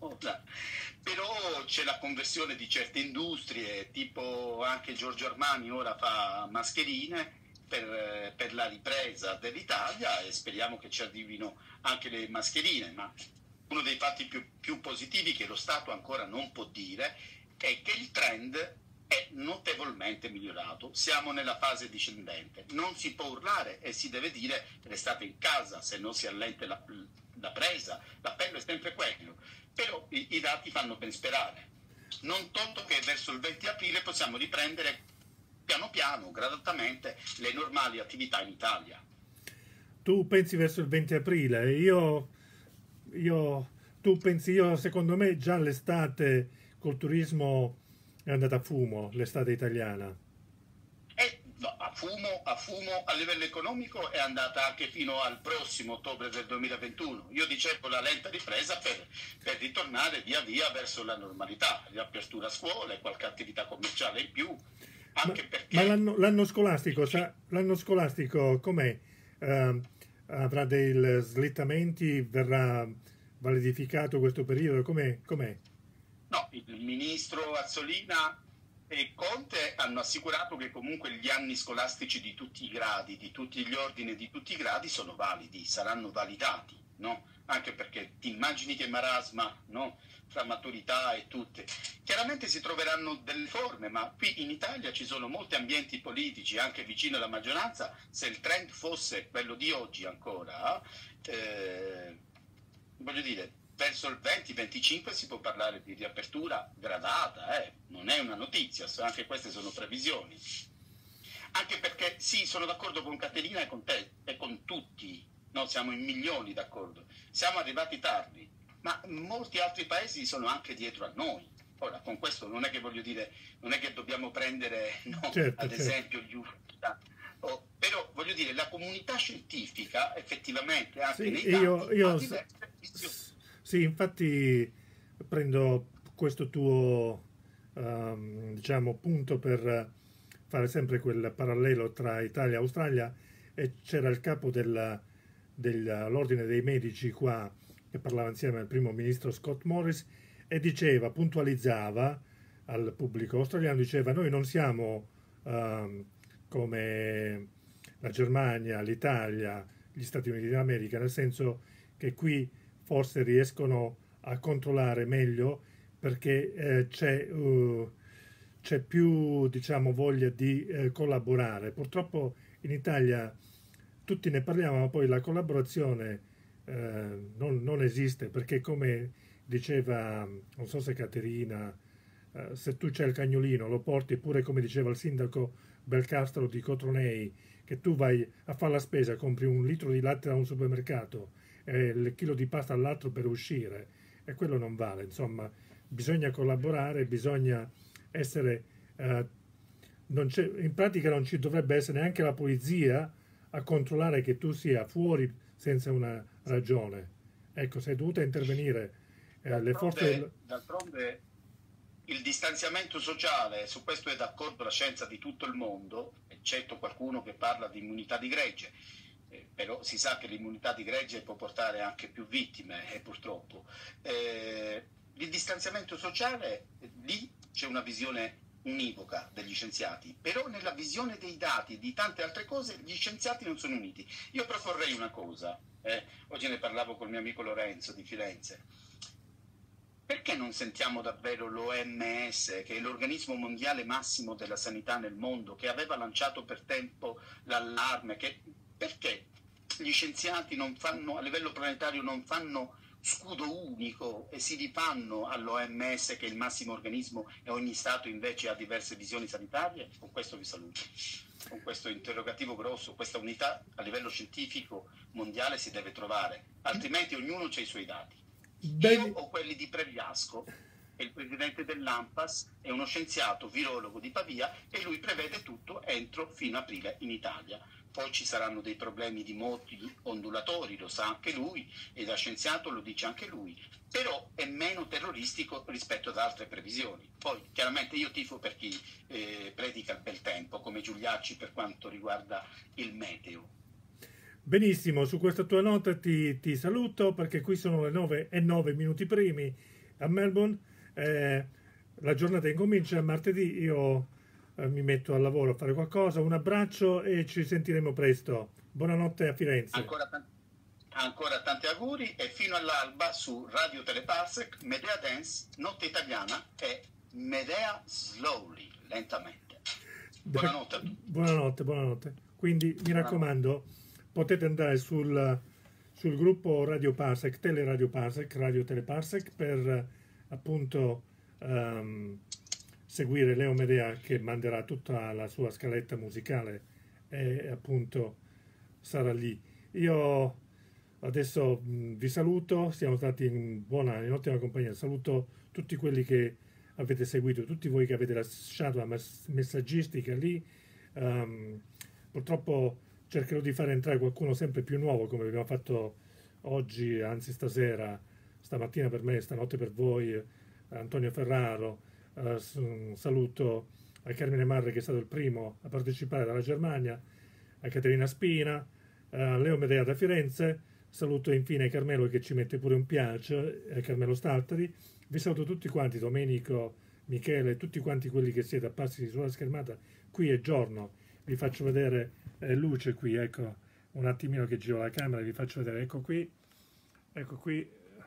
Però c'è la conversione di certe industrie, tipo anche Giorgio Armani ora fa mascherine per, per la ripresa dell'Italia e speriamo che ci arrivino anche le mascherine, ma uno dei fatti più, più positivi che lo Stato ancora non può dire è che il trend è notevolmente migliorato, siamo nella fase discendente, non si può urlare e si deve dire restate in casa se non si allenta la, la presa, l'appello è sempre quello, però i, i dati fanno ben sperare, non tolto che verso il venti aprile possiamo riprendere piano piano, gradatamente, le normali attività in Italia. Tu pensi verso il venti aprile, io, io tu pensi, io secondo me già l'estate col turismo è andata a fumo, l'estate italiana. E no, a fumo, a fumo a livello economico è andata anche fino al prossimo ottobre del duemilaventuno. Io dicevo la lenta ripresa per, per ritornare via via verso la normalità, riapertura a scuole, qualche attività commerciale in più, anche ma, perché... Ma l'anno, l'anno scolastico, sa, l'anno scolastico com'è? Uh, avrà dei slittamenti, verrà validificato questo periodo, com'è? com'è? No, il ministro Azzolina e Conte hanno assicurato che comunque gli anni scolastici di tutti i gradi, di tutti gli ordini e di tutti i gradi sono validi, saranno validati, no? Anche perché ti immagini che marasma, no? Fra maturità e tutte. Chiaramente si troveranno delle forme, ma qui in Italia ci sono molti ambienti politici, anche vicino alla maggioranza, se il trend fosse quello di oggi ancora, eh, voglio dire, verso il venti venticinque si può parlare di riapertura gradata, eh? Non è una notizia, anche queste sono previsioni. Anche perché sì, sono d'accordo con Caterina e con te e con tutti, no, siamo in milioni d'accordo, siamo arrivati tardi, ma molti altri paesi sono anche dietro a noi. Ora, con questo non è che voglio dire, non è che dobbiamo prendere, no, certo, ad certo. esempio gli U F A, oh, però voglio dire, la comunità scientifica effettivamente anche sì, nei io, dati io, ha diverse visioni. Sì, infatti prendo questo tuo um, diciamo punto per fare sempre quel parallelo tra Italia e Australia, e c'era il capo della, dell'ordine dei medici qua che parlava insieme al primo ministro Scott Morris e diceva, puntualizzava al pubblico australiano, diceva: noi non siamo um, come la Germania, l'Italia, gli Stati Uniti d'America, nel senso che qui forse riescono a controllare meglio perché eh, c'è, uh, c'è più, diciamo, voglia di eh, collaborare. Purtroppo in Italia tutti ne parliamo, ma poi la collaborazione eh, non, non esiste, perché come diceva, non so se Caterina, eh, se tu c'hai il cagnolino lo porti, pure come diceva il sindaco Belcastro di Cotronei, che tu vai a fare la spesa, compri un litro di latte da un supermercato e il chilo di pasta all'altro per uscire, e quello non vale. Insomma, bisogna collaborare, bisogna essere eh, non c'è, in pratica non ci dovrebbe essere neanche la polizia a controllare che tu sia fuori senza una ragione. Ecco, sei dovuta intervenire eh, le forze del... D'altronde il distanziamento sociale, su questo è d'accordo la scienza di tutto il mondo, eccetto qualcuno che parla di immunità di gregge. Eh, però si sa che l'immunità di gregge può portare anche più vittime, eh, purtroppo. Eh, il distanziamento sociale, eh, lì c'è una visione univoca degli scienziati, però nella visione dei dati e di tante altre cose gli scienziati non sono uniti. Io proporrei una cosa, eh, oggi ne parlavo col mio amico Lorenzo di Firenze: perché non sentiamo davvero l'O M S, che è l'organismo mondiale massimo della sanità nel mondo, che aveva lanciato per tempo l'allarme, che perché gli scienziati non fanno, a livello planetario non fanno scudo unico e si rifanno all'O M S, che è il massimo organismo, e ogni Stato invece ha diverse visioni sanitarie? Con questo vi saluto. Con questo interrogativo grosso, questa unità a livello scientifico mondiale si deve trovare, altrimenti ognuno ha i suoi dati. Io ho quelli di Pregliasco, che è il presidente dell'ANPAS, è uno scienziato virologo di Pavia, e lui prevede tutto entro fino aprile in Italia. Poi ci saranno dei problemi di moti ondulatori, lo sa anche lui, e da scienziato lo dice anche lui, però è meno terroristico rispetto ad altre previsioni. Poi chiaramente io tifo per chi eh, predica il bel tempo, come Giuliacci per quanto riguarda il meteo. Benissimo, su questa tua nota ti, ti saluto, perché qui sono le nove e nove minuti primi a Melbourne. Eh, la giornata incomincia martedì, io eh, mi metto al lavoro a fare qualcosa. Un abbraccio e ci sentiremo presto. Buonanotte a Firenze. Ancora, t- ancora tanti auguri, e fino all'alba su Radio Teleparsec, Medea Dance, Notte Italiana e Medea Slowly, lentamente. Buonanotte a tutti. Buonanotte, buonanotte. Quindi mi raccomando, potete andare sul, sul gruppo Radio Parsec, Teleradio Parsec, Radio Teleparsec, per appunto um, seguire Leo Medea, che manderà tutta la sua scaletta musicale e appunto sarà lì. Io adesso mh, vi saluto, siamo stati in buona, in ottima compagnia. Saluto tutti quelli che avete seguito, tutti voi che avete lasciato la messaggistica lì. Um, purtroppo cercherò di fare entrare qualcuno sempre più nuovo, come abbiamo fatto oggi, anzi stasera, stamattina per me, stanotte per voi, Antonio Ferraro. Uh, un saluto a Carmine Marre, che è stato il primo a partecipare dalla Germania, a Caterina Spina, a Leo Medea da Firenze. Saluto infine Carmelo, che ci mette pure un piace, a Carmelo Staltari. Vi saluto tutti quanti, Domenico, Michele, tutti quanti quelli che siete apparsi sulla schermata. Qui è giorno, vi faccio vedere eh, luce qui, ecco, un attimino che giro la camera, vi faccio vedere, ecco qui, ecco qui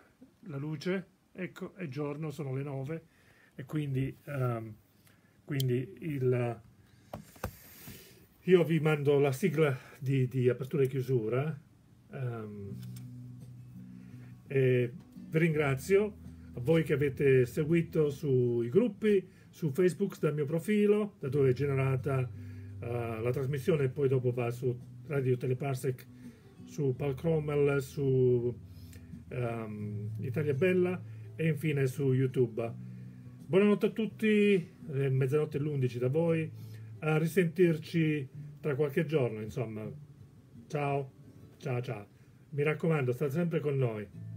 la luce, ecco, è giorno, sono le nove, e quindi, um, quindi il, io vi mando la sigla di, di apertura e chiusura, um, e vi ringrazio, a voi che avete seguito sui gruppi, su Facebook dal mio profilo, da dove è generata uh, la trasmissione, e poi dopo va su Radio Teleparsec, su Palcromel, su um, Italia Bella e infine su YouTube. Buonanotte a tutti, è mezzanotte e l'undici da voi, a risentirci tra qualche giorno, insomma. Ciao, ciao, ciao. Mi raccomando, state sempre con noi.